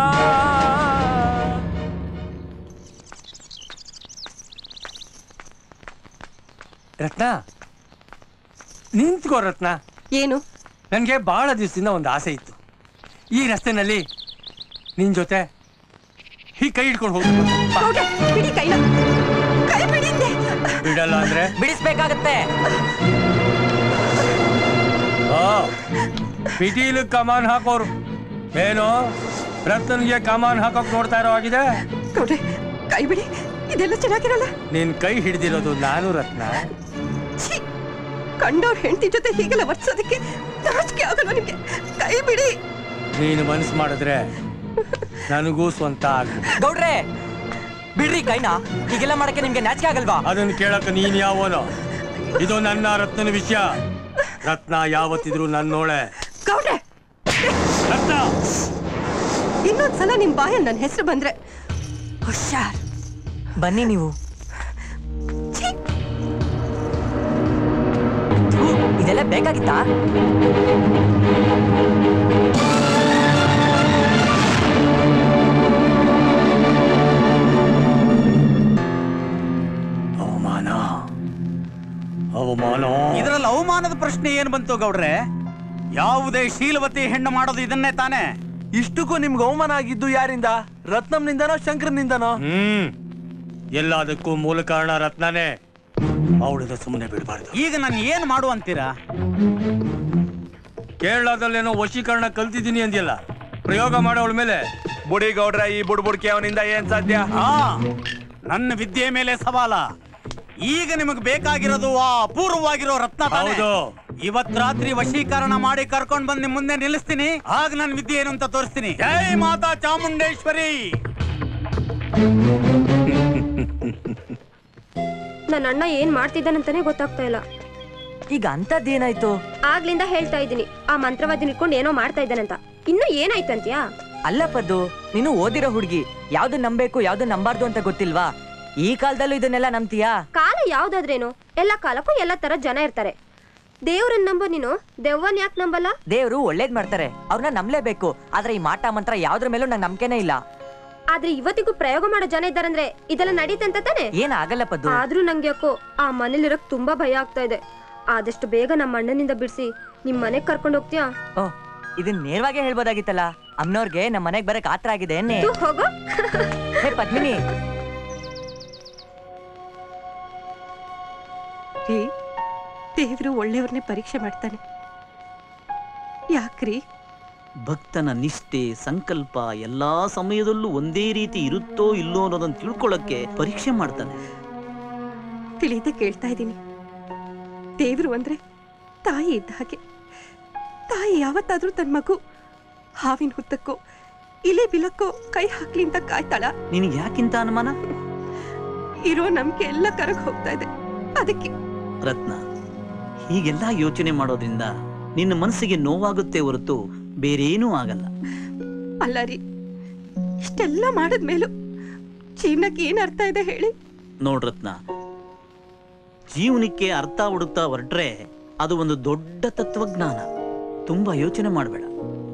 ರತ್ನ, ನಿಂತ್ಕೋ ರತ್ನ. ಏನು? ನನಗೆ ಬಹಳ ದಿವಸದಿಂದ ಒಂದು ಆಸೆ ಇತ್ತು. ಈ ರಸ್ತೆನಲ್ಲಿ ನಿನ್ ಜೊತೆ ಈ ಕೈ ಹಿಡ್ಕೊಂಡು ಹೋಗ್ಬೇಕು. ಬಿಡಿ ಕೈನ, ಕೈ ಬಿಡಿ. ಬಿಡಲ್ಲ ಅಂದ್ರೆ ಬಿಡಿಸ್ಬೇಕಾಗತ್ತೆ. ಪಿಟೀಲು ಕಮಾನ್ ಹಾಕೋರು ಏನು ರತ್ನನ್ಗೆ ಕಮಾನ್ ಹಾಕೋಕ್ ನೋಡ್ತಾ ಇರೋ ಆಗಿದೆ. ಗೌಡ್ರೆ ಕೈ ಬಿಡಿ, ಇದೆಲ್ಲ ಚೆನ್ನಾಗಿರಲ್ಲ. ನಿನ್ ಕೈ ಹಿಡಿದಿರೋದು ನಾನು ರತ್ನ. ಛೀ, ಕಂಡವ್ರ ಹೆಂಡತಿ ಜೊತೆ ಹೀಗೆಲ್ಲ ವರ್ತಿಸೋದಕ್ಕೆ ನಾಚಿಕೆ ಆಗಲ್ಲ ನಿಮ್ಗೆ? ಕೈ ಬಿಡಿ. ನೀನು ಮನಸ್ಸು ಮಾಡಿದ್ರೆ ನನಗೂ ಸ್ವಂತ ಆಗ್ಲಿ. ಗೌಡ್ರೆ ಬಿಡ್ರಿ ಕೈನ. ಹೀಗೆಲ್ಲ ಮಾಡಕ್ಕೆ ನಿಮ್ಗೆ ನಾಚಿಕೆ ಆಗಲ್ವಾ? ಅದನ್ನ ಕೇಳಕ್ಕೆ ನೀನ್ ಯಾವನೋ? ಇದು ನನ್ನ ರತ್ನನ ವಿಷಯ. ರತ್ನ ಯಾವತ್ತಿದ್ರು ನನ್ನೋಳೆ. ಗೌಡ್ರೆ ರತ್ನ, ಇನ್ನೊಂದ್ಸಲ ನಿಮ್ ಬಾಯಲ್ಲಿ ನನ್ನ ಹೆಸರು ಬಂದ್ರೆ ಹುಷಾರ್. ಬನ್ನಿ ನೀವು. ಇದೆಲ್ಲ ಬೇಕಾಗಿತ್ತಾ? ಅವಮಾನ ಅವಮಾನ. ಇದರಲ್ಲಿ ಅವಮಾನದ ಪ್ರಶ್ನೆ ಏನ್ ಬಂತು ಗೌಡ್ರೆ? ಯಾವುದೇ ಶೀಲವತಿ ಹೆಣ್ಣು ಮಾಡೋದು ಇದನ್ನೇ ತಾನೇ. ಇಷ್ಟಕ್ಕೂ ನಿಮ್ಗೆ ಅವಮಾನ ಆಗಿದ್ದು ಯಾರಿಂದ? ರತ್ನಂನಿಂದನೋ ಶಂಕರನಿಂದನೋ? ಹ್ಮ್ ಎಲ್ಲದಕ್ಕೂ ಮೂಲ ಕಾರಣ ರತ್ನನೇ. ಅವಳಿದ ಸುಮ್ಮನೆ ಬಿಡಬಾರ್ದು. ಈಗ ನಾನು ಏನ್ ಮಾಡು ಅಂತೀರಾ? ಕೇರಳದಲ್ಲೇನೋ ವಶೀಕರಣ ಕಲ್ತಿದ್ದೀನಿ ಅಂದ್ಯಲ್ಲ, ಪ್ರಯೋಗ ಮಾಡೋಳ ಮೇಲೆ. ಬುಡಿ ಗೌಡ್ರ, ಈ ಬುಡ್ಬುಡ್ಕೆ ಅವನಿಂದ ಏನ್ ಸಾಧ್ಯ? ಹಾ, ನನ್ನ ವಿದ್ಯೆ ಮೇಲೆ ಸವಾಲ. ಈಗ ನಿಮಗೆ ಬೇಕಾಗಿರೋದು ಆ ಅಪೂರ್ವವಾಗಿರೋ ರತ್ನ ತಾನೇ? ಹೌದು. ಇವತ್ ರಾತ್ರಿ ವಶೀಕರಣ ಮಾಡಿ ಕರ್ಕೊಂಡ್ ಬಂದ್ ನಿಮ್ ಮುಂದೆ ನಿಲ್ಲಿಸ್ತೀನಿ. ಆಗ ನನ್ನ ವಿದ್ಯೆ ಏನು ಅಂತ ತೋರಿಸ್ತೀನಿ. ಜೈ ಮಾತಾ ಚಾಮುಂಡೇಶ್ವರಿ. ನನ್ನ ಅಣ್ಣ ಏನ್ ಮಾಡ್ತಿದ್ದಾನಂತಾನೆ ಗೊತ್ತಾಗ್ತಾ ಇಲ್ಲ. ಈಗ ಅಂತದ್ದೇನಾಯ್ತು? ಆಗ್ಲಿಂದ ಹೇಳ್ತಾ ಇದ್ದೀನಿ, ಆ ಮಂತ್ರವಾದಿನ ಇಟ್ಕೊಂಡು ಏನೋ ಮಾಡ್ತಾ ಇದ್ದಾನಂತ. ಇನ್ನು ಏನಾಯ್ತಂತ್ಯಾ? ಅಲ್ಲ ಪದ್ದು, ನೀನು ಓದಿರೋ ಹುಡುಗಿ, ಯಾವ್ದು ನಂಬೇಕು ಯಾವ್ದು ನಂಬಾರ್ದು ಅಂತ ಗೊತ್ತಿಲ್ವಾ? ಈ ಕಾಲದಲ್ಲೂ ಇದನ್ನೆಲ್ಲ ನಂಬ್ತೀಯಾ? ಕಾಲ ಯಾವ್ದಾದ್ರೇನು, ಎಲ್ಲ ಕಾಲಕ್ಕೂ ಎಲ್ಲ ತರ ಜನ ಇರ್ತಾರೆ. ದೇವ್ರನ್ನ ನಂಬೋ ನೀನು, ದೆವ್ವನ್ ಯಾಕೆ ನಂಬಲ್ಲ? ದೇವ್ರು ಒಳ್ಳೇದ್ ಮಾಡ್ತಾರೆ, ಅವ್ರನ್ನ ನಂಬಲೇಬೇಕು. ಆದ್ರೆ ಈ ಮಾಟ ಮಂತ್ರ ಯಾವ್ದ್ರ ಮೇಲೂ ನಂಗೆ ನಂಬಿಕೆನೇ ಇಲ್ಲ. ಆದ್ರೆ ಇವತ್ತಿಗೂ ಪ್ರಯೋಗ ಮಾಡೋ ಜನ ಇದ್ದಾರಂದ್ರೆ ಇದೆಲ್ಲ ನಡೀತಂತ ತಾನೆ? ಏನ್ ಆಗಲ್ಲ ಪದ್ದು. ಆದ್ರೂ ನಂಗೆ ಯಾಕೋ ಆ ಮನೇಲಿರಕ್ ತುಂಬಾ ಭಯ ಆಗ್ತಾ ಇದೆ. ಆದಷ್ಟು ಬೇಗ ನಮ್ಮ ಅಣ್ಣನಿಂದ ಬಿಡಿಸಿ ನಿಮ್ ಮನೆಗ್ ಕರ್ಕೊಂಡು ಹೋಗ್ತೀಯಾ? ಓ, ಇದನ್ ನೇರವಾಗಿ ಹೇಳ್ಬೋದಾಗಿತ್ತಲ್ಲ. ಅಮ್ಮನವ್ರಿಗೆ ನಮ್ಮ ಮನೆಗ್ ಬರಕ್ ಆತ್ರ ಆಗಿದೆ. ಹೋಗೋ. ಹೇ ಪದ್ಮಿನಿ, ರೀ, ದೇವ್ರು ಒಳ್ಳೆಯವ್ರನ್ನೇ ಪರೀಕ್ಷೆ ಮಾಡ್ತಾನೆ. ಯಾಕ್ರಿ? ಭಕ್ತನ ನಿಷ್ಠೆ, ಸಂಕಲ್ಪ ಎಲ್ಲಾ ಸಮಯದಲ್ಲೂ ಒಂದೇ ರೀತಿ ಇರುತ್ತೋ ಇಲ್ಲೋ ಅನ್ನೋದನ್ನ ತಿಳ್ಕೊಳ್ಳಕ್ಕೆ ಪರೀಕ್ಷೆ ಮಾಡ್ತಾನೆ. ತಿಳಿಯದೆ ಕೇಳ್ತಾ ಇದ್ದೀನಿ. ದೇವ್ರು ಅಂದ್ರೆ ತಾಯಿ ಇದ್ದ ಹಾಗೆ. ತಾಯಿ ಯಾವತ್ತಾದ್ರೂ ತನ್ನ ಮಗು ಹಾವಿನ ಹುತ್ತಕ್ಕೋ ಇಲೆ ಬಿಲಕ್ಕೋ ಕೈ ಹಾಕ್ಲಿ ಅಂತ ಕಾಯ್ತಾಳ? ನಿನಗೆ ಯಾಕಿಂತ ಅನುಮಾನ? ಇರೋ ನಂಬಿಕೆ ಎಲ್ಲ ಕರಗ್ ಹೋಗ್ತಾ ಇದೆ, ಅದಕ್ಕೆ. ರತ್ನ, ಹೀಗೆಲ್ಲ ಯೋಚನೆ ಮಾಡೋದ್ರಿಂದ ನಿನ್ನ ಮನಸ್ಸಿಗೆ ನೋವಾಗುತ್ತೆ ಹೊರತು ಬೇರೇನೂ ಆಗಲ್ಲ. ಅಲ್ಲ ರೀ, ಇಷ್ಟೆಲ್ಲ ಮಾಡಿದ್ಮೇಲೂ ಜೀವನಕ್ಕೆ ಏನ್ ಅರ್ಥ ಇದೆ ಹೇಳಿ? ನೋಡ್ರತ್ನ, ಜೀವನಕ್ಕೆ ಅರ್ಥ ಹುಡುಕ್ತಾ ಹೊರಟ್ರೆ ಅದು ಒಂದು ದೊಡ್ಡ ತತ್ವಜ್ಞಾನ. ತುಂಬಾ ಯೋಚನೆ ಮಾಡಬೇಡ.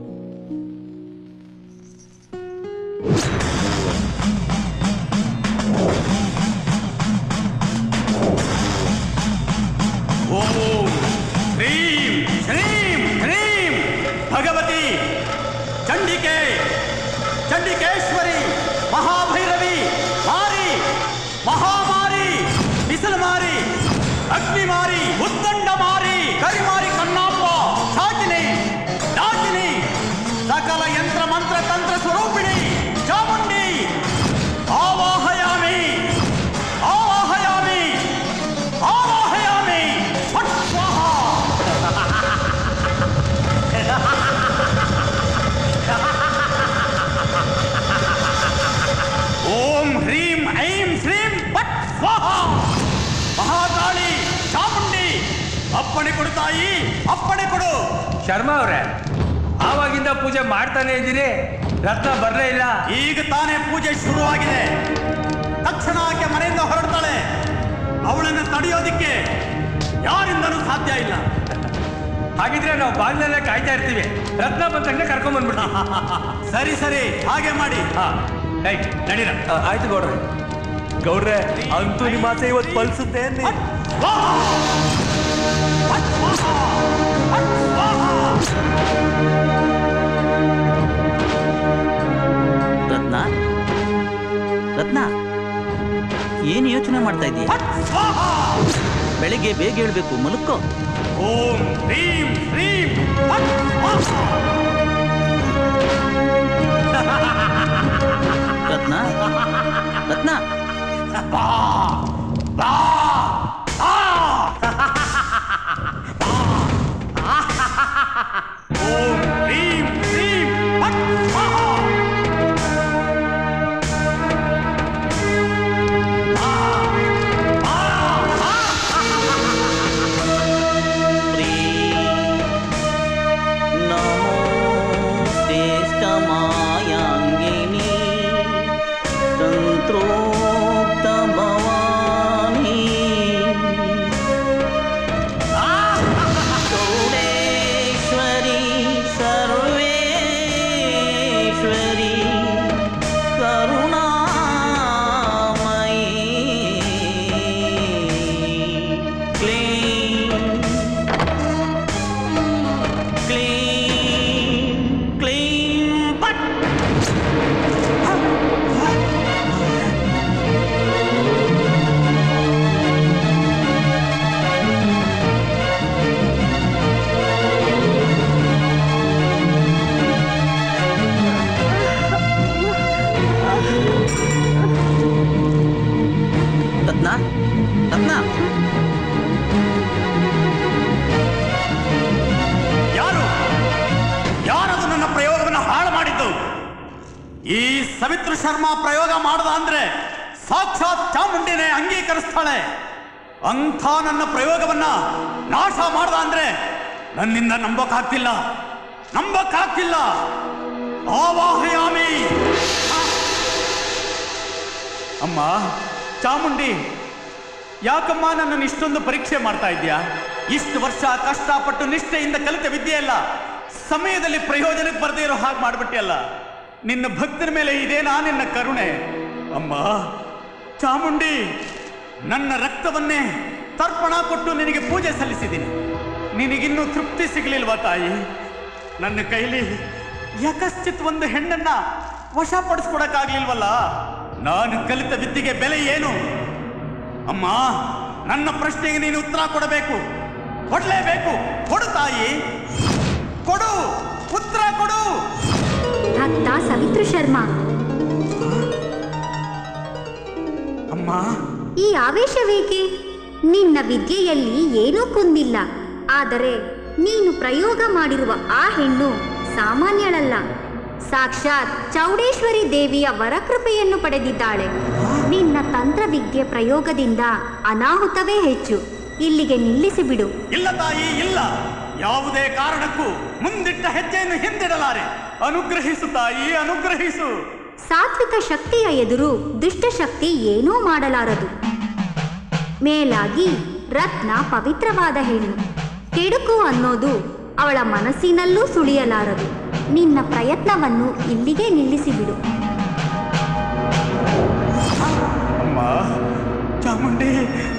ಓಂ ಹ್ರೀಂ ಶ್ರೀಂ ಹ್ರೀಂ ಭಗವತಿ ಚಂಡಿಕೆ ಚಂಡಿಕೇಶ್ವರಿ ಮಹಾಭೈರವಿ ಮಾರಿ ಮಹಾಮಾರಿ ಬಿಸಿಲು ಮಾರಿ ಅಗ್ನಿ ಮಾರಿ ಉದ್ದಂಡ ಮಾರಿ ಕರಿಮಾರಿ ಕಣ್ಣಾಪ ಶಾಕಿನಿ ಡಾಕಿನಿ ಸಕಲ ಯಂತ್ರ ಮಂತ್ರ ತಂತ್ರ ಸ್ವರೂಪಿಣಿ ಚಾಮುಂಡಿ ಆವಾಹಯಾಮಿ ಆವಾಹಯಾಮಿ ಆವಾಹಯಾಮಿ ಫಟ್ ಸ್ವಾಹಾ. ಓಂ ಹ್ರೀಂ ಐಂ ಶ್ರೀಂ ಫಟ್ ಸ್ವಾಹಾ. ಮಹಾಕಾಳಿ ಚಾಮುಂಡಿ ಅಪ್ಪಣೆ ಕೊಡು ತಾಯಿ, ಅಪ್ಪಣೆ ಕೊಡು. ಶರ್ಮಾ ಅವ್ರೆ, ಆವಾಗಿಂದ ಪೂಜೆ ಮಾಡ್ತಾನೆ ಇದ್ದೀರಿ, ರತ್ನ ಬರ್ಲೇ ಇಲ್ಲ. ಈಗ ತಾನೇ ಪೂಜೆ ಶುರುವಾಗಿದೆ. ತಕ್ಷಣ ಆಕೆ ಮನೆಯಿಂದ ಹೊರಡ್ತಾಳೆ. ಅವಳನ್ನು ತಡೆಯೋದಿಕ್ಕೆ ಯಾರಿಂದನೂ ಸಾಧ್ಯ ಇಲ್ಲ. ಹಾಗಿದ್ರೆ ನಾವು ಬಾಗಿಲಲ್ಲೇ ಕಾಯ್ತಾ ಇರ್ತೀವಿ. ರತ್ನ ಬಂದ ತಕ್ಷಣ ಕರ್ಕೊಂಡ್ ಬಂದ್ಬಿಡ್ತೀವಿ. ಸರಿ ಸರಿ, ಹಾಗೆ ಮಾಡಿ. ಹಾ, ನಡೀರ. ಆಯ್ತು ಗೌಡ್ರೆ. ಗೌಡ್ರೆ, ಅಂತೂ ನಿಮ್ಮ ಆಸೆ ಇವತ್ತು ಫಲಿಸುತ್ತೆ. ರತ್ನ, ರತ್ನ, ಏನ್ ಯೋಚನೆ ಮಾಡ್ತಾ ಇದ್ದೀಯ? ಬೆಳಿಗ್ಗೆ ಬೇಗ ಹೇಳ್ಬೇಕು, ಮಲಕ್ಕೋ. ಓಂ ಹ್ರೀಂ ಹ್ರೀಂ ಫಟ್ ಸ್ವಾಹಾ. ರತ್ನ ರತ್ನ ಬಾ ಬಾ ಬಾ ಓಂ ಹ್ರೀಂ ಹ್ರೀಂ ಫಟ್ ಸ್ವಾಹಾ. ಯಾರು ಯಾರದು ನನ್ನ ಪ್ರಯೋಗವನ್ನು ಹಾಳು ಮಾಡಿದ್ದು? ಈ ಸವಿತ್ರ ಶರ್ಮಾ ಪ್ರಯೋಗ ಮಾಡದ ಅಂದ್ರೆ ಸಾಕ್ಷಾತ್ ಚಾಮುಂಡಿನೇ ಅಂಗೀಕರಿಸ್ತಾಳೆ. ಅಂಥ ನನ್ನ ಪ್ರಯೋಗವನ್ನ ನಾಶ ಮಾಡದ ಅಂದ್ರೆ ನನ್ನಿಂದ ನಂಬಕ್ಕಾಗ್ತಿಲ್ಲ ನಂಬಕ್ಕಾಗ್ತಿಲ್ಲ. ಆವಾಹಯಾಮಿ. ಅಮ್ಮ ಚಾಮುಂಡಿ, ಯಾಕಮ್ಮ ನನ್ನನ್ನು ಇಷ್ಟೊಂದು ಪರೀಕ್ಷೆ ಮಾಡ್ತಾ ಇದ್ಯಾ? ಇಷ್ಟು ವರ್ಷ ಕಷ್ಟಪಟ್ಟು ನಿಷ್ಠೆಯಿಂದ ಕಲಿತ ವಿದ್ಯೆಯಲ್ಲ ಸಮಯದಲ್ಲಿ ಪ್ರಯೋಜನಕ್ಕೆ ಬರದೇ ಇರೋ ಹಾಗೆ ಮಾಡ್ಬಿಟ್ಟಿಯಲ್ಲ. ನಿನ್ನ ಭಕ್ತರ ಮೇಲೆ ಇದೇನಾ ನಿನ್ನ ಕರುಣೆ? ಅಮ್ಮ ಚಾಮುಂಡಿ, ನನ್ನ ರಕ್ತವನ್ನೇ ತರ್ಪಣ ಕೊಟ್ಟು ನಿನಗೆ ಪೂಜೆ ಸಲ್ಲಿಸಿದ್ದೀನಿ. ನಿನಗಿನ್ನೂ ತೃಪ್ತಿ ಸಿಗಲಿಲ್ವಾ ತಾಯಿ? ನನ್ನ ಕೈಲಿ ಯಕಶ್ಚಿತ್ ಒಂದು ಹೆಣ್ಣನ್ನ ವಶಪಡಿಸ್ಕೊಡಕ್ಕಾಗ್ಲಿಲ್ವಲ್ಲ. ನಾನು ಕಲಿತ ವಿದ್ಯೆಗೆ ಬೆಲೆ ಏನು? ಅಮ್ಮ, ನನ್ನ ಪ್ರಶ್ನೆಗೆ ನೀನು ಉತ್ತರ ಕೊಡಬೇಕು, ಕೊಡ್ಲೇಬೇಕು. ಕೊಡು ತಾಯಿ, ಕೊಡು, ಉತ್ತರ ಕೊಡು. ಭಕ್ತ ಸವಿತ್ರ ಶರ್ಮಾ, ಅಮ್ಮ, ಈ ಆವೇಶವೇಕೆ? ನಿನ್ನ ವಿದ್ಯೆಯಲ್ಲಿ ಏನೂ ಕುಂದಿಲ್ಲ. ಆದರೆ ನೀನು ಪ್ರಯೋಗ ಮಾಡಿರುವ ಆ ಹೆಣ್ಣು ಸಾಮಾನ್ಯಳಲ್ಲ. ಸಾಕ್ಷಾತ್ ಚೌಡೇಶ್ವರಿ ದೇವಿಯ ವರಕೃಪೆಯನ್ನು ಪಡೆದಿದ್ದಾಳೆ. ನಿನ್ನ ತಂತ್ರವಿದ್ಯೆ ಪ್ರಯೋಗದಿಂದ ಅನಾಹುತವೇ ಹೆಚ್ಚು. ಇಲ್ಲಿಗೆ ನಿಲ್ಲಿಸಿಬಿಡು. ಇಲ್ಲ ತಾಯಿ, ಇಲ್ಲ. ಯಾವುದೇ ಕಾರಣಕ್ಕೂ ಮುಂದಿಟ್ಟ ಹೆಜ್ಜೆಯನ್ನು ಹಿಂದಿಡಲಾರೆ. ಅನುಗ್ರಹಿಸು ತಾಯಿ, ಅನುಗ್ರಹಿಸು. ಸಾತ್ವಿಕ ಶಕ್ತಿಯ ಎದುರು ದುಷ್ಟಶಕ್ತಿ ಏನೂ ಮಾಡಲಾರದು. ಮೇಲಾಗಿ ರತ್ನ ಪವಿತ್ರವಾದ ಹೆಣ್ಣು. ಕೆಡುಕು ಅನ್ನೋದು ಅವಳ ಮನಸ್ಸಿನಲ್ಲೂ ಸುಳಿಯಲಾರದು. ನಿನ್ನ ಪ್ರಯತ್ನವನ್ನು ಇಲ್ಲಿಗೆ ನಿಲ್ಲಿಸಿಬಿಡು. ಅಮ್ಮ ಚಾಮುಂಡಿ,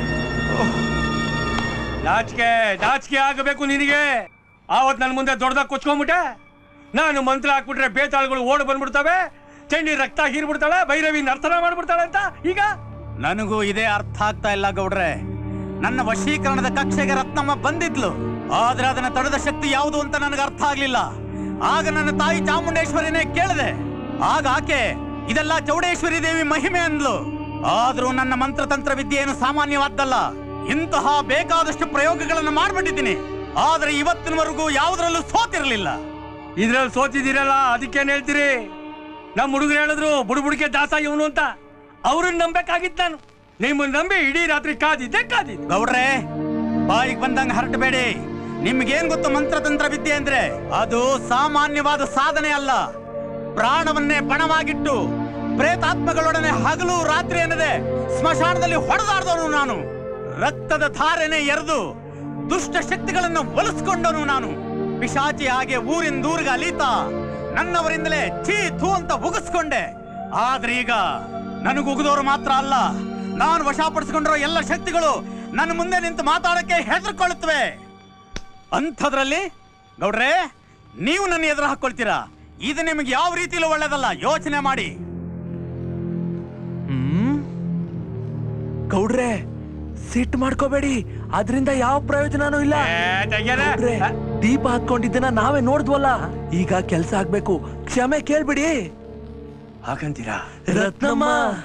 ನಾಚಿಕೆ ನಾಚಿಕೆ ಆಗಬೇಕು ನಿನಗೆ. ಆವತ್ ನನ್ನ ಮುಂದೆ ದೊಡ್ಡದಾಗ ಕೊಚ್ಕೊಂಡ್ಬಿಟ್ಟೆ. ನಾನು ಮಂತ್ರ ಹಾಕ್ಬಿಟ್ರೆ ಬೇತಾಳುಗಳು ಓಡ್ ಬಂದ್ಬಿಡ್ತವೆ, ಚಂಡಿ ರಕ್ತ ಹೀರ್ಬಿಡ್ತಾಳೆ, ಭೈರವಿ ನರ್ತನ ಮಾಡ್ಬಿಡ್ತಾಳೆ ಅಂತ. ಈಗ ನನಗೂ ಇದೇ ಅರ್ಥ ಆಗ್ತಾ ಇಲ್ಲ ಗೌಡ್ರೆ. ನನ್ನ ವಶೀಕರಣದ ಕಕ್ಷೆಗೆ ರತ್ನಮ್ಮ ಬಂದಿದ್ಲು, ಆದ್ರೆ ಅದನ್ನ ತಡೆದ ಶಕ್ತಿ ಯಾವುದು ಅಂತ ನನಗೆ ಅರ್ಥ ಆಗ್ಲಿಲ್ಲ. ಆಗ ನನ್ನ ತಾಯಿ ಚಾಮುಂಡೇಶ್ವರಿನೇ ಕೇಳಿದೆ. ಆಗ ಆಕೆ ಇದೆಲ್ಲ ಚೌಡೇಶ್ವರಿ ದೇವಿ ಮಹಿಮೆ ಅಂದ್ಲು. ಆದ್ರೂ ನನ್ನ ಮಂತ್ರತಂತ್ರ ವಿದ್ಯೆ ಏನು ಸಾಮಾನ್ಯವಾದ್ದಲ್ಲ. ಇಂತಹ ಬೇಕಾದಷ್ಟು ಪ್ರಯೋಗಗಳನ್ನು ಮಾಡ್ಬಿಟ್ಟಿದ್ದೀನಿ, ಆದ್ರೆ ಇವತ್ತಿನವರೆಗೂ ಯಾವುದ್ರಲ್ಲೂ ಸೋತಿರ್ಲಿಲ್ಲ. ಇದ್ರಲ್ಲಿ ಸೋತಿದ್ದೀರಲ್ಲ, ಅದಕ್ಕೇನ್ ಹೇಳ್ತೀರಿ? ನಮ್ಮ ಹುಡುಗರು ಹೇಳಿದ್ರು ಬುಡುಬುಡಿಕೆ ದಾಸ ಇವನು ಅಂತ. ಅವ್ರನ್ನ ನಂಬೇಕಾಗಿತ್ತು ನಾನು. ನಿಮ್ಮನ್ನ ನಂಬಿ ಇಡೀ ರಾತ್ರಿ ಕಾದಿದ್ದೆ ಕಾದಿದ್ದೆ. ಗೌಡ್ರೆ, ಬಾಯಿಗೆ ಬಂದಂಗ ಹರಟಬೇಡಿ. ನಿಮ್ಗೇನ್ ಗೊತ್ತು ಮಂತ್ರತಂತ್ರ ವಿದ್ಯೆ ಅಂದ್ರೆ? ಅದು ಸಾಮಾನ್ಯವಾದ ಸಾಧನೆ ಅಲ್ಲ. ಪ್ರಾಣವನ್ನೇ ಪಣವಾಗಿಟ್ಟು ಪ್ರೇತಾತ್ಮಗಳೊಡನೆ ಹಗಲು ರಾತ್ರಿ ಅನ್ನದೆ ಸ್ಮಶಾನದಲ್ಲಿ ಹೊಡೆದಾಡ್ದವನು ನಾನು. ರಕ್ತದ ಧಾರೆನೆ ಎರೆದು ದುಷ್ಟ ಶಕ್ತಿಗಳನ್ನು ಒಲಿಸ್ಕೊಂಡವನು ನಾನು. ಪಿಶಾಚಿ ಹಾಗೆ ಊರಿಂದ ಊರಿಗೆ ಅಲೀತಾ ನನ್ನವರಿಂದಲೇ ಛೀ ಥೂ ಅಂತ ಉಗಿಸ್ಕೊಂಡೆ. ಆದ್ರೆ ಈಗ ನನಗೆ ಉಗಿದವರು ಮಾತ್ರ ಅಲ್ಲ, ನಾನು ವಶಪಡಿಸಿಕೊಂಡಿರೋ ಎಲ್ಲ ಶಕ್ತಿಗಳು ನನ್ನ ಮುಂದೆ ನಿಂತು ಮಾತಾಡಕ್ಕೆ ಹೆದರ್ಕೊಳ್ಳುತ್ತವೆ. ಅಂಥದ್ರಲ್ಲಿ ಗೌಡ್ರೆ, ನೀವು ನನ್ನ ಎದುರು ಹಾಕೊಳ್ತೀರಾ? ಇದು ನಿಮಗೆ ಯಾವ ರೀತಿಲೂ ಒಳ್ಳೇದಲ್ಲ, ಯೋಚನೆ ಮಾಡಿ. ಹ್ಮ್ ಗೌಡ್ರೆ, ಸಿಟ್ಟು ಮಾಡ್ಕೋಬೇಡಿ, ಅದರಿಂದ ಯಾವ ಪ್ರಯೋಜನನೂ ಇಲ್ಲ. ಗೌಡ್ರೆ, ದೀಪ ಹತ್ಕೊಂಡಿದ್ದನ್ನ ನಾವೇ ನೋಡಿದ್ವಲ್ಲ. ಈಗ ಕೆಲ್ಸ ಆಗ್ಬೇಕು. ಕ್ಷಮೆ ಕೇಳ್ಬಿಡಿ. ಹಾಗಂತೀರಾ ರತ್ನಮ್ಮ?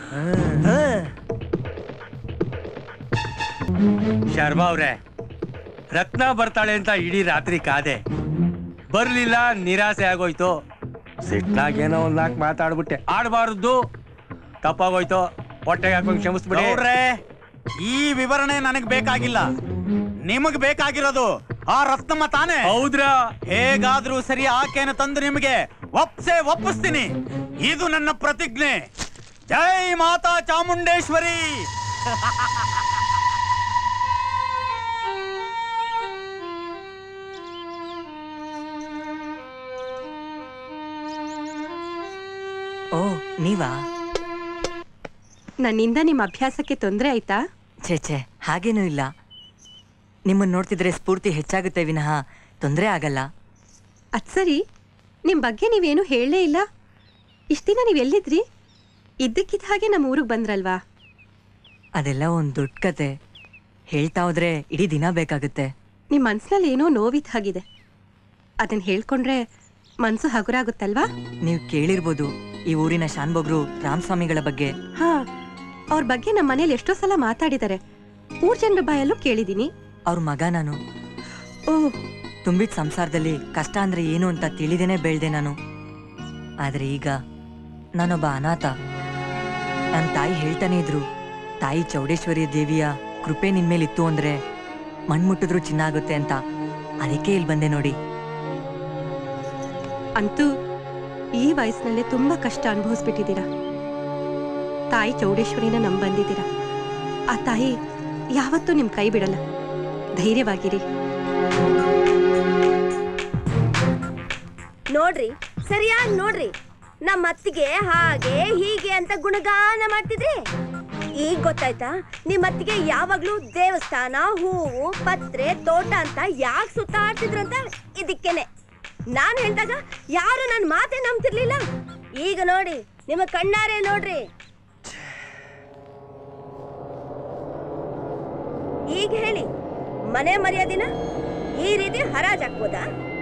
ಶರ್ಮಾ ಅವ್ರೆ, ರತ್ನ ಬರ್ತಾಳೆ ಅಂತ ಇಡೀ ರಾತ್ರಿ ಕಾದೆ, ಬರ್ಲಿಲ್ಲ, ನಿರಾಸೆ ಆಗೋಯ್ತು. ಸಿಟ್ನಾಗೇನೋ ಒಂದ್ ನಾಲ್ಕು ಮಾತಾಡ್ಬಿಟ್ಟೆ, ಆಡ್ಬಾರ್ದು, ತಪ್ಪಾಗೋಯ್ತು, ಹೊಟ್ಟೆಗೆ ಹಾಕೊಂಡು ಕ್ಷಮಿಸ್ಬಿಡಿ. ನೋಡ್ರೆ, ಈ ವಿವರಣೆ ನನಗ್ ಬೇಕಾಗಿಲ್ಲ. ನಿಮಗ್ ಬೇಕಾಗಿರೋದು ಆ ರತ್ನಮ್ಮ ತಾನೇ? ಹೌದ್ರಾ? ಹೇಗಾದ್ರೂ ಸರಿ ಆಕೆನ ತಂದು ನಿಮಗೆ ಒಪ್ಸೆ ಒಪ್ಪಿಸ್ತೀನಿ. ಇದು ನನ್ನ ಪ್ರತಿಜ್ಞೆ. ಜೈ ಮಾತಾ ಚಾಮುಂಡೇಶ್ವರಿ. ಓ, ನೀವಾ? ನನ್ನಿಂದ ನಿಮ್ಮ ಅಭ್ಯಾಸಕ್ಕೆ ತೊಂದರೆ ಆಯ್ತಾ? ಛೇ ಛೇ, ಹಾಗೇನೂ ಇಲ್ಲ. ನಿಮ್ಮನ್ನು ನೋಡ್ತಿದ್ರೆ ಸ್ಫೂರ್ತಿ ಹೆಚ್ಚಾಗುತ್ತೆ ವಿನಃ ತೊಂದರೆ ಆಗಲ್ಲ. ಅದ್ ಸರಿ, ನಿಮ್ಮ ಬಗ್ಗೆ ನೀವೇನು ಹೇಳಲೇ ಇಲ್ಲ. ಇಷ್ಟು ದಿನ ನೀವು ಎಲ್ಲಿದ್ರಿ? ಇದ್ದಕ್ಕಿದ್ದ ಹಾಗೆ ನಮ್ಮ ಊರಿಗೆ ಬಂದ್ರಲ್ವಾ? ಅದೆಲ್ಲ ಒಂದು ದೊಡ್ಡ ಕತೆ. ಹೇಳ್ತಾ ಹೋದ್ರೆ ಇಡೀ ದಿನ ಬೇಕಾಗುತ್ತೆ. ನಿಮ್ಮ ಮನ್ಸಿನಲ್ಲಿ ಏನೋ ನೋವಿದ್ದ ಹಾಗಿದೆ. ಅದನ್ನ ಹೇಳ್ಕೊಂಡ್ರೆ ಮನ್ಸು ಹಗುರಾಗುತ್ತಲ್ವಾ? ನೀವು ಕೇಳಿರ್ಬೋದು ಈ ಊರಿನ ಶಾನ್ಭೋಗ್ರು ರಾಮಸ್ವಾಮಿಗಳ ಬಗ್ಗೆ. ಹಾ, ಅವ್ರ ಬಗ್ಗೆ ನಮ್ಮ ಮನೇಲಿ ಎಷ್ಟೋ ಸಲ ಮಾತಾಡಿದ್ದಾರೆ. ಊರ್ ಜನರ ಬಾಯಲ್ಲೂ ಕೇಳಿದೀನಿ. ಅವ್ರ ಮಗ ನಾನು. ಓ, ತುಂಬಿದ ಸಂಸಾರದಲ್ಲಿ ಕಷ್ಟ ಅಂದ್ರೆ ಏನು ಅಂತ ತಿಳಿದೇನೆ ಬೆಳ್ದೆ ನಾನು. ಆದ್ರೆ ಈಗ ನಾನೊಬ್ಬ ಅನಾಥ. ನನ್ನ ತಾಯಿ ಹೇಳ್ತಾನೆ ಇದ್ರು, ತಾಯಿ ಚೌಡೇಶ್ವರಿ ದೇವಿಯ ಕೃಪೆ ನಿನ್ಮೇಲಿತ್ತು ಅಂದ್ರೆ ಮಣ್ಮುಟ್ಟಿದ್ರು ಚಿನ್ನ ಆಗುತ್ತೆ ಅಂತ. ಅದಕ್ಕೆ ಇಲ್ಲಿ ಬಂದೆ ನೋಡಿ. ಅಂತೂ ಈ ವಯಸ್ಸಿನಲ್ಲೇ ತುಂಬಾ ಕಷ್ಟ ಅನುಭವಿಸ್ಬಿಟ್ಟಿದ್ದೀರಾ. ತಾಯಿ ಚೌಡೇಶ್ವರಿನ ನಂಬ್ ಬಂದಿದ್ದೀರಾ. ಆ ತಾಯಿ ಯಾವತ್ತೂ ನಿಮ್ ಕೈ ಬಿಡಲ್ಲ. ಧೈರ್ಯವಾಗಿರಿ. ನೋಡ್ರಿ, ಸರಿಯಾಗಿ ನೋಡ್ರಿ, ನಮ್ಮ ಅತ್ತಿಗೆ ಹಾಗೆ ಹೀಗೆ ಅಂತ ಗುಣಗಾನ ಮಾಡ್ತಿದ್ರಿ. ಈಗ ಗೊತ್ತಾಯ್ತಾ ನಿಮ್ಮ ಅತ್ತಿಗೆ ಯಾವಾಗ್ಲೂ ದೇವಸ್ಥಾನ, ಹೂವು, ಪತ್ರೆ, ತೋಟ ಅಂತ ಯಾಕೆ ಸುತ್ತಾಡ್ತಿದ್ರು ಅಂತ? ಇದಕ್ಕೇನೆ ನಾನು ಹೇಳಿದಾಗ ಯಾರು ನನ್ನ ಮಾತೇ ನಂಬ್ತಿರ್ಲಿಲ್ಲ. ಈಗ ನೋಡಿ, ನಿಮ್ಮ ಕಣ್ಣಾರೆ ನೋಡ್ರಿ. ಈಗ ಹೇಳಿ, ಮನೆ ಮರ್ಯಾದಿನ ಈ ರೀತಿ ಹರಾಜ್ ಹಾಕ್ಬೋದಾ?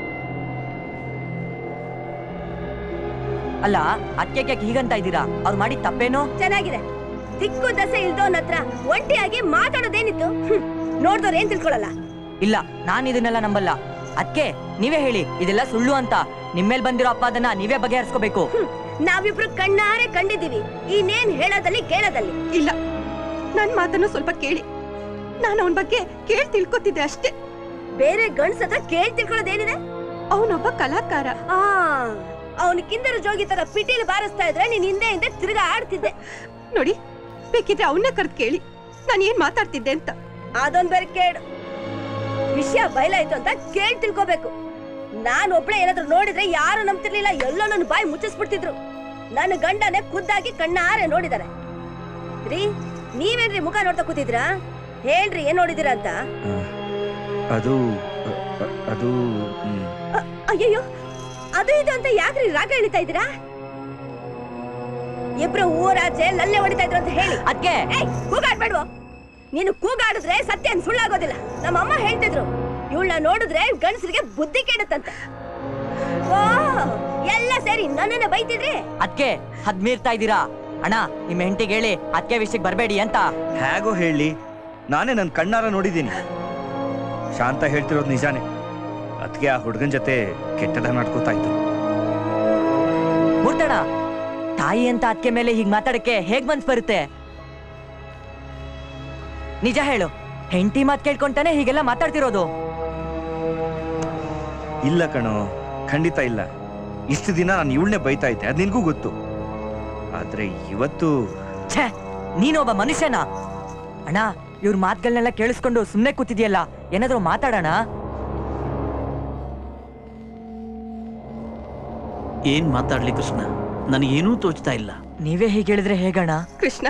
ಅಲ್ಲ, ಅದಕ್ಕೆ ಹೀಗಂತ ಇದ್ದೀರಾ? ಅವ್ರು ಮಾಡಿ ತಪ್ಪೇನೋ? ಚೆನ್ನಾಗಿದೆ. ದಿಕ್ಕು ದಸೆ ಇಲ್ದೋನ್ ಹತ್ರ ಒಂಟಿಯಾಗಿ ಮಾತಾಡೋದೇನಿತ್ತು? ನೋಡ್ದವ್ರು ಏನ್ ತಿಳ್ಕೊಳಲ್ಲ. ಇಲ್ಲ, ನಾನು ಇದನ್ನೆಲ್ಲ ನಂಬಲ್ಲ. ಅದಕ್ಕೆ ನೀವೇ ಹೇಳಿ, ಇದೆಲ್ಲ ಸುಳ್ಳು ಅಂತ. ನಿಮ್ಮೇಲ್ ಬಂದಿರೋ ಅಪವಾದನ ನೀವೇ ಬಗೆಹರಿಸ್ಕೋಬೇಕು. ನಾವಿಬ್ರು ಕಣ್ಣಾರೆ ಕಂಡಿದ್ದೀವಿ. ಇನ್ನೇನ್ ಹೇಳೋದಲ್ಲಿ ಕೇಳೋದಲ್ಲಿ. ಇಲ್ಲ, ನನ್ ಮಾತನ್ನು ಸ್ವಲ್ಪ ಕೇಳಿ. ನಾನು ಅವನ ಬಗ್ಗೆ ಕೇಳಿ ತಿಳ್ಕೊತಿದ್ದೆ ಅಷ್ಟೇ. ಬೇರೆ ಗಂಡ್ಸ ಹತ್ರ ಕೇಳಿ ತಿಳ್ಕೊಳ್ಳೋದೇನಿದೆ? ಅವನೊಬ್ಬ ಕಲಾಕಾರ. ಆ ಅವನ ಕಿಂದರ ಜೋಗಿ ತರ ಪಿಟೀಲ್ ಬಾರಿಸ್ತಾ ಇದ್ರೆ ನೀನ್ ಹಿಂದೆ ಹಿಂದೆ ತಿರ್ಗಾ ಆಡ್ತಿದ್ದೆ. ನೋಡಿ, ಬೇಕಿದ್ರೆ ಅವನ್ನೇ ಕರ್ದ್ ಕೇಳಿ ನಾನು ಏನ್ ಮಾತಾಡ್ತಿದ್ದೆ ಅಂತ. ಅದೊಂದ್ ಬೇರೆ ಕೇಳು. ವಿಷಯ ಬಯಲಾಯ್ತು ಅಂತ ಕೇಳಿ ತಿಳ್ಕೋಬೇಕು. ನಾನ್ ಒಬ್ಳೆ ಏನಾದ್ರು ನೋಡಿದ್ರೆ ಯಾರು ನಂಬ್ತಿರ್ಲಿಲ್ಲ. ಎಲ್ಲೋ ನನ್ನ ಬಾಯಿ ಮುಚ್ಚಿಸ್ಬಿಡ್ತಿದ್ರು. ನನ್ನ ಗಂಡನೇ ಖುದ್ದಾಗಿ ಕಣ್ಣಾರೆ ನೋಡಿದಾರೆ. ರೀ, ನೀವೇನ್ರಿ ಮುಖ ನೋಡ್ತಾ ಕೂತಿದ್ರಾ? ಹೇಳ್ರಿ, ಏನ್ ನೋಡಿದಿರ ಅಂತ? ಅದು ಅದು ಅಯ್ಯಯ್ಯೋ, ಅದು ಇದು ಅಂತ ಯಾಕ್ರಿ ರಾಗ ಎಳಿತಾ ಇದ್ದೀರಾ? ಇಬ್ರು ಊರಾಚೆ ಲಲ್ಲೆ ಹೊಡಿತಾ ಇದ್ರು ಅಂತ ಹೇಳಿ. ಅದ್ಕೆ ಕೂಗಾಡ್ಬೇಡ್ವ. ನೀನು ಕೂಗಾಡಿದ್ರೆ ಸತ್ಯ ಸುಳ್ಳಾಗೋದಿಲ್ಲ. ನಮ್ಮಮ್ಮ ಹೇಳ್ತಿದ್ರು, ಇವಳನ್ನ ನೋಡಿದ್ರೆ ಗಂಡಸರಿಗೆ ಬುದ್ಧಿ ಕೆಡುತ್ತಂತೆ. ಓ, ಎಲ್ಲ ಸೇರಿ ನನ್ನನ್ನ ಬೈತಿದ್ರಿ. ಅದಕ್ಕೆ ಹದ್ ಮೀರ್ತಾ ಇದ್ದೀರಾ? ಅಣ್ಣ, ನಿಮ್ಮ ಹೆಂಡತಿಗೆ ಹೇಳಿ ಅದಕ್ಕೆ ವಿಷಯಕ್ಕೆ ಬರಬೇಡಿ ಅಂತ. ಹೇಗೋ ಹೇಳಿ, ನಾನೇ ನನ್ನ ಕಣ್ಣಾರ ನೋಡಿದ್ದೀನಿ. ಶಾಂತ ಹೇಳ್ತಿರೋದು ನಿಜಾನೇ. ಅದಕ್ಕೆ ಆ ಹುಡುಗನ ಜೊತೆ ಕೆಟ್ಟದ ನಡ್ಕೋತಾ ಇತ್ತು. ಮೂರ್ತಣ್ಣ, ತಾಯಿ ಅಂತ ಅದಕ್ಕೆ ಮೇಲೆ ಹೀಗ್ ಮಾತಾಡಕ್ಕೆ ಹೇಗ್ ಮನ್ಸ್ ಬರುತ್ತೆ? ನಿಜ ಹೇಳು, ಹೆಂಡತಿ ಮಾತ್ ಕೇಳ್ಕೊಂತಾನೆ ಹೀಗೆಲ್ಲ ಮಾತಾಡ್ತಿರೋದು? ಇಲ್ಲ ಕಣೋ, ಖಂಡಿತ ಇಲ್ಲ. ಇಷ್ಟು ದಿನ ನಾನು ಇವಳನ್ನೇ ಬೈತಾ ಇದ್ದೆ, ಅದ್ ನಿನ್ಗೂ ಗೊತ್ತು. ಆದ್ರೆ ಇವತ್ತು ಛೇ, ನೀನೊಬ್ಬ ಮನುಷ್ಯನ? ಅಣ್ಣ, ಇವ್ರ ಮಾತುಗಳನ್ನೆಲ್ಲ ಕೇಳಿಸ್ಕೊಂಡು ಸುಮ್ಮನೆ ಕೂತಿದ್ಯಲ್ಲ, ಏನಾದ್ರೂ ಮಾತಾಡೋಣ. ಏನ್ ಮಾತಾಡ್ಲಿ ಕೃಷ್ಣ, ನನಗೇನೂ ತೋಚ್ತಾ ಇಲ್ಲ. ನೀವೇ ಹೀಗೆ ಹೇಳಿದ್ರೆ ಹೇಗಣ್ಣ? ಕೃಷ್ಣ,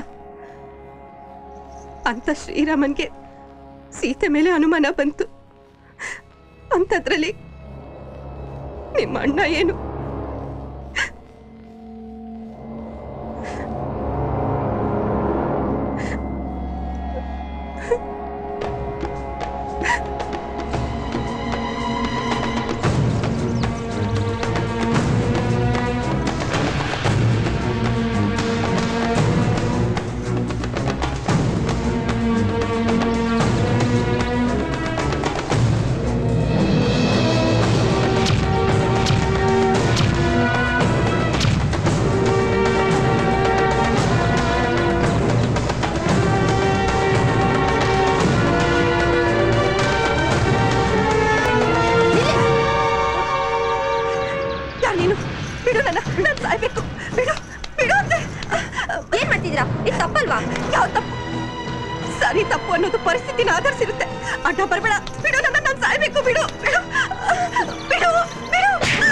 ಅಂತ ಶ್ರೀರಾಮನ್ಗೆ ಸೀತೆ ಮೇಲೆ ಅನುಮಾನ ಬಂತು. ಅಂತದ್ರಲ್ಲಿ ನಿಮ್ಮ ಅಣ್ಣ ಏನು? ಸರಿ ತಪ್ಪು ಅನ್ನೋದು ಪರಿಸ್ಥಿತಿನ ಆಧರಿಸಿರುತ್ತೆ. ಅಡ್ಡ ಬರಬೇಡ, ಬಿಡು ನನ್ನ, ನಾನು ಸಾಯ್ಬೇಕು, ಬಿಡು ಬಿಡು ಬಿಡು ಬಿಡು.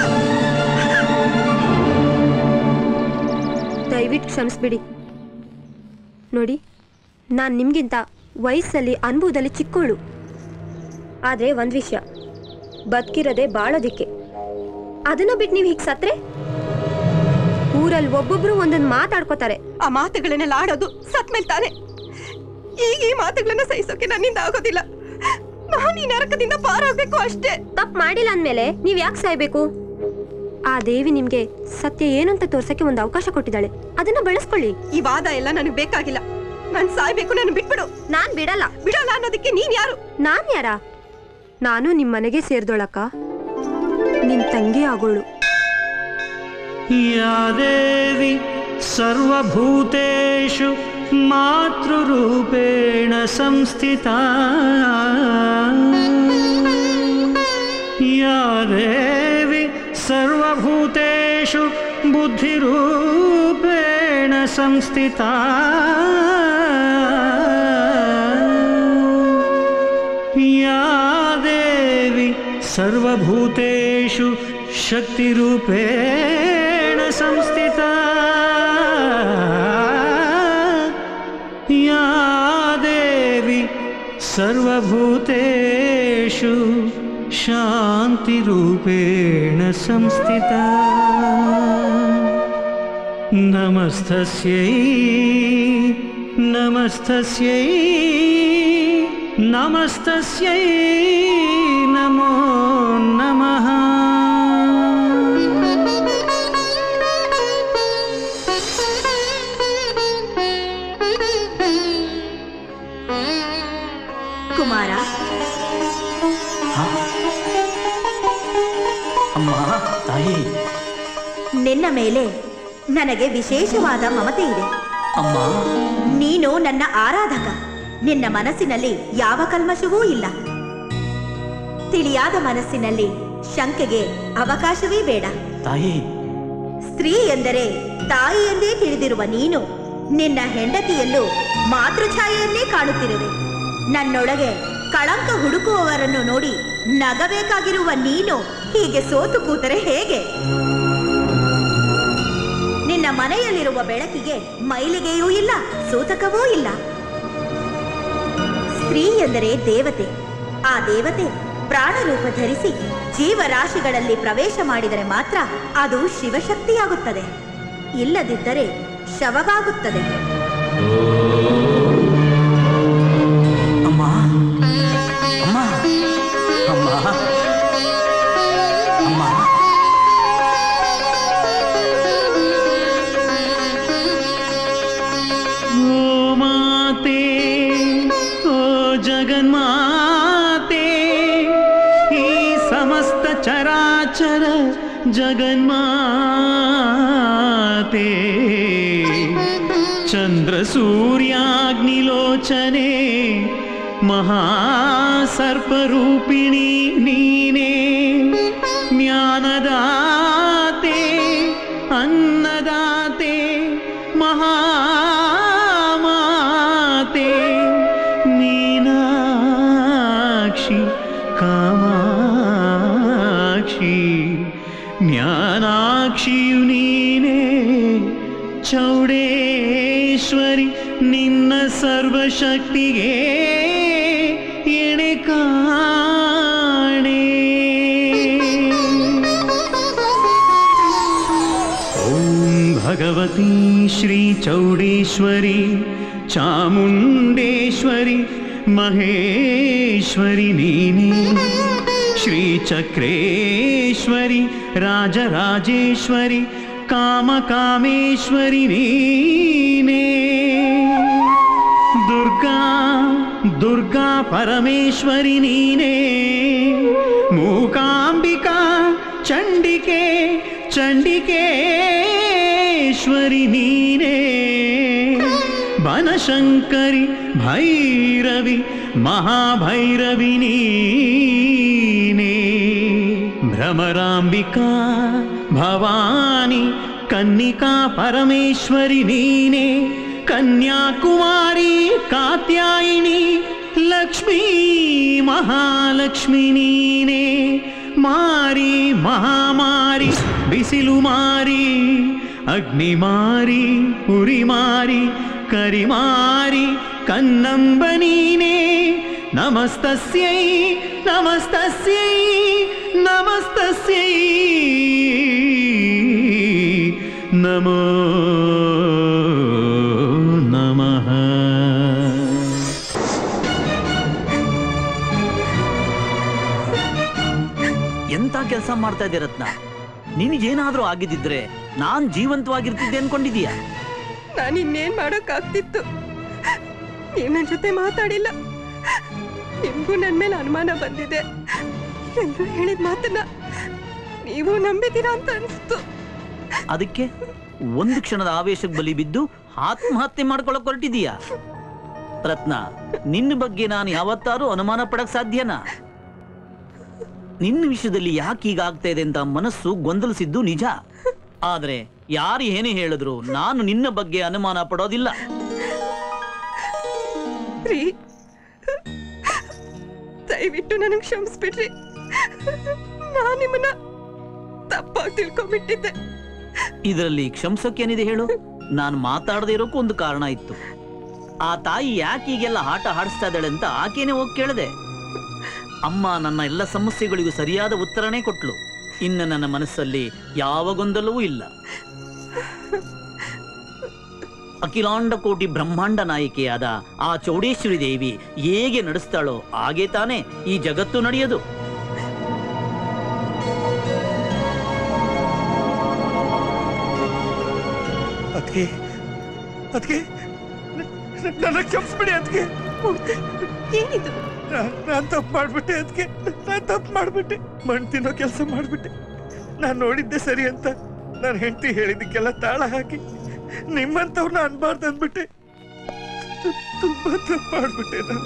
ದಯವಿಟ್ಟು ಕ್ಷಮಿಸ್ಬಿಡಿ. ನೋಡಿ, ನಾನು ನಿಮ್ಗಿಂತ ವಯಸ್ಸಲ್ಲಿ ಅನುಭವದಲ್ಲಿ ಚಿಕ್ಕೋಳು. ಆದರೆ ಒಂದು ವಿಷಯ, ಬದುಕಿರೋದೆ ಬಾಳೋದಿಕ್ಕೆ. ಅದನ್ನ ಬಿಟ್ಟು ನೀವು ಹೀಗೆ ಸತ್ರೆ ಊರಲ್ಲಿ ಒಬ್ಬೊಬ್ರು ಒಂದೊಂದು ಮಾತಾಡ್ಕೋತಾರೆ. ಆ ಮಾತುಗಳನ್ನೆಲ್ಲ ಆಡೋದು ಸತ್ ಮೇಲೆ ತಾನೆ. ಈಗ ಈ ಮಾತುಗಳನ್ನ ಸಹಿಸೋಕೆ ನನ್ನಿಂದ ಆಗೋದಿಲ್ಲ. ನಾನು ಈ ನರಕದಿಂದ ಪಾರಾಗಬೇಕು ಅಷ್ಟೇ. ತಪ್ಪು ಮಾಡಿಲ್ಲ ಅಂದ್ಮೇಲೆ ನೀವ್ ಯಾಕೆ ಸಾಯ್ಬೇಕು? ಆ ದೇವಿ ನಿಮ್ಗೆ ಸತ್ಯ ಏನು ಅಂತ ತೋರ್ಸಕ್ಕೆ ಒಂದು ಅವಕಾಶ ಕೊಟ್ಟಿದ್ದಾಳೆ, ಅದನ್ನ ಬಳಸ್ಕೊಳ್ಳಿ. ಈ ವಾದ ಎಲ್ಲ ನನಗೆ ಬೇಕಾಗಿಲ್ಲ. ನಾನ್ ಸಾಯ್ಬೇಕು, ನಾನು ಬಿಟ್ಬಿಡು. ನಾನ್ ಬಿಡಲ್ಲ. ಬಿಡಲ್ಲ ಅನ್ನೋದಕ್ಕೆ ನೀನ್ ಯಾರು? ನಾನ್ ಯಾರ? ನಾನು ನಿಮ್ ಮನೆಗೆ ಸೇರ್ದೋಳಕ್ಕ, ನಿನ್ ತಂಗಿ ಆಗೋಳು. या देवी सर्वभूतेषु मातृरूपेण संस्थिता, या देवी सर्वभूतेषु बुद्धिरूपेण संस्थिता, या देवी सर्वभूतेषु शक्तिरूपेण संस्थिता, या देवी सर्वभूतेषु शान्तिरूपेण संस्थिता, नमस्तस्यै नमस्तस्यै नमस्तस्यै नमो नमः. ಕುಮಾರ, ಅಮ್ಮ, ತಾಯಿ, ನಿನ್ನ ಮೇಲೆ ನನಗೆ ವಿಶೇಷವಾದ ಮಮತೆ ಇದೆ. ಅಮ್ಮ, ನೀನು ನನ್ನ ಆರಾಧಕ. ನಿನ್ನ ಮನಸ್ಸಿನಲ್ಲಿ ಯಾವ ಕಲ್ಮಶವೂ ಇಲ್ಲ. ತಿಳಿಯಾದ ಮನಸ್ಸಿನಲ್ಲಿ ಶಂಕೆಗೆ ಅವಕಾಶವೇ ಬೇಡ. ತಾಯಿ, ಸ್ತ್ರೀ ಎಂದರೆ ತಾಯಿ ಎಂದೇ ತಿಳಿದಿರುವ ನೀನು ನಿನ್ನ ಹೆಂಡತಿಯಲ್ಲೂ ಮಾತೃಛಾಯೆಯನ್ನೇ ಕಾಣುತ್ತಿರುವೆ. ನನ್ನೊಳಗೆ ಕಳಂಕ ಹುಡುಕುವವರನ್ನು ನೋಡಿ ನಗಬೇಕಾಗಿರುವ ನೀನು ಹೀಗೆ ಸೋತು ಕೂತರೆ ಹೇಗೆ? ನಿನ್ನ ಮನೆಯಲ್ಲಿರುವ ಬೆಳಕಿಗೆ ಮೈಲಿಗೆಯೂ ಇಲ್ಲ, ಸೂತಕವೂ ಇಲ್ಲ. ಸ್ತ್ರೀ ಎಂದರೆ ದೇವತೆ. ಆ ದೇವತೆ ಪ್ರಾಣರೂಪ ಧರಿಸಿ ಜೀವರಾಶಿಗಳಲ್ಲಿ ಪ್ರವೇಶ ಮಾಡಿದರೆ ಮಾತ್ರ ಅದು ಶಿವಶಕ್ತಿಯಾಗುತ್ತದೆ, ಇಲ್ಲದಿದ್ದರೆ ಶವವಾಗುತ್ತದೆ. ಅಮ್ಮ, ಅಮ್ಮ, ಅಮ್ಮ, ಅಮ್ಮ, ओ माते, ओ जगन्माते, ಈ ಸಮಸ್ತ ಚರಾಚರ ಜಗನ್ಮಾತೆ, ಚಂದ್ರ ಸೂರ್ಯಾಗ್ನಿಲೋಚನೆ ಮಹಾಸರ್ಪರೂಪಿಣಿ ನೀನೇ, ಜ್ಞಾನದಾತೆ ಅನ್ನದಾತೆ ಮಹಾಮಾತೆ, ಮೀನಾಕ್ಷಿ ಕಾಮಾಕ್ಷಿ ಜ್ಞಾನಾಕ್ಷಿಯು ನೀನೇ, ಚೌಡೇಶ್ವರಿ ನಿನ್ನ ಸರ್ವಶಕ್ತಿಗೆ ಎಣೆ ಕಾಣೆ. ಓಂ ಭಗವತಿ ಶ್ರೀ ಚೌಡೇಶ್ವರಿ ಚಾಮುಂಡೇಶ್ವರಿ ಮಹೇಶ್ವರಿ ನೀನೇ, ಶ್ರೀ ಚಕ್ರೇಶ್ವರಿ ರಾಜರಾಜೇಶ್ವರಿ ಕಾಮಕಾಮೇಶ್ವರಿ ನೀನೇ, ದುರ್ಗಾ ದುರ್ಗಾ ಪರಮೇಶ್ವರಿ ನೀನೇ, ಮೂಕಾಂಬಿಕಾ ಚಂಡಿಕೆ ಚಂಡಿಕೇಶ್ವರಿ ನೀನೇ, ಬನಶಂಕರಿ ಭೈರವಿ ಮಹಾಭೈರವಿ ನೀನೇ, ಭ್ರಮರಾಂಬಿಕಾ ಭವಾನಿ ಕನ್ನಿಕಾ ಪರಮೇಶ್ವರಿ ನೀನೇ, ಕನ್ಯಾಕುಮಾರಿ ಕಾತ್ಯಾಯಿನಿ ಲಕ್ಷ್ಮೀ ಮಹಾಲಕ್ಷ್ಮಿ ನೀನೇ ಮಾರಿ ಮಹಾಮಾರಿ ಬಿಸಿಲು ಮಾರಿ ಅಗ್ನಿ ಮಾರಿ ಉರಿ ಮಾರಿ ಕರಿಮಾರಿ ಕನ್ನಂಬ ನೀನೇ ನಮಸ್ತಸ್ಯೈ ನಮಸ್ತಸ್ಯೈ ನಮಸ್ತಸ್ಯೈ ನಮೋ ನಮಃ. ಎಂತ ಕೆಲಸ ಮಾಡ್ತಾ ಇದ್ದೆ ರತ್ನ? ನಿನಗೇನಾದ್ರೂ ಆಗಿದ್ದಿದ್ರೆ ನಾನ್ ಜೀವಂತವಾಗಿರ್ತಿದ್ದೆ ಅನ್ಕೊಂಡಿದೀಯಾ? ನಾನು ಇನ್ನೇನ್ ಮಾಡೋಕ್ಕಾಗ್ತಿತ್ತು? ನೀವು ನನ್ನ ಜೊತೆ ಮಾತಾಡಿಲ್ಲ, ನಿಮ್ಗೂ ನನ್ನ ಮೇಲೆ ಅನುಮಾನ ಬಂದಿದೆ. ಎಲ್ರು ಹೇಳಿದ ಮಾತನ್ನ ನೀವು ನಂಬಿದ್ದೀರಾ ಅಂತ ಅನ್ಸ್ತು. ಅದಕ್ಕೆ ಒಂದು ಕ್ಷಣದ ಆವೇಶಕ್ಕೆ ಬಲಿ ಬಿದ್ದು ಆತ್ಮಹತ್ಯೆ ಮಾಡ್ಕೊಳಕ್ ಹೊರಟಿದೀಯಾ? ರತ್ನ, ನಿನ್ನ ಬಗ್ಗೆ ನಾನು ಯಾವತ್ತಾರು ಅನುಮಾನ ಪಡಕ್ ಸಾಧ್ಯನಾ? ನಿನ್ನ ವಿಷಯದಲ್ಲಿ ಯಾಕೆ ಹೀಗಾಗ್ತಾ ಇದೆ ಅಂತ ಮನಸ್ಸು ಗೊಂದಲಿಸಿದ್ದು ನಿಜ. ಆದ್ರೆ ಯಾರು ಏನೇ ಹೇಳಿದ್ರು ನಾನು ನಿನ್ನ ಬಗ್ಗೆ ಅನುಮಾನ ಪಡೋದಿಲ್ಲ. ದಯವಿಟ್ಟು ನನಗೆ ಕ್ಷಮಿಸ್ಬಿಡ್ರಿ. ನಾನು ನಿಮ್ಮನ್ನ ತಪ್ಪಾಗಿ ತಿಳ್ಕೊಂಡ್ಬಿಟ್ಟಿದ್ದೆ. ಇದರಲ್ಲಿ ಕ್ಷಮಿಸೋಕೇನಿದೆ ಹೇಳು? ನಾನು ಮಾತಾಡದೇ ಇರೋಕ್ಕೂ ಒಂದು ಕಾರಣ ಇತ್ತು. ಆ ತಾಯಿ ಯಾಕೆ ಈಗೆಲ್ಲ ಆಟ ಆಡಿಸ್ತಾ ಇದ್ದಾಳೆ ಅಂತ ಆಕೆನೆ ಹೋಗಿ ಕೇಳಿದೆ. ಅಮ್ಮ ನನ್ನ ಎಲ್ಲ ಸಮಸ್ಯೆಗಳಿಗೂ ಸರಿಯಾದ ಉತ್ತರನೇ ಕೊಟ್ಲು. ಇನ್ನು ನನ್ನ ಮನಸ್ಸಲ್ಲಿ ಯಾವ ಗೊಂದಲವೂ ಇಲ್ಲ. ಅಖಿಲಾಂಡ ಕೋಟಿ ಬ್ರಹ್ಮಾಂಡ ನಾಯಕಿಯಾದ ಆ ಚೌಡೇಶ್ವರಿ ದೇವಿ ಹೇಗೆ ನಡೆಸ್ತಾಳೋ ಹಾಗೆ ತಾನೇ ಈ ಜಗತ್ತು ನಡೆಯೋದು. ಅದಕ್ಕೆ ಅದಕ್ಕೆ ನನ್ನ ಕ್ಷಮಿಸ್ಬಿಡಿ. ಅದಕ್ಕೆ ಏನಿದು? ನಾನು ತಪ್ಪು ಮಾಡ್ಬಿಟ್ಟೆ. ಅದಕ್ಕೆ ನಾನು ತಪ್ಪು ಮಾಡ್ಬಿಟ್ಟೆ. ಮಣ್ಣು ತಿನ್ನೋ ಕೆಲಸ ಮಾಡ್ಬಿಟ್ಟೆ. ನಾನು ನೋಡಿದ್ದೆ ಸರಿ ಅಂತ ನಾನು ಹೆಂಡತಿ ಹೇಳಿದ್ದಕ್ಕೆಲ್ಲ ತಾಳ ಹಾಕಿ ನಿಮ್ಮಂತವ್ರನ್ನ ಅನ್ಬಾರ್ದು ಅಂದ್ಬಿಟ್ಟೆ. ತುಂಬಾ ತಪ್ಪು ಮಾಡ್ಬಿಟ್ಟೆ ನಾನು.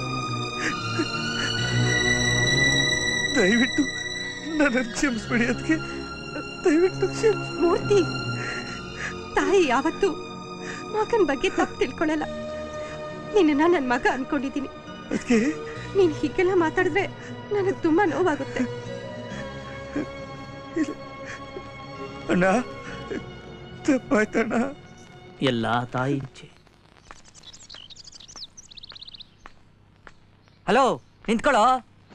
ದಯವಿಟ್ಟು ನನ್ನ ಕ್ಷಮಿಸ್ಬಿಡಿ. ಅದಕ್ಕೆ ದಯವಿಟ್ಟು ಕ್ಷಮಿಸ್. ಮೂರ್ತಿ, ತಾಯಿ ಯಾವತ್ತು ಮಗನ ಬಗ್ಗೆ ತಪ್ಪು ತಿಳ್ಕೊಳ್ಳಲ್ಲ. ನಿನ್ನ ನನ್ನ ಮಗ ಅನ್ಕೊಂಡಿದ್ದೀನಿ. ಅದಕ್ಕೆ ನೀನ್ ಹೀಗೆಲ್ಲ ಮಾತಾಡಿದ್ರೆ ನನಗೆ ತುಂಬಾ ನೋವಾಗುತ್ತೆ. ಅಣ್ಣ, ತಪ್ಪಾಯ್ತಣ್ಣ. ಎಲ್ಲ ತಾಯಿ ಇಚ್ಛೆ. ಹಲೋ, ನಿಂತ್ಕೊಳ್ಳೋ.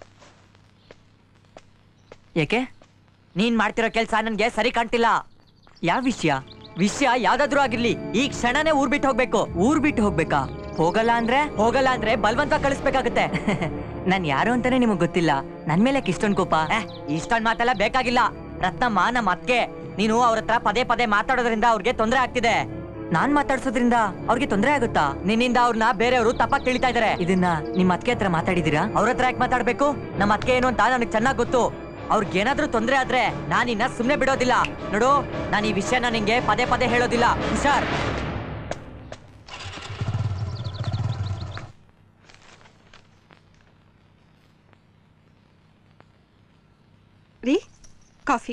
ಏಕೆ? ನೀನ್ ಮಾಡ್ತಿರೋ ಕೆಲಸ ನನ್ಗೆ ಸರಿ ಕಾಣ್ತಿಲ್ಲ. ಯಾವ ವಿಷಯ? ವಿಷಯ ಯಾವ್ದಾದ್ರು ಆಗಿರ್ಲಿ, ಈ ಕ್ಷಣನೇ ಊರ್ ಬಿಟ್ಟು ಹೋಗ್ಬೇಕು. ಊರ್ ಬಿಟ್ಟು ಹೋಗ್ಬೇಕಾ? ಹೋಗಲ್ಲ ಅಂದ್ರೆ ಹೋಗಲ್ಲ ಅಂದ್ರೆ ಬಲವಂತ ಕಳಿಸ್ಬೇಕಾಗತ್ತೆ. ನಾನ್ ಯಾರು ಅಂತಾನೆ ನಿಮಗ್ ಗೊತ್ತಿಲ್ಲ. ನನ್ ಮೇಲೆ ಇಷ್ಟೊಂದ್ ಕೋಪ? ಇಷ್ಟೊಂದ್ ಮಾತೆಲ್ಲ ಬೇಕಾಗಿಲ್ಲ. ರತ್ನಮ್ಮ ನಮ್ಮ ಅತ್ಗೆ. ನೀನು ಅವ್ರ ಹತ್ರ ಪದೇ ಪದೇ ಮಾತಾಡೋದ್ರಿಂದ ಅವ್ರಿಗೆ ತೊಂದರೆ ಆಗ್ತಿದೆ. ನಾನ್ ಮಾತಾಡ್ಸೋದ್ರಿಂದ ಅವ್ರಿಗೆ ತೊಂದರೆ ಆಗುತ್ತಾ? ನಿನ್ನಿಂದ ಅವ್ರನ್ನ ಬೇರೆಯವರು ತಪ್ಪಾಗಿ ತಿಳಿತಾ ಇದಾರೆ. ಇದನ್ನ ನಿಮ್ ಅತ್ಗೆ ಹತ್ರ ಮಾತಾಡಿದೀರಾ? ಅವ್ರ ಹತ್ರ ಯಾಕೆ ಮಾತಾಡ್ಬೇಕು? ನಮ್ಮ ಅತ್ಗೆ ಏನು ಅಂತ ನನಗೆ ಚೆನ್ನಾಗ್ ಗೊತ್ತು. ಅವ್ರಿಗೇನಾದ್ರೂ ತೊಂದರೆ ಆದ್ರೆ ನಾನಿನ್ನ ಸುಮ್ನೆ ಬಿಡೋದಿಲ್ಲ. ನೋಡು, ನಾನು ಈ ವಿಷಯನ ನಿಂಗೆ ಪದೇ ಪದೇ ಹೇಳೋದಿಲ್ಲ. ಹುಷಾರ್. ರೀ, ಕಾಫಿ.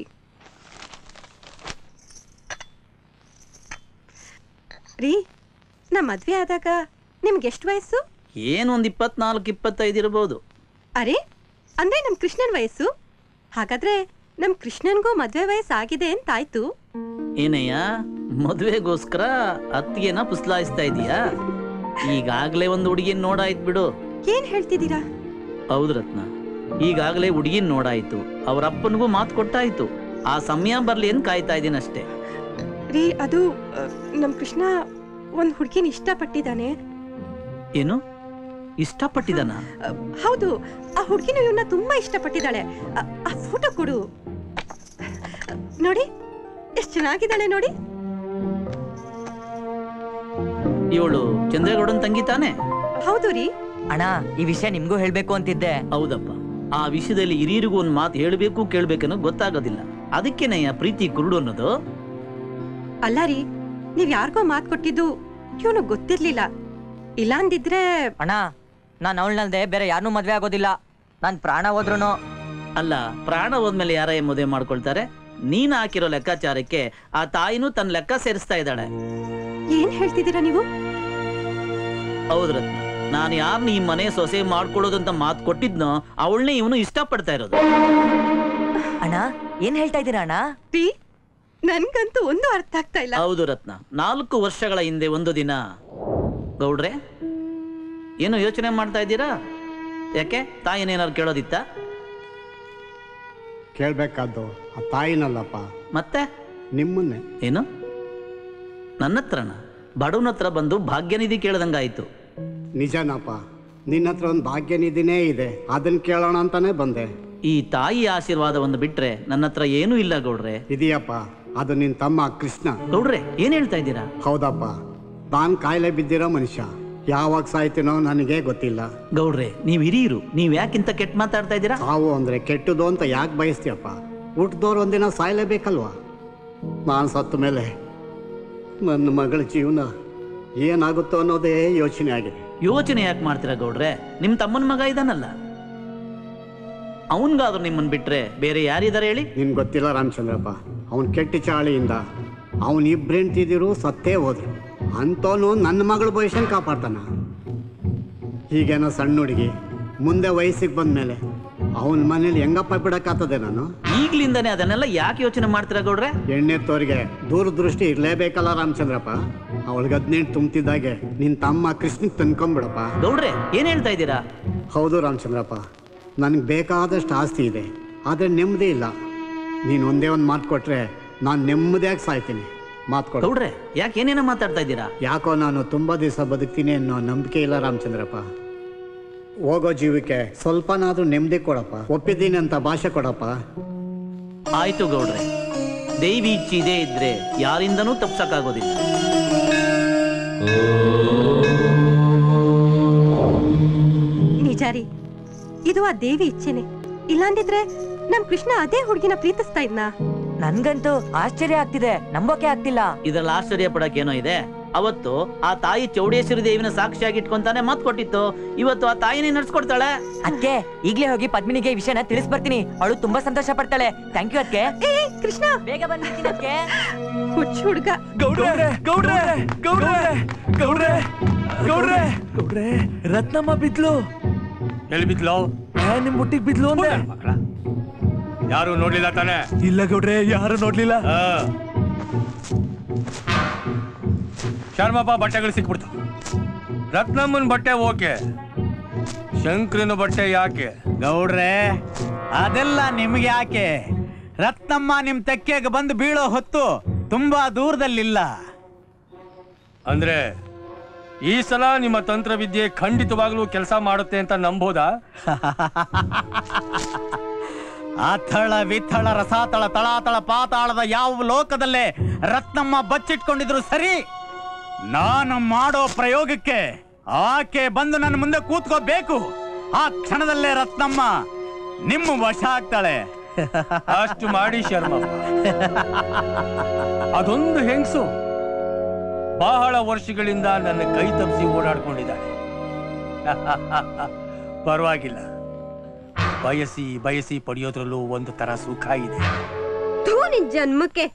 ರೀ, ನಮ್ಮ ಮದ್ವೆ ಆದಾಗ ನಿಮ್ಗೆ ಎಷ್ಟು ವಯಸ್ಸು? ಏನೊಂದು ಇಪ್ಪತ್ನಾಲ್ಕು ಇಪ್ಪತ್ತೈದು ಇರಬಹುದು. ಅರೆ, ಅಂದ್ರೆ ನಮ್ ಕೃಷ್ಣನ್ ವಯಸ್ಸು. ಹಾಗಾದ್ರೆ ನಮ್ ಕೃಷ್ಣನ್ಗೂ ಮದ್ವೆ ವಯಸ್ಸಾಗಿದೆ ಅಂತಾಯ್ತು. ಏನಯ್ಯ, ಮದುವೆಗೋಸ್ಕರ ಅತ್ತಿಗೆನ ಪುಸ್ಲಾಯಿಸ್ತಾ ಇದೀಯಾ? ಈಗಾಗ್ಲೇ ಒಂದು ಹುಡುಗಿನ ನೋಡಾಯ್ತು ಬಿಡು. ಏನ್ ಹೇಳ್ತಿದ್ದೀರಾ? ಹೌದು ರತ್ನ, ಈಗಾಗಲೇ ಹುಡುಗಿನ ನೋಡಾಯ್ತು. ಅವ್ರ ಅಪ್ಪನಿಗೂ ಮಾತು ಕೊಟ್ಟಾಯ್ತು. ಆ ಸಮಯ ಬರ್ಲಿ ಅಂತ ಕಾಯ್ತಾ ಇದೀನಿ ಅಷ್ಟೇ. ರೀ, ಅದು ನಮ್ ಕೃಷ್ಣ ಒಂದ್ ಹುಡುಗಿನ ಇಷ್ಟಪಟ್ಟಿದ್ದಾನೆ. ಏನು ಇಷ್ಟಪಟ್ಟಿದ್ದಾನ? ಹೌದು, ಆ ಹುಡುಗಿನ ಇವನ್ನ ತುಂಬಾ ಇಷ್ಟಪಟ್ಟಿದ್ದಾಳೆ. ಆ ಫೋಟೋ ಕೊಡು. ನೋಡಿ, ಎಷ್ಟು ಚೆನ್ನಾಗಿದ್ದಾಳೆ ನೋಡಿ. ಇವಳು ಚಂದ್ರೇಗೌಡನ್ ತಂಗಿ ತಾನೆ? ಹೌದು ರೀ. ಅಣ್ಣ, ಈ ವಿಷಯ ನಿಮ್ಗೂ ಹೇಳ್ಬೇಕು ಅಂತಿದ್ದೆ. ಹೌದಪ್ಪ, ಆ ವಿಷಯದಲ್ಲಿ ಹಿರಿಯರಿಗೂ ಒಂದ್ ಮಾತು ಹೇಳ್ಬೇಕು ಕೇಳ್ಬೇಕನ್ನೋ ಗೊತ್ತಾಗೋದಿಲ್ಲ. ಅದಕ್ಕೇನಯ್ಯ ಪ್ರೀತಿ ಕುರುಡು ಅನ್ನೋದು. ಅಲ್ಲ ರೀ, ನೀವ್ ಯಾರಿಗೋ ಮಾತು ಕೊಟ್ಟಿದ್ದು ಇವನು ಗೊತ್ತಿರ್ಲಿಲ್ಲ. ಇಲ್ಲ ಅಂದಿದ್ರೆ. ಅಣ್ಣ, ನಾನ್ ಅವಳನ್ನಲ್ದೆ ಬೇರೆ ಯಾರನ್ನೂ ಮದ್ವೆ ಆಗೋದಿಲ್ಲ. ನಾನ್ ಪ್ರಾಣ ಹೋದ್ರುನು. ಅಲ್ಲ, ಪ್ರಾಣ ಹೋದ್ಮೇಲೆ ಯಾರ ಮದುವೆ ಮಾಡ್ಕೊಳ್ತಾರೆ? ನೀನ್ ಹಾಕಿರೋ ಲೆಕ್ಕಾಚಾರಕ್ಕೆ ಆ ತಾಯಿನೂ ತನ್ನ ಲೆಕ್ಕ ಸೇರಿಸ್ತಾ ಇದ್ದಾಳೆ. ಏನ್ ಹೇಳ್ತಿದ್ದೀರಾ ನೀವು? ಹೌದು ರತ್ನ, ನಾನು ಯಾರನ್ನ ಈ ಮನೆ ಸೊಸೆ ಮಾಡ್ಕೊಳ್ಳೋದು ಅಂತ ಮಾತು ಕೊಟ್ಟಿದ್ನೋ ಅವಳನ್ನೇ ಇವನು ಇಷ್ಟಪಡ್ತಾ ಇರೋದು. ಅಣ್ಣ ಏನ್ ಹೇಳ್ತಾ ಇದ್ದೀರಾ ಅಣ್ಣ? ನನ್ಗಂತೂ ಒಂದು ಅರ್ಥ ಆಗ್ತಾ ಇಲ್ಲ. ಹೌದು ರತ್ನ, ನಾಲ್ಕು ವರ್ಷಗಳ ಹಿಂದೆ ಒಂದು ದಿನ ಗೌಡ್ರೆ ಏನು ಯೋಚನೆ ಮಾಡ್ತಾ ಇದ್ದೀರಾ? ಯಾಕೆ ತಾಯಿನೇನಾದ್ರು ಕೇಳೋದಿತ್ತ? ಕೇಳ್ಬೇಕಾದ್ದು ಆ ತಾಯಿನಲ್ಲಪ್ಪ, ಮತ್ತೆ ನಿಮ್ಮನ್ನೇ. ಏನು ನನ್ನ ಹತ್ರನ? ಬಡವನ ಹತ್ರ ಬಂದು ಭಾಗ್ಯನಿಧಿ ಕೇಳ್ದಂಗಾಯ್ತು. ನಿಜನಪ್ಪ, ನಿನ್ನ ಹತ್ರ ಒಂದು ಭಾಗ್ಯನಿಧಿನೇ ಇದೆ, ಅದನ್ನ ಕೇಳೋಣ ಅಂತಾನೆ ಬಂದೆ. ಈ ತಾಯಿ ಆಶೀರ್ವಾದವನ್ನು ಬಿಟ್ರೆ ನನ್ನ ಹತ್ರ ಏನೂ ಇಲ್ಲ ಗೌಡ್ರೆ. ಇದೆಯಪ್ಪ, ಅದು ನಿನ್ ತಮ್ಮ ಕೃಷ್ಣ. ಗೌಡ್ರೆ ಏನ್ ಹೇಳ್ತಾ ಇದ್ದೀರಾ? ಹೌದಪ್ಪ, ನಾನ್ ಕಾಯಿಲೆ ಬಿದ್ದಿರೋ ಮನುಷ್ಯ, ಯಾವಾಗ ಸಾಯ್ತೀನೋ ನನಗೆ ಗೊತ್ತಿಲ್ಲ. ಗೌಡ್ರೆ ನೀವ್ ಹಿರಿಯರು, ನೀವ್ ಯಾಕಿಂತ ಕೆಟ್ಟ ಮಾತಾಡ್ತಾ ಇದ್ದೀರಾ? ಸಾವು ಅಂದ್ರೆ ಕೆಟ್ಟದು ಅಂತ ಯಾಕೆ ಬಯಸ್ತೀಯಪ್ಪ? ಹುಟ್ಟಿದವ್ರು ಒಂದಿನ ಸಾಯ್ಲೇಬೇಕಲ್ವಾ? ನಾನು ಸತ್ತ ಮೇಲೆ ನನ್ನ ಮಗಳ ಜೀವನ ಏನಾಗುತ್ತೋ ಅನ್ನೋದೇ ಯೋಚನೆ ಆಗಿದೆ. ಯೋಚನೆ ಯಾಕೆ ಮಾಡ್ತೀರಾ ಗೌಡ್ರೆ? ನಿಮ್ ತಮ್ಮನ ಮಗ ಇದಾನಲ್ಲ, ಅವನ್ಗಾದ್ರು ನಿಮ್ಮನ್ ಬಿಟ್ರೆ ಬೇರೆ ಯಾರಿದ್ದಾರೆ ಹೇಳಿ? ನಿನ್ ಗೊತ್ತಿಲ್ಲ ರಾಮಚಂದ್ರಪ್ಪ, ಅವನ್ ಕೆಟ್ಟ ಚಾಳಿಯಿಂದ ಅವನ್ ಇಬ್ರು ಹೆಂಡ್ತಿದಿರು ಸತ್ತೇ ಹೋದ್ರು. ಅಂತವನು ನನ್ನ ಮಗಳ ಭವಿಷ್ಯನ ಕಾಪಾಡ್ತಾನ. ಈಗೇನೋ ಸಣ್ಣ ಹುಡುಗಿ ಮುಂದೆ ವಯಸ್ಸಿಗೆ ಬಂದ್ಮೇಲೆ ಅವನ ಮನೇಲಿ ಹೆಂಗಪ್ಪ ಬಿಡಕ್ಕಾಗ್ತದೆ? ನಾನು ಈಗ್ಲಿಂದಾನೆ ಅದನ್ನೆಲ್ಲ ಯಾಕೆ ಯೋಚನೆ ಮಾಡ್ತೀರಾ ಗೌಡ್ರೆ? ಎಣ್ಣೆತ್ತೋರಿಗೆ ದೂರದೃಷ್ಟಿ ಇರ್ಲೇಬೇಕಲ್ಲ ರಾಮಚಂದ್ರಪ್ಪ. ಅವಳಿಗೆ ಹದಿನೆಂಟು ತುಂಬ್ತಿದ್ದಾಗೆ ನಿನ್ ತಮ್ಮ ಕೃಷ್ಣನ್ ತಂದ್ಕೊಂಡ್ಬಿಡಪ್ಪ. ಗೌಡ್ರೆ ಏನ್ ಹೇಳ್ತಾ ಇದ್ದೀರಾ? ಹೌದು ರಾಮಚಂದ್ರಪ್ಪ, ನನಗೆ ಬೇಕಾದಷ್ಟು ಆಸ್ತಿ ಇದೆ, ಆದರೆ ನೆಮ್ಮದಿ ಇಲ್ಲ. ನೀನು ಒಂದೇ ಒಂದು ಮಾತು ಕೊಟ್ರೆ ನಾನು ನೆಮ್ಮದಿಯಾಗಿ ಸಾಯ್ತೀನಿ. ಮಾತು ಕೊಡು. ಗೌಡ್ರೆ ಯಾಕೆ ಏನೇನೋ ಮಾತಾಡ್ತಾ ಇದ್ದೀರಾ? ಯಾಕೋ ನಾನು ತುಂಬಾ ದಿವಸ ಬದುಕ್ತೀನಿ ಅನ್ನೋ ನಂಬಿಕೆ ಇಲ್ಲ ರಾಮಚಂದ್ರಪ್ಪ. ಹೋಗೋ ಜೀವಕ್ಕೆ ಸ್ವಲ್ಪನಾದ್ರೂ ನೆಮ್ಮದಿ ಕೊಡಪ್ಪ. ಒಪ್ಪಿದ್ದೀನಿ ಅಂತ ಭಾಷೆ ಕೊಡಪ್ಪ. ಆಯ್ತು ಗೌಡ್ರೆ, ದೈವಿ ಇಚ್ಛೆ ಇದೇ ಇದ್ರೆ ಯಾರಿಂದನೂ ತಪ್ಸಕ್ಕಾಗೋದಿಲ್ಲ. ನಿಜಾರಿ, ಇದು ಆ ದೇವಿ ಇಚ್ಛೆನೆ. ಇಲ್ಲಾಂದಿದ್ರೆ ನಮ್ ಕೃಷ್ಣ ಅದೇ ಹುಡುಗಿನ ಪ್ರೀತಿಸ್ತಾ ಇದ್ನ. ನನ್ಗಂತೂ ಆಶ್ಚರ್ಯ ಆಗ್ತಿದೆ, ನಂಬೋಕೆ ಆಗ್ತಿಲ್ಲ. ಇದ್ರಲ್ಲಿ ಆಶ್ಚರ್ಯ ಪಡಕ್ ಏನೋ ಇದೆ? ಅವತ್ತು ಆ ತಾಯಿ ಚೌಡೇಶ್ವರಿ ದೇವಿನ ಸಾಕ್ಷಿಯಾಗಿ ಇಟ್ಕೊಂತಾನೆ ಮಾತು ಕೊಟ್ಟಿತ್ತು. ಇವತ್ತು ಆ ತಾಯಿನೇ ನಡ್ಸ್ಕೊಡ್ತಾಳೆ. ಅದ್ಕೆ ಈಗ್ಲೇ ಹೋಗಿ ಪದ್ಮಿನಿಗೆ ಈ ವಿಷಯನ ತಿಳಿಸ್ಬರ್ತೀನಿ. ಅವಳು ತುಂಬಾ ಸಂತೋಷ ಪಡ್ತಾಳೆ. ಥ್ಯಾಂಕ್ ಯು ಅದ್ಕೆ. ಕೃಷ್ಣ ಬೇಗ ಬಂದ್ಬಿಡ್ತೀನಿ ಅದ್ಕೆ. ಹುಚ್ಚ ಹುಡುಗ. ಗೌಡ್ರೆ ಗೌಡ್ರೆ ಗೌಡ್ರೆ ಗೌಡ್ರೆ ಗೌಡ್ರೆ ಗೌಡ್ರೆ ರತ್ನಮ್ಮ ಬಿದ್ಲು. ಎಲ್ಲಿ ಬಿದ್ಲು? ನಿಮ್ ಮುಟ್ಟಿಗೆ ಬಿದ್ಲು ಅಂದೆ. ಯಾರು ನೋಡ್ಲಿಲ್ಲ ತಾನೆ? ಇಲ್ಲ ಗೌಡ್ರೆ, ಯಾರು ನೋಡ್ಲಿಲ್ಲ. ಶರ್ಮಪ್ಪ ಬಟ್ಟೆಗಳು ಸಿಕ್ಬಿಡ್ತು. ರತ್ನಮ್ಮನ ಬಟ್ಟೆ ಓಕೆ, ಶಂಕರನ ಬಟ್ಟೆ ಯಾಕೆ? ಗೌಡ್ರೆ ಅದೆಲ್ಲ ನಿಮ್ಗೆ ಯಾಕೆ? ರತ್ನಮ್ಮ ನಿಮ್ ತೆಕ್ಕೆಗೆ ಬಂದು ಬೀಳೋ ಹೊತ್ತು ತುಂಬಾ ದೂರದಲ್ಲಿಲ್ಲ. ಅಂದ್ರೆ ಈ ಸಲ ನಿಮ್ಮ ತಂತ್ರವಿದ್ಯೆ ಖಂಡಿತವಾಗ್ಲೂ ಕೆಲಸ ಮಾಡುತ್ತೆ ಅಂತ ನಂಬೋದಾ? ಅಥಳ ವಿಥಳ ರಸಾತಳ ತಳಾತಳ ಪಾತಾಳದ ಯಾವ ಲೋಕದಲ್ಲೇ ರತ್ನಮ್ಮ ಬಚ್ಚಿಟ್ಕೊಂಡಿದ್ರು ಸರಿ, ನಾನು ಮಾಡೋ ಪ್ರಯೋಗಕ್ಕೆ ಆಕೆ ಬಂದು ನನ್ನ ಮುಂದೆ ಕೂತ್ಕೋಬೇಕು. ಆ ಕ್ಷಣದಲ್ಲೇ ರತ್ನಮ್ಮ ನಿಮ್ಮ ವಶ ಆಗ್ತಾಳೆ. ಅಷ್ಟು ಮಾಡಿ ಶರ್ಮಪ್ಪ. ಅದೊಂದು ಹೆಂಗಸು ಬಹಳ ವರ್ಷಗಳಿಂದ ನನ್ನ ಕೈ ತಪ್ಪಿಸಿ ಓಡಾಡ್ಕೊಂಡಿದ್ದಾಳೆ. ಪರವಾಗಿಲ್ಲ, ಬಯಸಿ ಬಯಸಿ ಪಡೆಯೋದ್ರಲ್ಲೂ ಒಂದು ತರ ಸುಖ ಇದೆ. ನಿನ್ ಜನ್ಮಕ್ಕೆ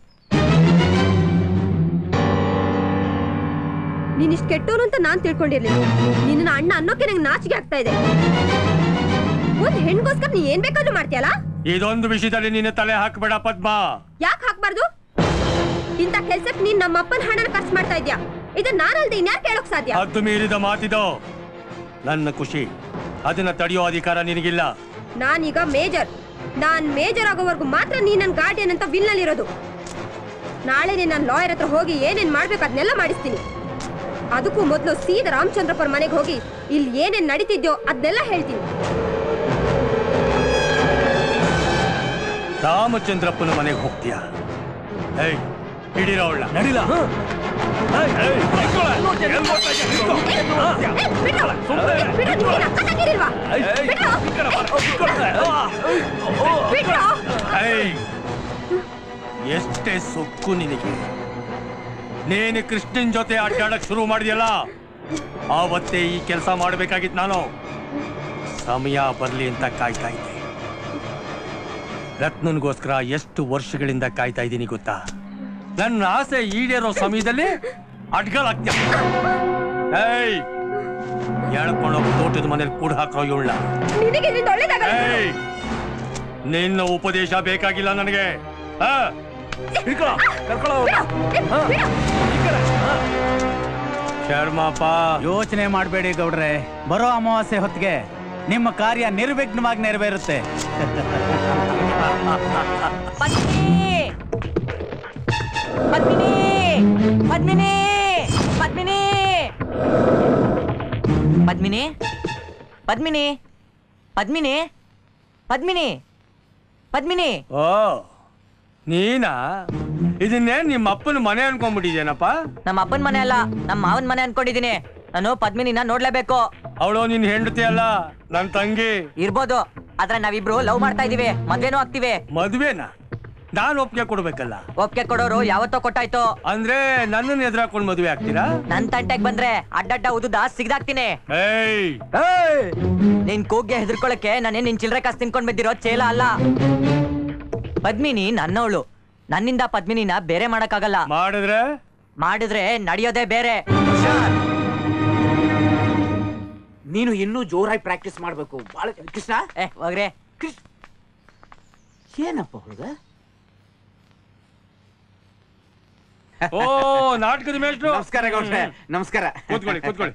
ನೀನ್ ಇಷ್ಟು ಕೆಟ್ಟೋನು ಅಂತ ನಾನ್ ತಿಳ್ಕೊಂಡಿರ್ಲಿಲ್ಲ. ನಿನ್ನ ಅಣ್ಣ ಅನ್ನೋಕೆ ನಂಗೆ ನಾಚಿಕೆ ಆಗ್ತಾ ಇದೆ. ಒಂದ್ ಹೆಣ್ಗೋಸ್ಕರ ನೀ ಏನ್ ಬೇಕಾದ್ರೂ ಮಾಡ್ತೀಯಲ್ಲ. ಇದೊಂದು ವಿಷಯದಲ್ಲಿ ನಿನ್ನ ತಲೆ ಹಾಕಬೇಡ ಪದ್ಮಾ. ಯಾಕೆ ಹಾಕ್ಬಾರ್ದು? ಇಂಥ ಕೆಲ್ಸಕ್ಕೆ ನೀನ್ ನಮ್ಮ ಅಪ್ಪನ ಹಣನ ಖರ್ಚು ಮಾಡ್ತಾ ಇದ್ಯಾ. ಇದನ್ನ ನಾನಲ್ದೆ ಇನ್ಯಾರು ಕೇಳೋಕ್ ಸಾಧ್ಯ? ಹದ್ದು ಮೀರಿದ ಮಾತಿದೋ. ನನ್ನ ಖುಷಿ, ಅದನ್ನ ತಡೆಯೋ ಅಧಿಕಾರ ನಿನಗಿಲ್ಲ. ನಾನೀಗ ಮೇಜರ್. ನಾನ್ ಮೇಜರ್ ಆಗೋವರೆಗೂ ಮಾತ್ರ ನೀ ನನ್ ಗಾರ್ಡಿಯನ್ ಅಂತ ವಿಲ್ನಲ್ಲಿ ಇರೋದು. ನಾಳೆ ನಾನು ಲಾಯರ್ ಹತ್ರ ಹೋಗಿ ಏನೇನ್ ಮಾಡ್ಬೇಕು ಅದನ್ನೆಲ್ಲ ಮಾಡಿಸ್ತೀನಿ. ಅದಕ್ಕೂ ಮೊದಲು ಸೀದಾ ರಾಮಚಂದ್ರಪ್ಪರ ಮನೆಗೆ ಹೋಗಿ ಇಲ್ಲಿ ಏನೇನ್ ನಡೀತಿದ್ಯೋ ಅದನ್ನೆಲ್ಲ ಹೇಳ್ತೀನಿ. ರಾಮಚಂದ್ರಪ್ಪನ ಮನೆಗೆ ಹೋಗ್ತೀಯ? ಏಯ್ ಹಿಡೀರ ಅವಳ. ನಡಿಲ್ಲ. ಎಷ್ಟೇ ಸೊಕ್ಕು ನಿನಗೆ. ನೀನು ಕೃಷ್ಣನ್ ಜೊತೆ ಅಡ್ಡಾಡಕ್ ಶುರು ಮಾಡಿದ್ಯಲ್ಲ, ಆವತ್ತೇ ಈ ಕೆಲಸ ಮಾಡ್ಬೇಕಾಗಿತ್ತು. ನಾನು ಸಮಯ ಬರ್ಲಿ ಅಂತ ಕಾಯ್ತಾ ಇದ್ದೆ. ರತ್ನನ್ಗೋಸ್ಕರ ಎಷ್ಟು ವರ್ಷಗಳಿಂದ ಕಾಯ್ತಾ ಇದ್ದೀನಿ ಗೊತ್ತಾ? ನನ್ನ ಆಸೆ ಈಡೇರೋ ಸಮಯದಲ್ಲಿ ಅಡ್ಗಳಾಗ್ತೀಯ. ಏಯ್ ಹೇಳ್ಕೊಂಡೋಗಿ ತೋಟದ ಮನೇಲಿ ಕೂಡ ಹಾಕೋ ಇವಳ. ನಿನ್ನ ಉಪದೇಶ ಬೇಕಾಗಿಲ್ಲ ನನಗೆ. ಶರ್ಮಪ್ಪ, ಯೋಚನೆ ಮಾಡಬೇಡಿ ಗೌಡ್ರೆ, ಬರೋ ಅಮಾವಾಸ್ಯೆ ಹೊತ್ತಿಗೆ ನಿಮ್ಮ ಕಾರ್ಯ ನಿರ್ವಿಘ್ನವಾಗಿ ನೆರವೇರುತ್ತೆ. ಪದ್ಮಿನಿ ಪದ್ಮಿನಿ ಪದ್ಮಿನಿ ಪದ್ಮಿನಿ ಪದ್ಮಿನಿ ಪದ್ಮಿನಿ ಪದ್ಮಿನಿ ಪದ್ಮಿನಿ ಪದ್ಮಿನಿ. ಓ ನೀನಾ? ಇದನ್ನೇ ನಿಮ್ಮ ಅಪ್ಪನ ಮನೆ ಅನ್ಕೊಂಡ್ಬಿಟ್ಟಿದ್ದೇನಪ್ಪ? ನಮ್ಮ ಅಪ್ಪನ ಮನೆ ಅಲ್ಲ, ನಮ್ಮ ಮಾವನ ಮನೆ ಅನ್ಕೊಂಡಿದೀನಿ. ನಾನು ಪದ್ಮಿನಿನ ನೋಡ್ಲೇಬೇಕು. ಅವಳು ನಿನ್ ಹೆಂಡತಿ ಅಲ್ಲ, ನನ್ ತಂಗಿ. ಇರ್ಬೋದು, ಆದ್ರೆ ನಾವಿಬ್ರು ಲವ್ ಮಾಡ್ತಾ ಇದೀವಿ, ಮದ್ವೆನೂ ಆಗ್ತಿವಿ. ಮದ್ವೆನಾ? ನಾನ್ ಒಪ್ಪಿಗೆ ಕೊಡ್ಬೇಕಲ್ಲ. ಒಪ್ಪಿಗೆ ಕೊಡೋರು ಯಾವತ್ತೋ ಕೊಟ್ಟಾಯ್ತು. ಅಂದ್ರೆ ನನ್ನನ್ನು ಎದುರಾಕೊಂಡು ಮದ್ವೆ ಆಗ್ತೀರಾ? ನನ್ ತಂಟೆಗ್ ಬಂದ್ರೆ ಅಡ್ಡಡ್ಡ ಉದ್ದ ಸಿಗ್ದಾಕ್ತೀನಿ. ಏಯ್ ನಿನ್ ಕೂಗ್ಗೆ ಹೆದರ್ಕೊಳಕ್ಕೆ ನಾನೇ ನಿನ್ ಚಿಲ್ರೆ ಕಾಸು ತಿನ್ಕೊಂಡ್ ಬಿದ್ದಿರೋ ಚೇಲ ಅಲ್ಲ. ಪದ್ಮಿನಿ ನನ್ನವಳು, ನನ್ನಿಂದ ಪದ್ಮಿನಿನ ಬೇರೆ ಮಾಡಕ್ಕಾಗಲ್ಲ. ಮಾಡಿದ್ರೆ ಮಾಡಿದ್ರೆ ನಡೆಯೋದೇ ಬೇರೆ. ನೀನು ಇನ್ನೂ ಜೋರಾಗಿ ಪ್ರಾಕ್ಟೀಸ್ ಮಾಡ್ಬೇಕು. ಬಾಳ ಕೃಷ್ಣ ಏ ಹೋಗ್ರೆ. ಏನಪ್ಪ ಹುಡುಗ? ಓ ನಾಟಕದ ಮೇಷ್ಟ್ರು. ನಮಸ್ಕಾರ ಗೌಡ್ರೆ. ನಮಸ್ಕಾರ. ಕೂತ್ಕೊಳ್ಳಿ ಕೂತ್ಕೊಳ್ಳಿ.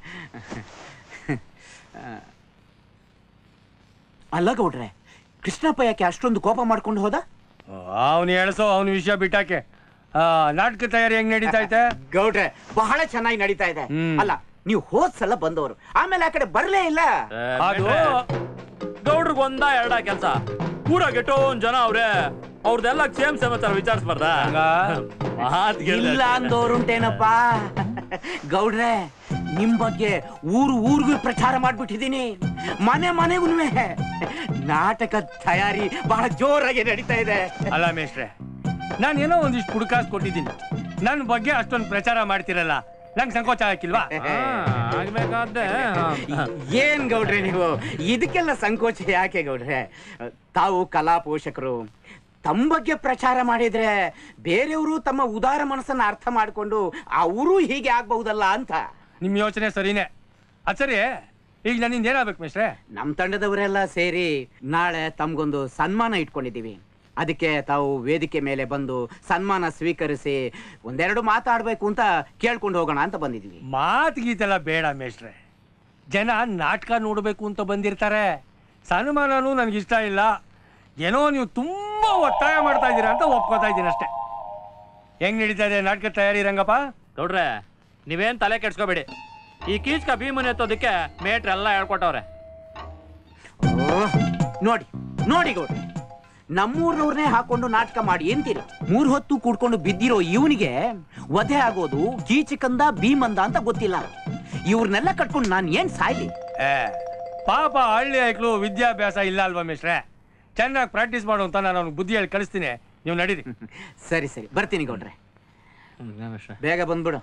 ಅಲ್ಲ ಗೌಡ್ರೆ, ಕೃಷ್ಣಪ್ಪ ಯಾಕೆ ಅಷ್ಟೊಂದು ಕೋಪ ಮಾಡ್ಕೊಂಡು ಹೋದ? ಅವನು ಎಳಸೋ ಅವನ ವಿಷಯ ಬಿಟ್ಟಾಕೆ. ನಾಟಕ ತಯಾರಿ ಹೆಂಗ್ ನಡೀತಾ ಐತೆ ಗೌಡ್ರೆ? ಬಹಳ ಚೆನ್ನಾಗಿ ನಡೀತಾ ಇದೆ. ಅಲ್ಲ, ನೀವು ಹೋದ್ ಸಲ ಬಂದವರು, ಆಮೇಲೆ ಆ ಕಡೆ ಬರ್ಲೇ ಇಲ್ಲ. ಅದು ಗೌಡ್ರಿಗೆ ಒಂದ ಎರಡ ಕೆಲ್ಸ. ಊರಾಗ ಎಷ್ಟೊಂದ್ ಜನ ಅವ್ರೆ, ಅವ್ರದೆಲ್ಲ ಸೇಮ್ ಸಮಾಚಾರ ವಿಚಾರಿಸ್ಬಾರ್ದ? ಇಲ್ಲ ಅಂದೋರುಂಟೇನಪ್ಪ ಗೌಡ್ರೆ. ನಿಮ್ ಬಗ್ಗೆ ಊರು ಊರಿಗೂ ಪ್ರಚಾರ ಮಾಡ್ಬಿಟ್ಟಿದೀನಿ, ಮನೆ ಮನೆಗೂ. ನಾಟಕ ತಯಾರಿ ಬಹಳ ಜೋರಾಗಿ ನಡೀತಾ ಇದೆ. ಅಲ್ಲ ಮೇಷ್ಟ್ರೆ, ನಾನು ಏನೋ ಒಂದಿಷ್ಟು ಪುಡ್ಕಾಸ್ ಕೊಟ್ಟಿದ್ದೀನಿ, ನನ್ನ ಬಗ್ಗೆ ಅಷ್ಟೊಂದು ಪ್ರಚಾರ ಮಾಡ್ತಿರಲ್ಲ, ನಂಗೆ ಸಂಕೋಚ ಹಾಕಿಲ್ವಾ? ಆಗ್ಬೇಕಾದ್ರೆ ಏನ್ ಗೌಡ್ರೆ ನೀವು ಇದಕ್ಕೆಲ್ಲ ಸಂಕೋಚ ಯಾಕೆ ಗೌಡ್ರೆ? ತಾವು ಕಲಾ ಪೋಷಕರು, ತಮ್ಮ ಬಗ್ಗೆ ಪ್ರಚಾರ ಮಾಡಿದ್ರೆ ಬೇರೆಯವರು ತಮ್ಮ ಉದಾರ ಮನಸ್ಸನ್ನ ಅರ್ಥ ಮಾಡಿಕೊಂಡು ಅವರು ಹೀಗೆ ಆಗ್ಬಹುದಲ್ಲ ಅಂತ. ನಿಮ್ ಯೋಚನೆ ಸರಿನೇ. ಅದ್ ಸರಿ, ಈಗ ನನ್ನಿಂದ ಏನಾಗ್ಬೇಕು ಮೇಷ್ಟ್ರೆ? ನಮ್ ತಂಡದವರೆಲ್ಲ ಸೇರಿ ನಾಳೆ ತಮ್ಗೊಂದು ಸನ್ಮಾನ ಇಟ್ಕೊಂಡಿದೀವಿ. ಅದಕ್ಕೆ ತಾವು ವೇದಿಕೆ ಮೇಲೆ ಬಂದು ಸನ್ಮಾನ ಸ್ವೀಕರಿಸಿ ಒಂದೆರಡು ಮಾತಾಡ್ಬೇಕು ಅಂತ ಕೇಳ್ಕೊಂಡು ಹೋಗೋಣ ಅಂತ ಬಂದಿದ್ವಿ. ಮಾತು ಗೀತೆಲ್ಲ ಬೇಡ ಮೇಷ್ಟ್ರೆ, ಜನ ನಾಟಕ ನೋಡ್ಬೇಕು ಅಂತ ಬಂದಿರ್ತಾರೆ. ಸನ್ಮಾನನೂ ನನ್ಗಿಷ್ಟ ಇಲ್ಲ. ಏನೋ ನೀವು ತುಂಬಾ ಒತ್ತಾಯ ಮಾಡ್ತಾ ಇದ್ದೀರಾ ಅಂತ ಒಪ್ಕೋತಾ ಇದ್ದೀನಿ ಅಷ್ಟೇ. ಹೆಂಗ್ ನಡೀತಾ ಇದೆ ನಾಟಕ ತಯಾರಿ ರಂಗಪ್ಪ? ಗೌಡ್ರೆ, ನೀವೇನ್ ತಲೆ ಕೆಡ್ಸ್ಕೋಬೇಡಿ. ಈ ಕೀಚ್ಕ ಭೀಮನ್ ಎತ್ತೋದಕ್ಕೆ ಮೇಟ್ರ್ ಎಲ್ಲ ಹೇಳ್ಕೊಟ್ಟವ್ರೆ. ನೋಡಿ ನೋಡಿ ಗೌಡ್ರೆ, ನಮ್ಮೂರ್ನವ್ರನ್ನೇ ಹಾಕೊಂಡು ನಾಟಕ ಮಾಡಿ ಎಂತೀರಿ? ಮೂರ್ ಹೊತ್ತು ಕೂಡ್ಕೊಂಡು ಬಿದ್ದಿರೋ ಇವನಿಗೆ ವಧೆ ಆಗೋದು ಕೀಚಕಂದ ಭೀಮಂದ ಅಂತ ಗೊತ್ತಿಲ್ಲ. ಇವ್ರನ್ನೆಲ್ಲ ಕಟ್ಕೊಂಡು ನಾನು ಏನ್ ಸಾಯ್ಲಿ? ಪಾಪ ಹಳ್ಳಿ ಐಕ್ಳು ವಿದ್ಯಾಭ್ಯಾಸ ಇಲ್ಲ ಅಲ್ವಾ ಮೇಷ್ಟ್ರೆ? ಚೆನ್ನಾಗಿ ಪ್ರಾಕ್ಟೀಸ್ ಮಾಡು ಅಂತ ನಾನು ಅವ್ನಿಗೆ ಬುದ್ಧಿ ಹೇಳಿ ಕಳಿಸ್ತೀನಿ. ನೀವು ನಡೀರಿ. ಸರಿ ಸರಿ, ಬರ್ತೀನಿ ಗೌಡ್ರೆ. ಬೇಗ ಬಂದ್ಬಿಡು.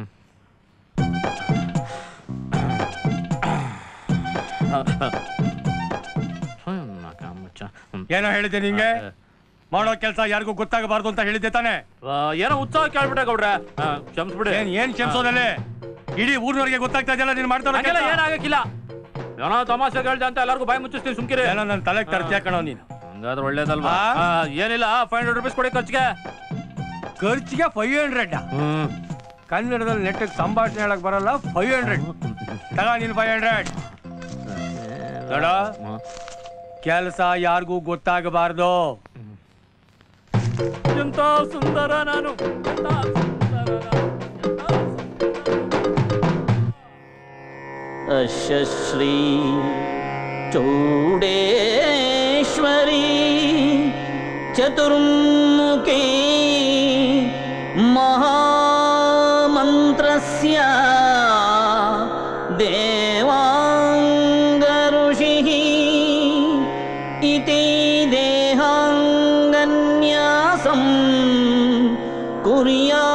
ಏನೋ ಹೇಳಿದ್ದೆ ನಿಂಗೆ? ಮಾಡೋ ಕೆಲಸ ಯಾರಿಗೂ ಗೊತ್ತಾಗಬಾರ್ದು ಅಂತ ಹೇಳಿದ್ದೆ ತಾನೆ? ಏನೋ ಉತ್ಸಾಹ ಕೇಳ್ಬಿಟ್ಟೆ ಗೌಡ್ರೆ, ಕ್ಷಮಿಸ್ಬಿಡಿ. ಏನ್ ಏನ್ ಕ್ಷಮಿಸೋದಲ್ಲೇ? ಇಡೀ ಊರ್ನವ್ರಿಗೆ ಗೊತ್ತಾಗ್ತಾ ಇದೆಯಲ್ಲ ನೀನ್ ಮಾಡ್ತಾರ. ಏನಾಗಕ್ಕಿಲ್ಲ, ಏನೋ ತಮಾಷೆ ಹೇಳ್ದೆ ಅಂತ ಎಲ್ಲರಿಗೂ ಬಾಯಿ ಮುಚ್ಚಿಸ್ತೀನಿ, ಸುಮ್ಕಿರಿ. ಏನೋ ನನ್ನ ತಲೆಗೆ ತರ್ತೀಯ ಕಣೋ ನೀನು. ಹಂಗಾದ್ರೆ ಒಳ್ಳೇದಲ್ವಾ? ಏನಿಲ್ಲ, ಫೈವ್ ಹಂಡ್ರೆಡ್ ರುಪೀಸ್ ಕೊಡಿ ಖರ್ಚಿಗೆ. ಖರ್ಚಿಗೆ ಫೈವ್ ಹಂಡ್ರೆಡ್? ಕನ್ನಡದಲ್ಲಿ ನೆಟ್ಟಿಗೆ ಸಂಭಾಷಣೆ ಹೇಳಕ್ ಬರಲ್ಲ. ಫೈವ್ ಹಂಡ್ರೆಡ್ ತಗ ನೀನು. ಫೈವ್ ಹಂಡ್ರೆಡ್ ನೋಡ, ಕೆಲಸ ಯಾರಿಗೂ ಗೊತ್ತಾಗಬಾರ್ದು. ಎಂತ ಸುಂದರ ನಾನು. ಅಶ್ರೀ ಚೌಡೇಶ್ವರಿ ಚತುರ್ಮುಖಿ ಮಹಾಮಂತ್ರಸ್ಯ ದೇವಾಂಗಋಷಿಃ ಇತಿ ದೇಹಾಂಗನ್ಯಾಸಂ ಕುರ್ಯಾ.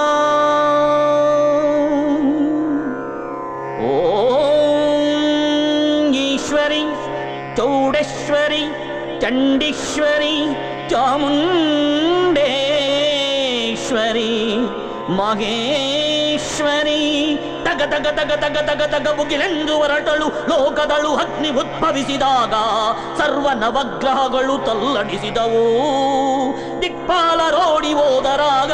ಚೌಡೇಶ್ವರಿ ಚಂಡೀಶ್ವರಿ ಚಾಮುಂಡೇಶ್ವರಿ ಮಹೇಶ್ವರಿ ಚೌಡೇಶ್ವರಿ ತಗ ತಗ ತಗ ತಗ ತಗ ತಗ ಮುಗಿಲೆಂದು ಹೊರಟಳು ಲೋಕದಳು ಅಗ್ನಿ ಉದ್ಭವಿಸಿದಾಗ ಸರ್ವ ನವಗ್ರಹಗಳು ತಲ್ಲಣಿಸಿದವು ದಿಕ್ಪಾಲರೋಡಿ ಹೋದರಾಗ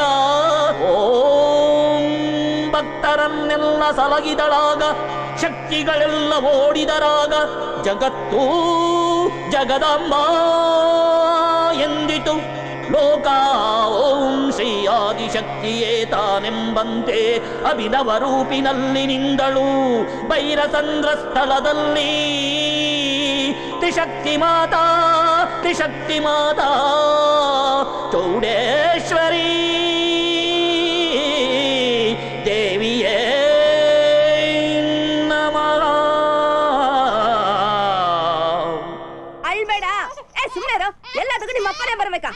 ಓಂ ಭಕ್ತರನ್ನೆಲ್ಲ ಸಲಗಿದಳಾಗ ಶಕ್ತಿಗಳೆಲ್ಲ ಓಡಿದರಾಗ ಜಗತ್ತು ಜಗದಂಬ ಎಂದಿತು ಲೋಕ ಓಂ ಶ್ರೀ ಆದಿಶಕ್ತಿಯೇ ತಾನೆಂಬಂತೆ ಅಭಿನವ ರೂಪಿನಲ್ಲಿ ನಿಂದಳು ಭೈರಚಂದ್ರ ಸ್ಥಳದಲ್ಲಿ ತ್ರಿಶಕ್ತಿ ಮಾತಾ ತ್ರಿಶಕ್ತಿ ಮಾತಾ ಚೌಡೇಶ್ವರಿ ದೇವಿಯೇ ನಮಃ. ಅಳ್ಬೇಡ, ಏ ಸುಮ್ಮನೆ ಎಲ್ಲದಕ್ಕೂ ನಿಮ್ಮ ಅಪ್ಪನೇ ಬರ್ಬೇಕಾ?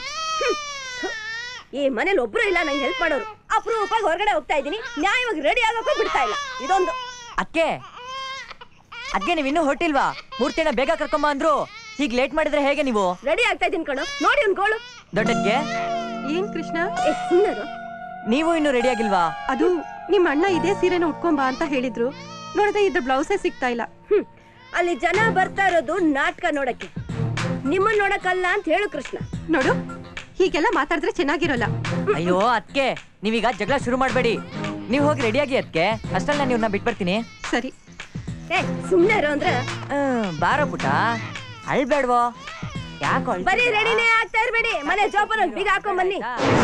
ಈ ಮನೇಲಿ ಒಬ್ರು ಇಲ್ಲ ನಂಗೆ ಹೆಲ್ಪ್ ಮಾಡೋರು. ಅಪರೂಪವಾಗಿ ಹೊರಗಡೆ ಹೋಗ್ತಾ ಇದ್ದೀನಿ, ನ್ಯಾಯವಾಗಿ ರೆಡಿ ಆಗೋಕ್ಕೂ ಬಿಡ್ತಾ ಇಲ್ಲ. ಇದೊಂದು ಅಕ್ಕೆ ಅದ್ಗೆ ನೀವ್ ಇನ್ನೂ ಹೊರಟಿಲ್ವಾ? ಮೂರ್ತಿನ ಬೇಗ ಕರ್ಕೊಂಬ ಅಂದ್ರು. ಹೀಗ್ ಲೇಟ್ ಮಾಡಿದ್ರೆ ಹೇಗೆ ನೀವು? ರೆಡಿ ಆಗ್ತಾ ಇದೀನಿ ಕಣೋ, ನೋಡಿ ಒಂದ್ ಗೋಳು. ದೊಡ್ಡಕ್ಕೆ ಏನ್ ಕೃಷ್ಣ? ಏ ಸುಮ್ಮನೆ ನೀವು ಇನ್ನು ರೆಡಿ ಆಗಿಲ್ವಾ? ಅದು ನಿಮ್ಮ ಅಣ್ಣ ಇದೇ ಸೀರೆನ ಉಟ್ಕೊಂಬ ಅಂತ ಹೇಳಿದ್ರು. ನೋಡಿದ್ರೆ ಇದ್ರ ಬ್ಲೌಸೇ ಸಿಗ್ತಾ ಇಲ್ಲ. ಹ್ಮ್ ಅಲ್ಲಿ ಜನ ಬರ್ತಾ ಇರೋದು ನಾಟಕ ನೋಡಕ್ಕೆ, ನಿಮ್ಮನ್ನ ನೋಡಕ್ಕಲ್ಲ ಅಂತ ಹೇಳು ಕೃಷ್ಣ. ನೋಡು, ಹೀಗೆಲ್ಲ ಮಾತಾಡಿದ್ರೆ ಚೆನ್ನಾಗಿರೋಲ್ಲ. ಅಯ್ಯೋ ಅದ್ಕೆ ನೀವೀಗ ಜಗಳ ಶುರು ಮಾಡ್ಬೇಡಿ. ನೀವ್ ಹೋಗಿ ರೆಡಿಯಾಗಿ ಅದ್ಕೆ, ಅಷ್ಟಲ್ಲ ನೀವ್ನ ಬಿಟ್ಬರ್ತೀನಿ. ಸರಿ. ಏ ಸುಮ್ನೆ ಇರೋ ಅಂದ್ರೆ ಬಾರೋ ಪುಟ, ಅಳ್ಬೇಡ್ವೋ. ಯಾಕೋ ಬರೀ ರೆಡಿನೇ ಆಗ್ತಾ ಇರ್ಬೇಡಿ, ಮನೆ ಜೋಪಾನ ಬೀಗ ಹಾಕೊಂಡ್ ಬನ್ನಿ.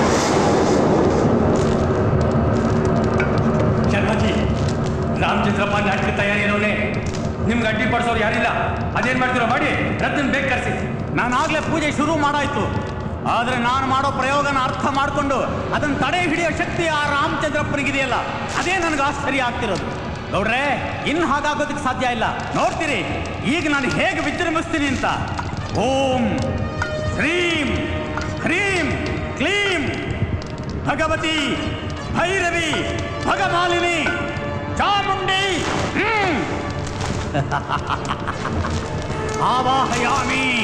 ಶರ್ಮಾಜಿ, ರಾಮಚಂದ್ರಪ್ಪ ನಾಟಕ ತಯಾರಿರೋನೆ, ನಿಮ್ಗೆ ಅಡ್ಡಿ ಪಡಿಸೋರು ಯಾರಿಲ್ಲ. ಅದೇನ್ ಮಾಡ್ತಿರೋ ಮಾಡಿ, ರತ್ನ ಬೇಗ ಕರ್ಸಿ. ನಾನಾಗ್ಲೇ ಪೂಜೆ ಶುರು ಮಾಡಾಯ್ತು. ಆದ್ರೆ ನಾನು ಮಾಡೋ ಪ್ರಯೋಗನ ಅರ್ಥ ಮಾಡಿಕೊಂಡು ಅದನ್ನ ತಡೆ ಹಿಡಿಯೋ ಶಕ್ತಿ ಆ ರಾಮಚಂದ್ರಪ್ಪನಿಗಿದೆಯಲ್ಲ, ಅದೇ ನನಗೆ ಆಶ್ಚರ್ಯ ಆಗ್ತಿರೋದು. ನೋಡ್ರೆ, ಇನ್ನು ಹಾಗಾಗೋದಕ್ಕೆ ಸಾಧ್ಯ ಇಲ್ಲ. ನೋಡ್ತೀರಿ ಈಗ ನಾನು ಹೇಗೆ ವಿಜೃಂಭಿಸ್ತೀನಿ ಅಂತ. ಓಂ ಶ್ರೀಂ ಹ್ರೀಂ ಕ್ಲೀಂ ಭಗವತಿ ಭೈರವಿ ಭಗಮಾಲಿನಿ ಚಾಮುಂಡಿ ಹ್ಮ್ ಆವಾಹಯಾಮಿ.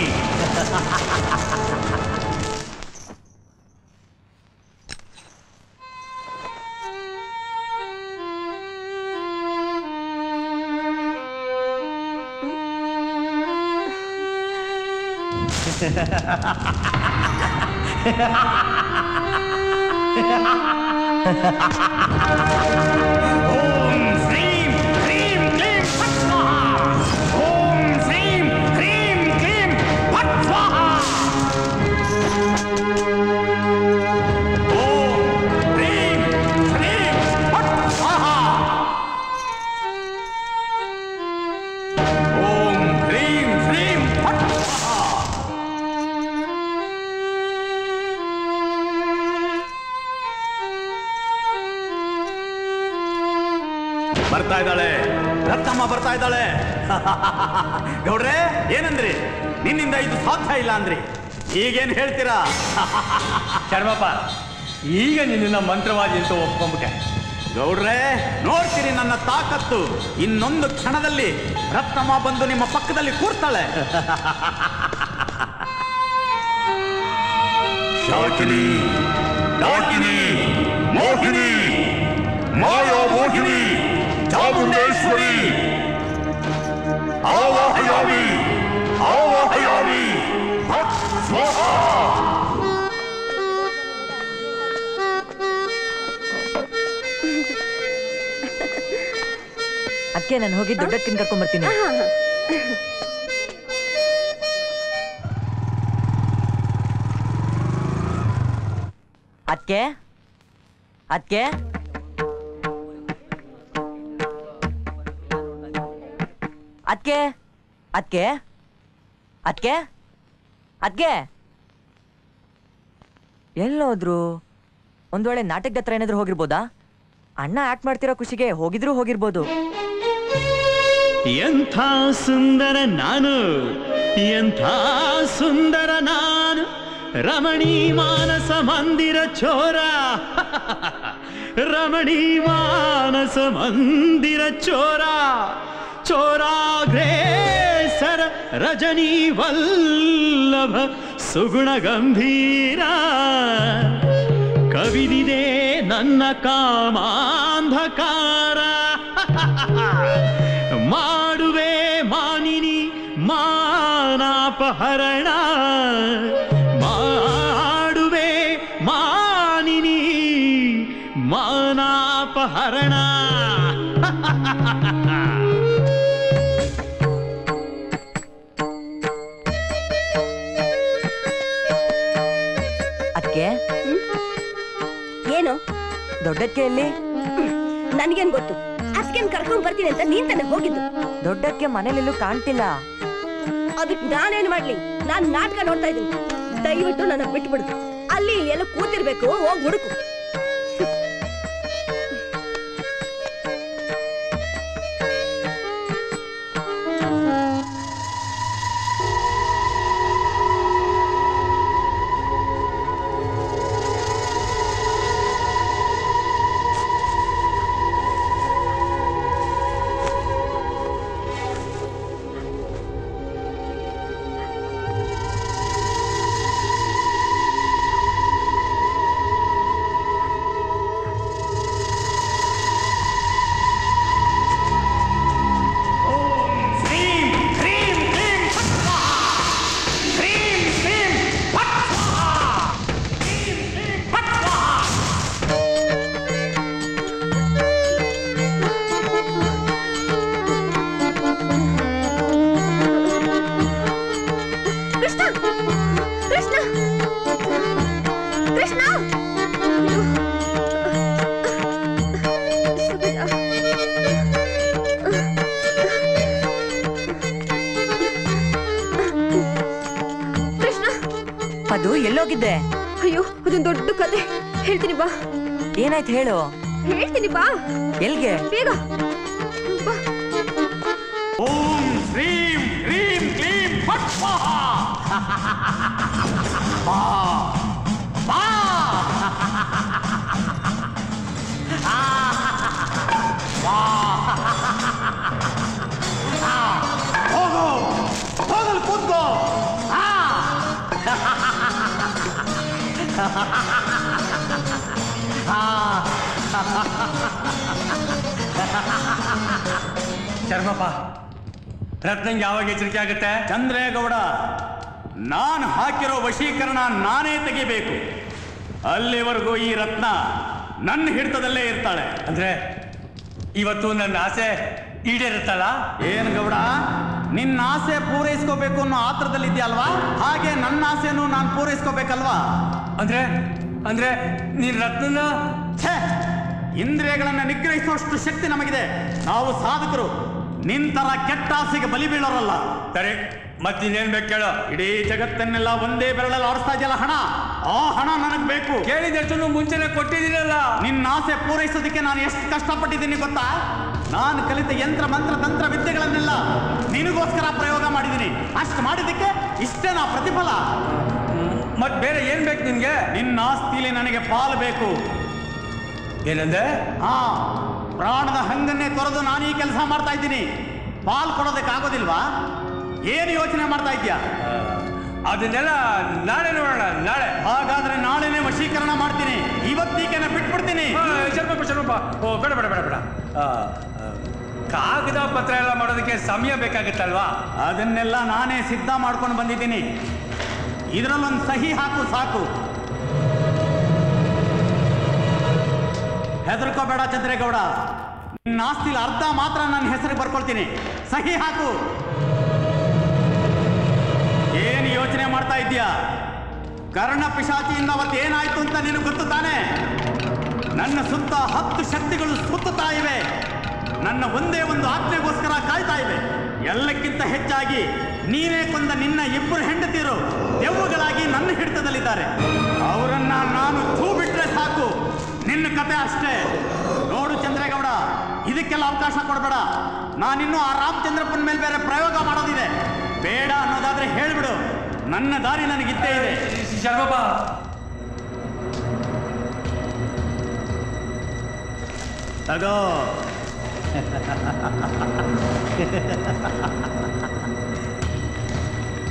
ಓಂ ಶ್ರೀಂ ಹ್ರೀಂ ಕ್ಲೀಂ ಫಟ್ ಸ್ವಾಹಾ. ಓಂ ಶ್ರೀಂ ಹ್ರೀಂ ಕ್ಲೀಂ ಫಟ್ ಸ್ವಾಹಾ. ಓಂ ಹ್ರೀಂ ಶ್ರೀಂ ಫಟ್ ಸ್ವಾಹಾ. ಓಂ ಹ್ರೀಂ ಶ್ರೀಂ ಫಟ್ ಸ್ವಾಹಾ. ಬರ್ತಾ ಇದ್ದಾಳೆ ರತ್ನಮ್ಮ, ಬರ್ತಾ ಇದ್ದಾಳೆ. ಗೌಡ್ರೆ ಏನಂದ್ರಿ? ನಿನ್ನಿಂದ ಇದು ಸಾಧ್ಯ ಇಲ್ಲ ಅಂದ್ರಿ, ಈಗೇನು ಹೇಳ್ತೀರಾ? ಶರ್ಮಪ್ಪ, ಈಗ ನಿನ್ನ ಮಂತ್ರವಾದಿ ಅಂತ ಒಪ್ಕೊಂಡ್ಬಿಟ್ಟೆ. ಗೌಡ್ರೆ ನೋಡ್ತೀರಿ ನನ್ನ ತಾಕತ್ತು. ಇನ್ನೊಂದು ಕ್ಷಣದಲ್ಲಿ ರತ್ನಮ್ಮ ಬಂದು ನಿಮ್ಮ ಪಕ್ಕದಲ್ಲಿ ಕೂರ್ತಾಳೆ. ಶಾಕಿನಿ, ಡಾಕಿನಿ, ಮೋಹಿನಿ, ಮಾಯಾ ಮೋಹಿನಿ, ಚಾಮುಂಡೇಶ್ವರಿ, ಆವಾಹಯಾಮಿ ಆವಾಹಯಾಮಿ ಭಟ್ ಸ್ವಾಹಾ. ಅಕ್ಕೆ ನಾನು ಹೋಗಿ ದೊಡ್ಡಕ್ಕಿನ ಕರ್ಕೊಂಡ್ ಬರ್ತೀನಿ. ಅಕ್ಕೆ ಅಕ್ಕೆ ಅದ್ಕೆ ಅದ್ಕೆ ಅದ್ಕೆ ಅದ್ಕೆ ಎಲ್ಲೋದ್ರು? ಒಂದ್ ವೇಳೆ ನಾಟಕದ ಹತ್ರ ಏನಾದ್ರು ಹೋಗಿರ್ಬೋದಾ? ಅಣ್ಣ ಆಕ್ಟ್ ಮಾಡ್ತಿರೋ ಖುಷಿಗೆ ಹೋಗಿದ್ರು ಹೋಗಿರ್ಬೋದು. ಎಂಥ ಸುಂದರ ನಾನು, ಎಂಥ ಸುಂದರ ನಾನು, ರಮಣಿ ಮಾನಸ ಮಂದಿರ ಚೋರ, ರಮಣಿ ಮಾನಸ ಮಂದಿರ ಚೋರ, ಚೋರಾಗ್ರೇಸರ ರಜನಿ ವಲ್ಲಭ ಸುಗುಣ ಗಂಭೀರ, ಕವಿದಿದೆ ನನ್ನ ಕಾಮಾಂಧಕಾರ ಮಾಡುವೆ ಮಾನಿನಿ ಮಾನಾಪಹರಣ ಮಾಡುವೆ ಮಾನಿನಿ ಮಾನಾಪಹರಣ ಅದಕ್ಕೆ ಏನು ದೊಡ್ಡಕ್ಕೆ ಎಲ್ಲಿ ನನ್ಗೇನ್ ಗೊತ್ತು ಅದಕ್ಕೇನ್ ಕರ್ಕೊಂಡ್ ಬರ್ತೀನಿ ಅಂತ ನೀನ್ ತಾನೆ ಹೋಗಿದ್ದು. ದೊಡ್ಡಕ್ಕೆ ಮನೇಲೆಲ್ಲೂ ಕಾಣ್ತಿಲ್ಲ. ಅದಕ್ ನಾನೇನ್ ಮಾಡ್ಲಿ, ನಾನ್ ನಾಟಕ ನೋಡ್ತಾ ಇದ್ದೀನಿ. ದಯವಿಟ್ಟು ನನ್ನ ಬಿಟ್ಬಿಡು. ಅಲ್ಲಿ ಎಲ್ಲ ಕೂತಿರ್ಬೇಕು, ಹೋಗ್ ಹುಡುಕು. ಅದು ಎಲ್ಲೋಗಿದ್ದೆ? ಅಯ್ಯೋ ಅದೊಂದು ದೊಡ್ಡ ಕತೆ ಹೇಳ್ತೀನಿ ಬಾ. ಏನಾಯ್ತು ಹೇಳು. ಹೇಳ್ತೀನಿ ಬಾ. ಎಲ್ಗೆ? ಬೇಗ ಬಾ. ಓಂ ಶ್ರೀಂ ಕ್ರೀಂ ಕ್ಲೀಂ ಫಟ್ ಸ್ವಾಹಾ. ಬಾ ಬಾ ಹೋಗು ಹೋಗಲು ಕೂತ್ಕೋ. ಶರ್ಮಪ್ಪ, ರತ್ನಂಗೆ ಯಾವಾಗ ಎಚ್ಚರಿಕೆ ಆಗುತ್ತೆ? ಚಂದ್ರೇಗೌಡ, ನಾನು ಹಾಕಿರೋ ವಶೀಕರಣ ನಾನೇ ತೆಗಿಬೇಕು. ಅಲ್ಲಿವರೆಗೂ ಈ ರತ್ನ ನನ್ನ ಹಿಡಿತದಲ್ಲೇ ಇರ್ತಾಳೆ. ಅಂದ್ರೆ ಇವತ್ತು ನನ್ನ ಆಸೆ ಈಡೇರುತ್ತಲ್ಲ? ಏನ್ ಗೌಡ, ನಿನ್ನ ಆಸೆ ಪೂರೈಸ್ಕೋಬೇಕು ಅನ್ನೋ ಆತ್ರದಲ್ಲಿದ್ಯಲ್ವಾ, ಹಾಗೆ ನನ್ನ ಆಸೆನೂ ನಾನು ಪೂರೈಸ್ಕೋಬೇಕಲ್ವಾ? ಅಂದ್ರೆ ಅಂದ್ರೆ ನೀನ್ ರತ್ನನ ಇಂದ್ರಿಯಗಳನ್ನ ನಿಗ್ರಹಿಸುವಷ್ಟು ಶಕ್ತಿ ನಮಗಿದೆ. ನಾವು ಸಾಧಕರು ನಿಂತರ ಕೆಟ್ಟ ಆಸೆಗೆ ಬಲಿ ಬೀಳೋರಲ್ಲ. ಸರಿ, ಮತ್ತಿನ್ನೇನ್ ಬೇಕು ಕೇಳೋ. ಇಡೀ ಜಗತ್ತನ್ನೆಲ್ಲ ಒಂದೇ ಬೆರಳಲ್ಲಿ ಆಡಿಸ್ತಾ ಇದೆಯಲ್ಲ ಹಣ, ಆ ಹಣ ನನಗ್ ಬೇಕು. ಕೇಳಿದಷ್ಟು ಮುಂಚೆನೆ ಕೊಟ್ಟಿದ್ದೀರಲ್ಲ. ನಿನ್ನ ಆಸೆ ಪೂರೈಸೋದಕ್ಕೆ ನಾನು ಎಷ್ಟು ಕಷ್ಟಪಟ್ಟಿದ್ದೀನಿ ಗೊತ್ತಾ? ನಾನು ಕಲಿತ ಯಂತ್ರ ಮಂತ್ರ ತಂತ್ರ ವಿದ್ಯೆಗಳನ್ನೆಲ್ಲ ನಿನಗೋಸ್ಕರ ಪ್ರಯೋಗ ಮಾಡಿದ್ದೀನಿ. ಅಷ್ಟು ಮಾಡಿದ್ದಕ್ಕೆ ಇಷ್ಟೇ ನಾ ಪ್ರತಿಫಲ. ಮತ್ ಬೇರೆ ಏನ್ ಬೇಕು ನಿನ್ಗೆ? ನಿನ್ನ ಆಸ್ತಿಲಿ ನನಗೆ ಪಾಲು ಬೇಕು. ಏನಂದೆ? ಹಾ, ಪ್ರಾಣದ ಹಂಗನ್ನೇ ತೊರೆದು ನಾನು ಈ ಕೆಲಸ ಮಾಡ್ತಾ ಇದ್ದೀನಿ. ಪಾಲ್ ಕೊಡೋದಕ್ಕೆ ಆಗೋದಿಲ್ವಾ? ಏನು ಯೋಚನೆ ಮಾಡ್ತಾ ಇದ್ಯಾ? ಅದನ್ನೆಲ್ಲ ನಾಳೆ ನೋಡೋಣ. ನಾಳೆ ಹಾಗಾದ್ರೆ ನಾಳೆನೆ ವಶೀಕರಣ ಮಾಡ್ತೀನಿ. ಇವತ್ತೀಕೆನ ಬಿಟ್ಬಿಡ್ತೀನಿ. ಶರ್ಮಪ್ಪ ಶರ್ಮಪ್ಪ ಓ ಬೇಡ ಬೇಡ ಬೇಡ ಬೇಡ. ಕಾಗದ ಪತ್ರ ಎಲ್ಲ ಮಾಡೋದಕ್ಕೆ ಸಮಯ ಬೇಕಾಗುತ್ತಲ್ವಾ? ಅದನ್ನೆಲ್ಲ ನಾನೇ ಸಿದ್ಧ ಮಾಡ್ಕೊಂಡು ಬಂದಿದ್ದೀನಿ. ಇದರಲ್ಲೊಂದು ಸಹಿ ಹಾಕು ಸಾಕು. ಹೆದರ್ಕೋಬೇಡ ಚಂದ್ರೇಗೌಡ, ನಿನ್ನ ಆಸ್ತಿಲಿ ಅರ್ಧ ಮಾತ್ರ ನನ್ನ ಹೆಸರಿಗೆ ಬರ್ಕೊಳ್ತೀನಿ. ಸಹಿ ಹಾಕು. ಏನು ಯೋಚನೆ ಮಾಡ್ತಾ ಇದ್ದೀಯಾ? ಕರ್ಣ ಪಿಶಾಚಿಯಿಂದ ಅವತ್ತೇನಾಯ್ತು ಅಂತ ನಿನಗೆ ಗೊತ್ತು ತಾನೆ? ನನ್ನ ಸುತ್ತ ಹತ್ತು ಶಕ್ತಿಗಳು ಸುತ್ತುತ್ತಾ ಇವೆ. ನನ್ನ ಒಂದೇ ಒಂದು ಆಜ್ಞೆಗೋಸ್ಕರ ಕಾಯ್ತಾ ಇವೆ. ಎಲ್ಲಕ್ಕಿಂತ ಹೆಚ್ಚಾಗಿ ನೀನೇ ಕೊಂದ ನಿನ್ನ ಇಬ್ಬರು ಹೆಂಡತಿಯರು ದೆವ್ವಗಳಾಗಿ ನನ್ನ ಹಿಡಿತದಲ್ಲಿದ್ದಾರೆ. ಅವರನ್ನ ನಾನು ಥೂ ಬಿಟ್ರೆ ಸಾಕು, ನಿನ್ನ ಕತೆ ಅಷ್ಟೇ. ನೋಡು ಚಂದ್ರೇಗೌಡ, ಇದಕ್ಕೆಲ್ಲ ಅವಕಾಶ ಕೊಡಬೇಡ. ನಾನಿನ್ನೂ ಆ ರಾಮಚಂದ್ರಪ್ಪನ ಮೇಲೆ ಬೇರೆ ಪ್ರಯೋಗ ಮಾಡೋದಿದೆ. ಬೇಡ ಅನ್ನೋದಾದ್ರೆ ಹೇಳ್ಬಿಡು, ನನ್ನ ದಾರಿ ನನಗಿದ್ದೇ ಇದೆ. ಶರ್ಮಪ್ಪ, ತಗೋ.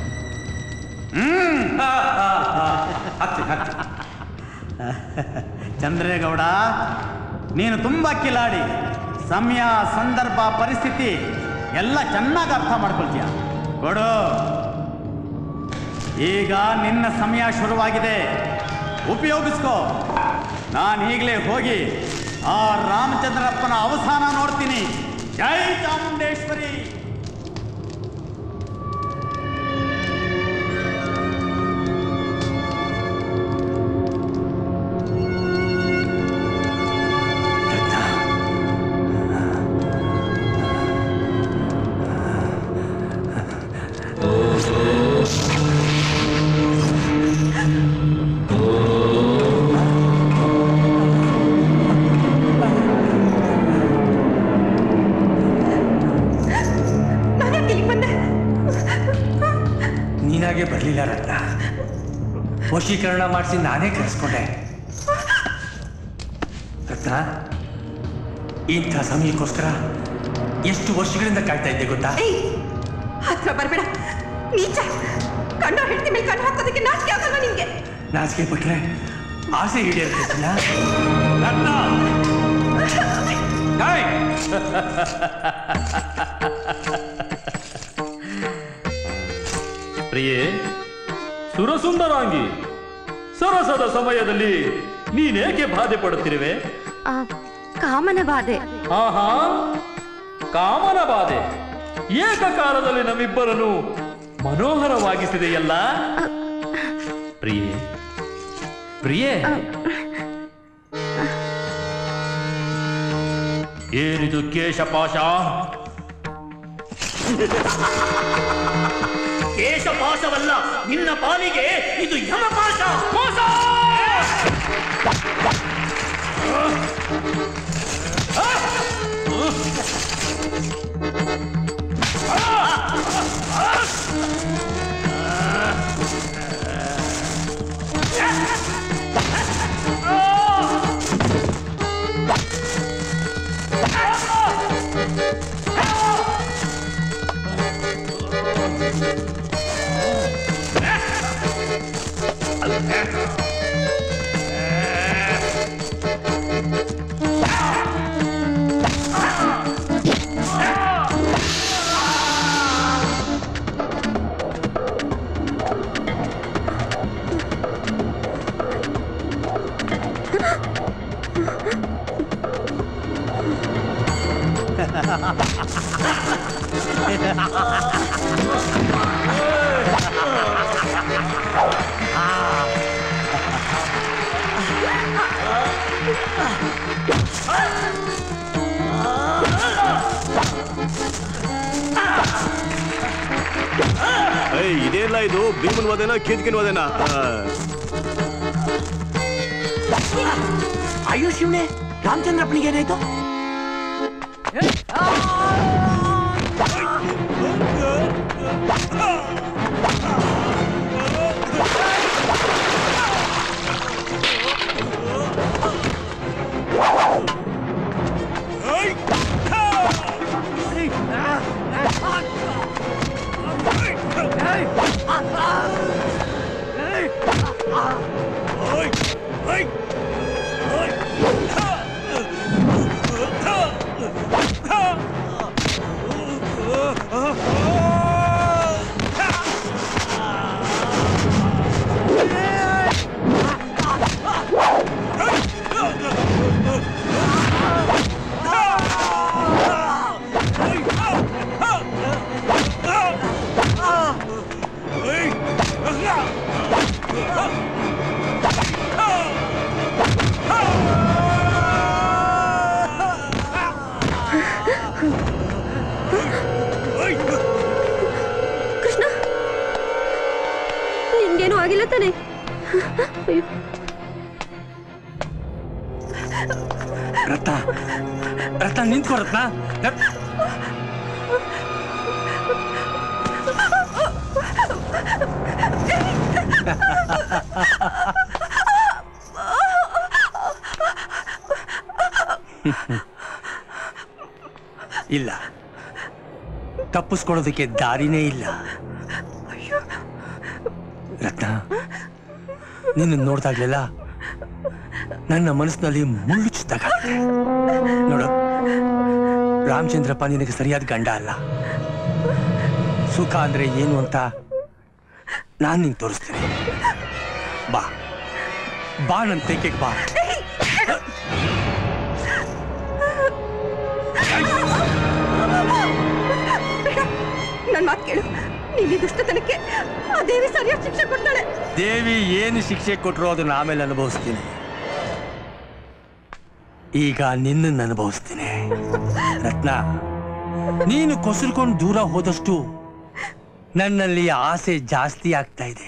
ಹ್ಮ್ ಚಂದ್ರೇಗೌಡ, ನೀನು ತುಂಬ ಕಿಲಾಡಿ. ಸಮಯ, ಸಂದರ್ಭ, ಪರಿಸ್ಥಿತಿ ಎಲ್ಲ ಚೆನ್ನಾಗಿ ಅರ್ಥ ಮಾಡ್ಕೊಳ್ತೀಯ. ಕೊಡು. ಈಗ ನಿನ್ನ ಸಮಯ ಶುರುವಾಗಿದೆ, ಉಪಯೋಗಿಸ್ಕೋ. ನಾನು ಈಗಲೇ ಹೋಗಿ ಆ ರಾಮಚಂದ್ರಪ್ಪನ ಅವಸಾನ ನೋಡ್ತೀನಿ. ಜೈ ಚಾಮುಂಡೇಶ್ವರಿ. ನೀನಾಗೆ ಬರಲಿಲ್ಲ ರತ್ನ. ವಶೀಕರಣ ಮಾಡಿಸಿ ನಾನೇ ಕರೆಸ್ಕೊಂಡೆ. ರತ್ನ, ಇಂಥ ಸಮಯಕ್ಕೋಸ್ಕರ ಎಷ್ಟು ವರ್ಷಗಳಿಂದ ಕಾಯ್ತಾ ಇದ್ದೆ ಗೊತ್ತಾ? ಹತ್ರ ಬರ್ಬೇಡ ನೀಚ. ಕಣ್ಣು ಹೆಂಡತಿ ಮೇಲೆ ಕಣ್ಣು ಹಾಕೋದಕ್ಕೆ ನಾಚಿಕೆ ಆಗಲ್ವಾ ನಿಂಗೆ? ನಾಚಿಕೆ ಪಟ್ರೆ ಆಸೆ ಈಡೇರ್ತಿಲ್ಲ. ರತ್ನ, ಪ್ರಿಯೇ, ಸುರಸುಂದರಾಂಗಿ, ಸರಸದ ಸಮಯದಲ್ಲಿ ನೀನೇಕೆ ಬಾಧೆ ಪಡುತ್ತಿರುವೆ? ಕಾಮನ ಬಾಧೆ. ಆಹಾ, ಕಾಮನ ಬಾಧೆ ಏಕಕಾಲದಲ್ಲಿ ನಮ್ಮಿಬ್ಬರನ್ನು ಮನೋಹರವಾಗಿಸಿದೆಯಲ್ಲ. ಪ್ರಿಯೇ, ಪ್ರಿಯೇ, ಏನಿದು ಕೇಶಪಾಶ? ಕೇಶಪಾಶವಲ್ಲ, ನಿನ್ನ ಪಾಲಿಗೆ ಇದು ಯಮಪಾಶ. ಮೋಸ! ಇದೇಲ್ಲ ಇದು ಭೀಮನ್ ವದನ ಕೀರ್ತಿನ ವದನ. ಅಯ್ಯೋ ಶಿವನೇ, ರಾಮಚಂದ್ರಪ್ಪನಿಗೆ ಏನಾಯ್ತು? ಕೃಷ್ಣ, ನಿನ್ಗೇನು ಆಗಿಲ್ಲ ತಾನೆ? ರತ್ನ, ರತ್ನ ನಿಂತ್ಕೋ. ರತ್ನ, ಇಲ್ಲ, ತಪ್ಪಿಸ್ಕೊಳ್ಳೋದಕ್ಕೆ ದಾರಿನೇ ಇಲ್ಲ. ರತ್ನ, ನಿನ್ನ ನೋಡ್ದಾಗ್ಲೆಲ್ಲ ನನ್ನ ಮನಸ್ಸಿನಲ್ಲಿ ಮುಳ್ಳು ಚುತ್ತಾಗ ನೋಡು, ರಾಮಚಂದ್ರಪ್ಪ ನಿನಗೆ ಸರಿಯಾದ ಗಂಡ ಅಲ್ಲ. ಸುಖ ಅಂದ್ರೆ ಏನು ಅಂತ ನಾನು ನಿಂಗೆ ತೋರಿಸ್ತೀನಿ. ಬಾ ಬಾ ನನ್ನ ತೆಗೆಗೆ ಬಾ. ನನ್ ಮಾತು ಕೇಳು, ನೀನು ದುಷ್ಟತನಕ್ಕೆ ಆ ದೇವಿ ಸರಿಯಾದ ಶಿಕ್ಷೆ ಕೊಡ್ತಾಳೆ. ದೇವಿ ಏನು ಶಿಕ್ಷೆ ಕೊಟ್ಟರು ಅದನ್ನ ಆಮೇಲೆ ಅನುಭವಿಸ್ತೀನಿ. ಈಗ ನಿನ್ನನ್ನು ಅನುಭವಿಸ್ತೀನಿ. ರತ್ನ, ನೀನು ಕೊಸಲ್ಕೊಂಡು ದೂರ ಹೋದಷ್ಟು ನನ್ನಲ್ಲಿ ಆಸೆ ಜಾಸ್ತಿ ಆಗ್ತಾ ಇದೆ.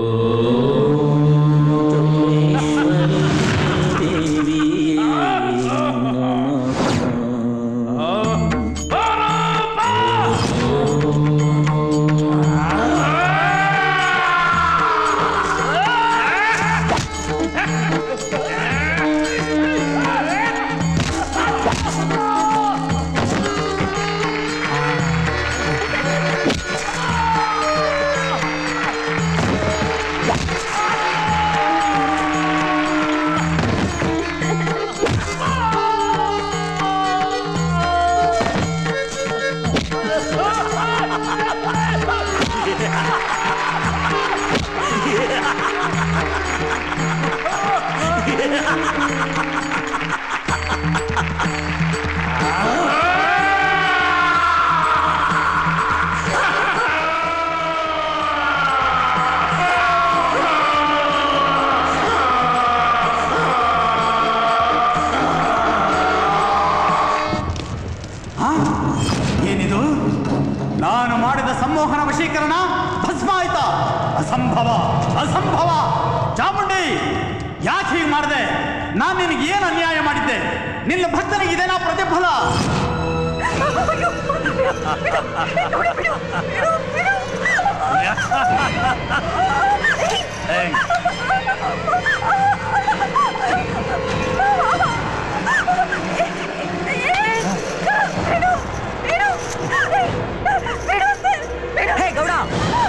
ಏನಿದು? ನಾನು ಮಾಡಿದ ಸಂಮೋಹನ ವಶೀಕರಣ ಭಸ್ಮ ಆಯ್ತಾ? ಅಸಂಭವ, ಅಸಂಭವ! ಚಾಮುಂಡಿ, ಯಾಕೆ ಹೀಗೆ ಮಾಡಿದೆ? ನಾನು ನಿನಗೆ ಏನು ಅನ್ಯಾಯ ಮಾಡಿದ್ದೆ? ನಿನ್ನ ಭಕ್ತನಿಗೆ ಇದೇನಾ ಪ್ರತಿಫಲ? ಗೌಡ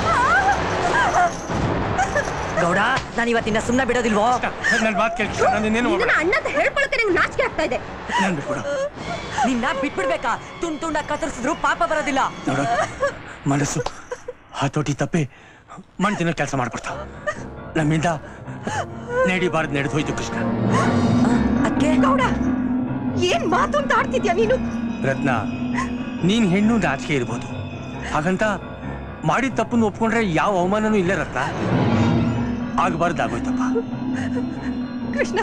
ಗೌಡ, ನಾನು ಇವತ್ತಿನ ಸುಮ್ಮನೆ ಬಿಡೋದಿಲ್ವೋ? ನನ್ನ ಮಾತು ಕೇಳಿ, ನಾನೇನು ಅಣ್ಣ ಅಂತ ಹೇಳ್ಕೊಳಕ್ಕೆ ನಂಗೆ ನಾಚಿಕೆ ಆಗ್ತಾ ಇದೆ. ನಿನ್ನ ಬಿಟ್ಬಿಡ್ಬೇಕಾ? ತುಂಡ್ ತುಂಡ ಕತ್ತರಿಸಿದ್ರು ಪಾಪ ಬರೋದಿಲ್ಲ. ನೋಡ, ಮನಸ್ಸು ಹತೋಟಿ ತಪ್ಪಿ ಮಣ್ತಿನ ಕೆಲಸ ಮಾಡ್ಕೊಡ್ತಾ ನಮ್ಮಿಂದ ನಡಿಬಾರ್ದು ನಡೆದು ಹೋಯ್ತು ಕೃಷ್ಣ. ಅಕ್ಕೆ ಗೌಡ, ಏನ್ ಮಾತು ಅಂತ ಆಡ್ತಿದ್ಯಾ ನೀನು? ರತ್ನ, ನೀನ್ ಹೆಣ್ಣು ನಾಚಿಕೆ ಇರ್ಬೋದು, ಹಾಗಂತ ಮಾಡಿದ ತಪ್ಪನ್ನು ಒಪ್ಕೊಂಡ್ರೆ ಯಾವ ಅವಮಾನನೂ ಇಲ್ಲ ರತ್ನ. ಆಗಬಾರ್ದಾಗೋಯ್ತಪ್ಪ. ಕೃಷ್ಣ,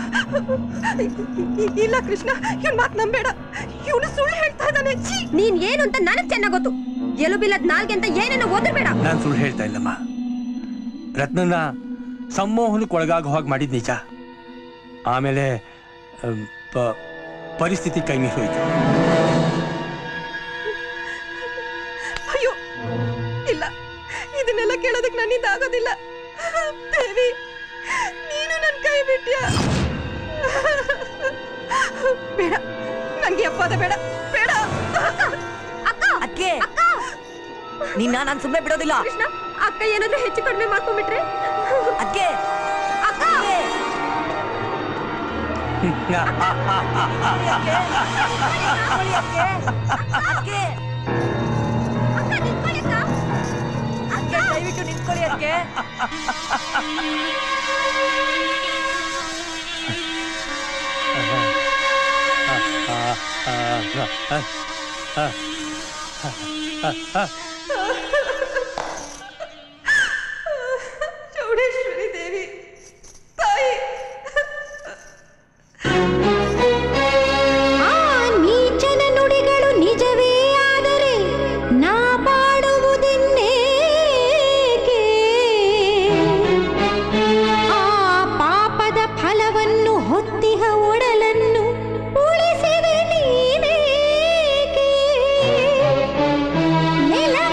ಇಲ್ಲ ಕೃಷ್ಣ, ಇವನ್ ಮಾತು ನಂಬೇಡ. ಇವನು ಸುಳ್ಳು ಹೇಳ್ತಾ ಇದ್ದಾನೆ. ನೀನ್ ಏನು ಅಂತ ನನಗ್ ಚೆನ್ನಾಗ್ ಗೊತ್ತು. ಎಲುಬಿಲ್ಲದ ನಾಲ್ಗೆ ಅಂತ ಏನೇನೋ ಓದಿರ್ಬೇಡ. ನಾನು ಸುಳ್ಳು ಹೇಳ್ತಾ ಇಲ್ಲಮ್ಮ. ರತ್ನನ್ನ ಸಂಮೋಹನಕ್ಕೆ ಒಳಗಾಗಿ ಹೋಗಿ ಮಾಡಿದ್ ನಿಜ. ಆಮೇಲೆ ಪರಿಸ್ಥಿತಿ ಕೈ ಮೀರಿ ಹೋಯ್ತು. ಅಯ್ಯೋ ಇಲ್ಲ, ಇದನ್ನೆಲ್ಲ ಕೇಳೋದಕ್ಕೆ ನನ್ನಿಂದ ಆಗೋದಿಲ್ಲ. ದೇವಿ, ನೀನು ನನ್ನ ಕೈ ಬಿಟ್ಟ್ಯಾ. ಬೇಡ, ನಂಗೆ ಅಪ್ಪದ ಬೇಡ ಬೇಡ. ಅಕ್ಕೆ, ನಿನ್ನ ನಾನು ಸುಮ್ಮನೆ ಬಿಡೋದಿಲ್ಲ. ಕೃಷ್ಣ, ಅಕ್ಕ ಏನಾದ್ರೂ ಹೆಚ್ಚು ಕಡಿಮೆ ಮಾಡ್ಕೊಂಡ್ಬಿಟ್ರೆ? ಅಕ್ಕೆ, ಅಕ್ಕ ದಯವಿಟ್ಟು ನಿಂತ್ಕೊಳ್ಳಿ ಅಕ್ಕೆ. ಚೌಡೇಶ್ವರಿ ದೇವಿ ತಾಯಿ, ಆ ನೀಚನ ನುಡಿಗಳು ನಿಜವೇ ಆದರೆ ನಾ ಪಾಡುವುದೆನ್ನೇಕೆ? ಆ ಪಾಪದ ಫಲವನ್ನು ಹೊತ್ತಿಹ ಒಡಲನ್ನು ಉಳಿಸಿದೆ ನೀನೇಕೆ? ನೆಲ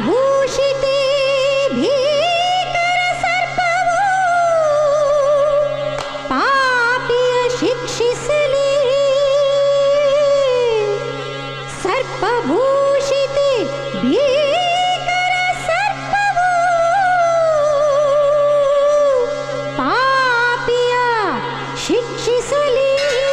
ಸರ್ಪಭೂಷಿತೆ ಭೀಕರ ಸರ್ಪವು ಪಾಪಿಯ ಶಿಕ್ಷಿಸಲಿ ಸರ್ಪಭೂಷಿತೆ ಭೀಕರ ಸರ್ಪವು ಪಾಪಿಯ ಶಿಕ್ಷಿಸಲಿ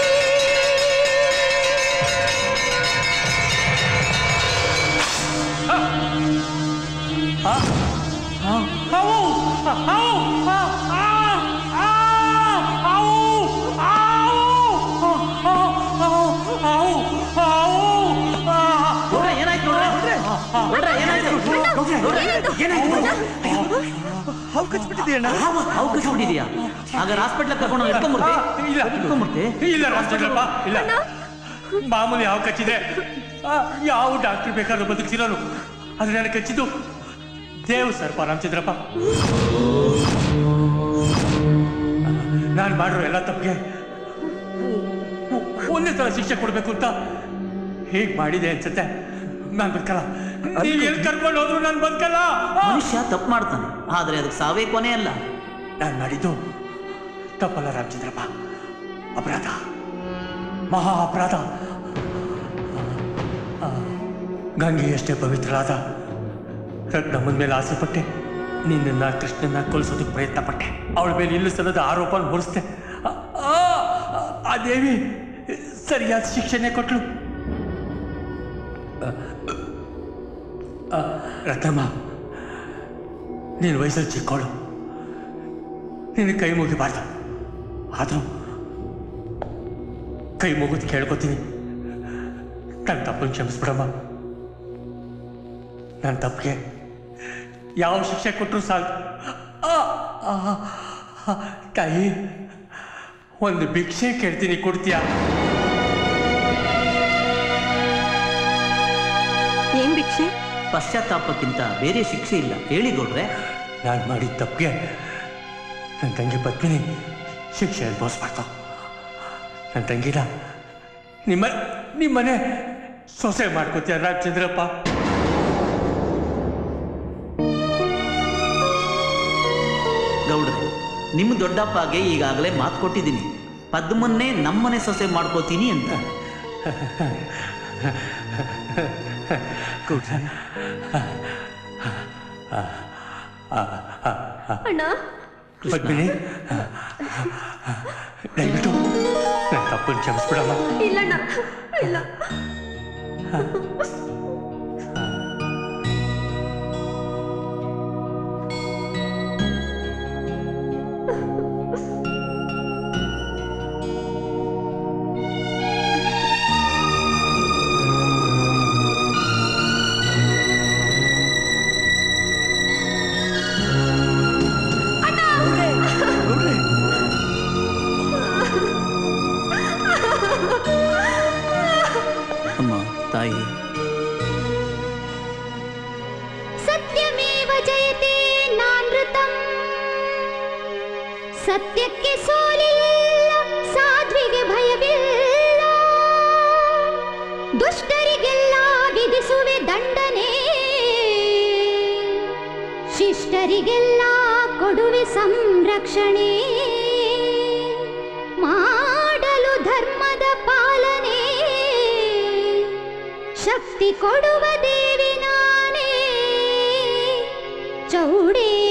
ಹಾವು ಕಚ್ಬಿಟ್ಟಿದ್ಯಾ ಹಾಗಾದ್ರೆ ಹಾಸ್ಪಿಟ್ಲ್ ಕರ್ಕೊಂಡು ಇಟ್ಕೊಂಡ್ಬರ್ತೆ ಇಲ್ಲ ಇಟ್ಕೊಂಡ್ಬರ್ತೆ ಇಲ್ಲ ರಾಮಚಂದ್ರಪ್ಪ ಇಲ್ಲ ಮಾಮೂಲಿ ಹಾವು ಕಚ್ಚಿದೆ ಆ, ಯಾವ ಡಾಕ್ಟರ್ ಬೇಕಾದ್ರೂ ಬದುಕ್ಸಿರೋನು ಆದ್ರೆ ನನಗೆ ಕಚ್ಚಿದ್ದು ದೇವ್ ಸರ್ಪ ರಾಮಚಂದ್ರಪ್ಪ. ನಾನು ಮಾಡಿರೋ ಎಲ್ಲ ತಪ್ಪಿಗೆ ಒಂದೇ ತರ ಶಿಕ್ಷೆ ಕೊಡ್ಬೇಕು ಅಂತ ಹೇಗ್ ಮಾಡಿದೆ ಅನ್ಸುತ್ತೆ. ನಾನು ಬದುಕಲ್ಲ, ನೀವ್ ಎಲ್ಲಿ ಕರ್ಕೊಂಡು ಹೋದ್ರು ನಾನು ಬದುಕಲ್ಲ. ಮನುಷ್ಯ ತಪ್ಪು ಮಾಡ್ತಾನೆ, ಆದ್ರೆ ಅದಕ್ಕೆ ಸಾವೇ ಕೊನೆ ಅಲ್ಲ. ನಾನು ಮಾಡಿದ್ದು ತಪ್ಪಲ್ಲ ರಾಮಚಂದ್ರಪ್ಪ, ಅಪರಾಧ, ಮಹಾ ಅಪರಾಧ. ಗಂಗೆ ಎಷ್ಟೇ ಪವಿತ್ರಳಾದ ರತ್ನಮ್ಮನ ಮೇಲೆ ಆಸೆ ಪಟ್ಟೆ, ನಿನ್ನನ್ನ ಕೃಷ್ಣನ ಕೊಲಿಸೋದಕ್ಕೆ ಪ್ರಯತ್ನ ಪಟ್ಟೆ, ಅವಳ ಮೇಲೆ ಇಲ್ಲೂ ಸಲ್ಲದ ಆರೋಪ ಹೊರಿಸ್ದೆ. ಆ ದೇವಿ ಸರಿಯಾದ ಶಿಕ್ಷೆನೆ ಕೊಟ್ಲು. ರತ್ನಮ್ಮ, ನೀನು ವಯಸ್ಸಲ್ಲಿ ಚಿಕ್ಕವಳು, ನಿನ್ನ ಕೈ ಮುಗಿಬಾರ್ದು. ಆದರೂ ಕೈ ಮುಗಿದು ಕೇಳ್ಕೊತೀನಿ, ನನ್ನ ತಪ್ಪನ್ನು ಕ್ಷಮಿಸ್ಬಿಡಮ್ಮ. ನನ್ನ ತಪ್ಪಿಗೆ ಯಾವ ಶಿಕ್ಷೆ ಕೊಟ್ಟರು ಸಾಕು. ತಾಯಿ, ಒಂದು ಭಿಕ್ಷೆ ಕೇಳ್ತೀನಿ, ಕೊಡ್ತೀಯಾ? ಏನ್ ಭಿಕ್ಷೆ? ಪಶ್ಚಾತ್ತಾಪಕ್ಕಿಂತ ಬೇರೆ ಶಿಕ್ಷೆ ಇಲ್ಲ, ಹೇಳಿ ಗೌಡ್ರೆ. ನಾನು ಮಾಡಿದ ತಪ್ಪಿಗೆ ನನ್ನ ತಂಗಿ ಪತ್ನಿ ಶಿಕ್ಷೆ ಅನುಭವಿಸ್ಬಾರ್ದು. ನನ್ನ ತಂಗಿನ ನಿಮ್ಮ ನಿಮ್ಮನೆ ಸೊಸೆ ಮಾಡ್ಕೋತೀಯ ರಾಮಚಂದ್ರಪ್ಪ? ಗೌಡ್ರೆ, ನಿಮ್ಮ ದೊಡ್ಡಪ್ಪಗೆ ಈಗಾಗಲೇ ಮಾತು ಕೊಟ್ಟಿದ್ದೀನಿ, ಪದ್ಮನ್ನೇ ನಮ್ಮನೆ ಸೊಸೆ ಮಾಡ್ಕೋತೀನಿ ಅಂತ. ಅಣ್ಣ, ಪದ್ಮಿನಿ, ದಯವಿಟ್ಟು ನನ್ನ ತಪ್ಪನ್ನು ಕ್ಷಮಿಸ್ಬಿಡಮ್ಮ. ಇಲ್ಲಣ್ಣ, ಇಲ್ಲ. ಅಮ್ಮ, ತಾಯಿ, ಸತ್ಯಮೇವ ಜಯತೆ ನಾನೃತಂ, ಸತ್ಯಕ್ಕೆ ಸೋಲಿಲ್ಲ, ಸಾಧ್ವಿಗೆ ಭಯವಿಲ್ಲ, ದುಷ್ಟರಿಗೆಲ್ಲ ವಿಧಿಸುವೆ ದಂಡನೆ, ಶಿಷ್ಟರಿಗೆಲ್ಲ ಕೊಡುವೆ ಸಂರಕ್ಷಣೆ, ಮಾಡಲು ಧರ್ಮದ ಪಾಲನೆ, ಶಕ್ತಿ ಕೊಡುವ ದೇವಿ ನಾನೇ, ಚೌಡೇ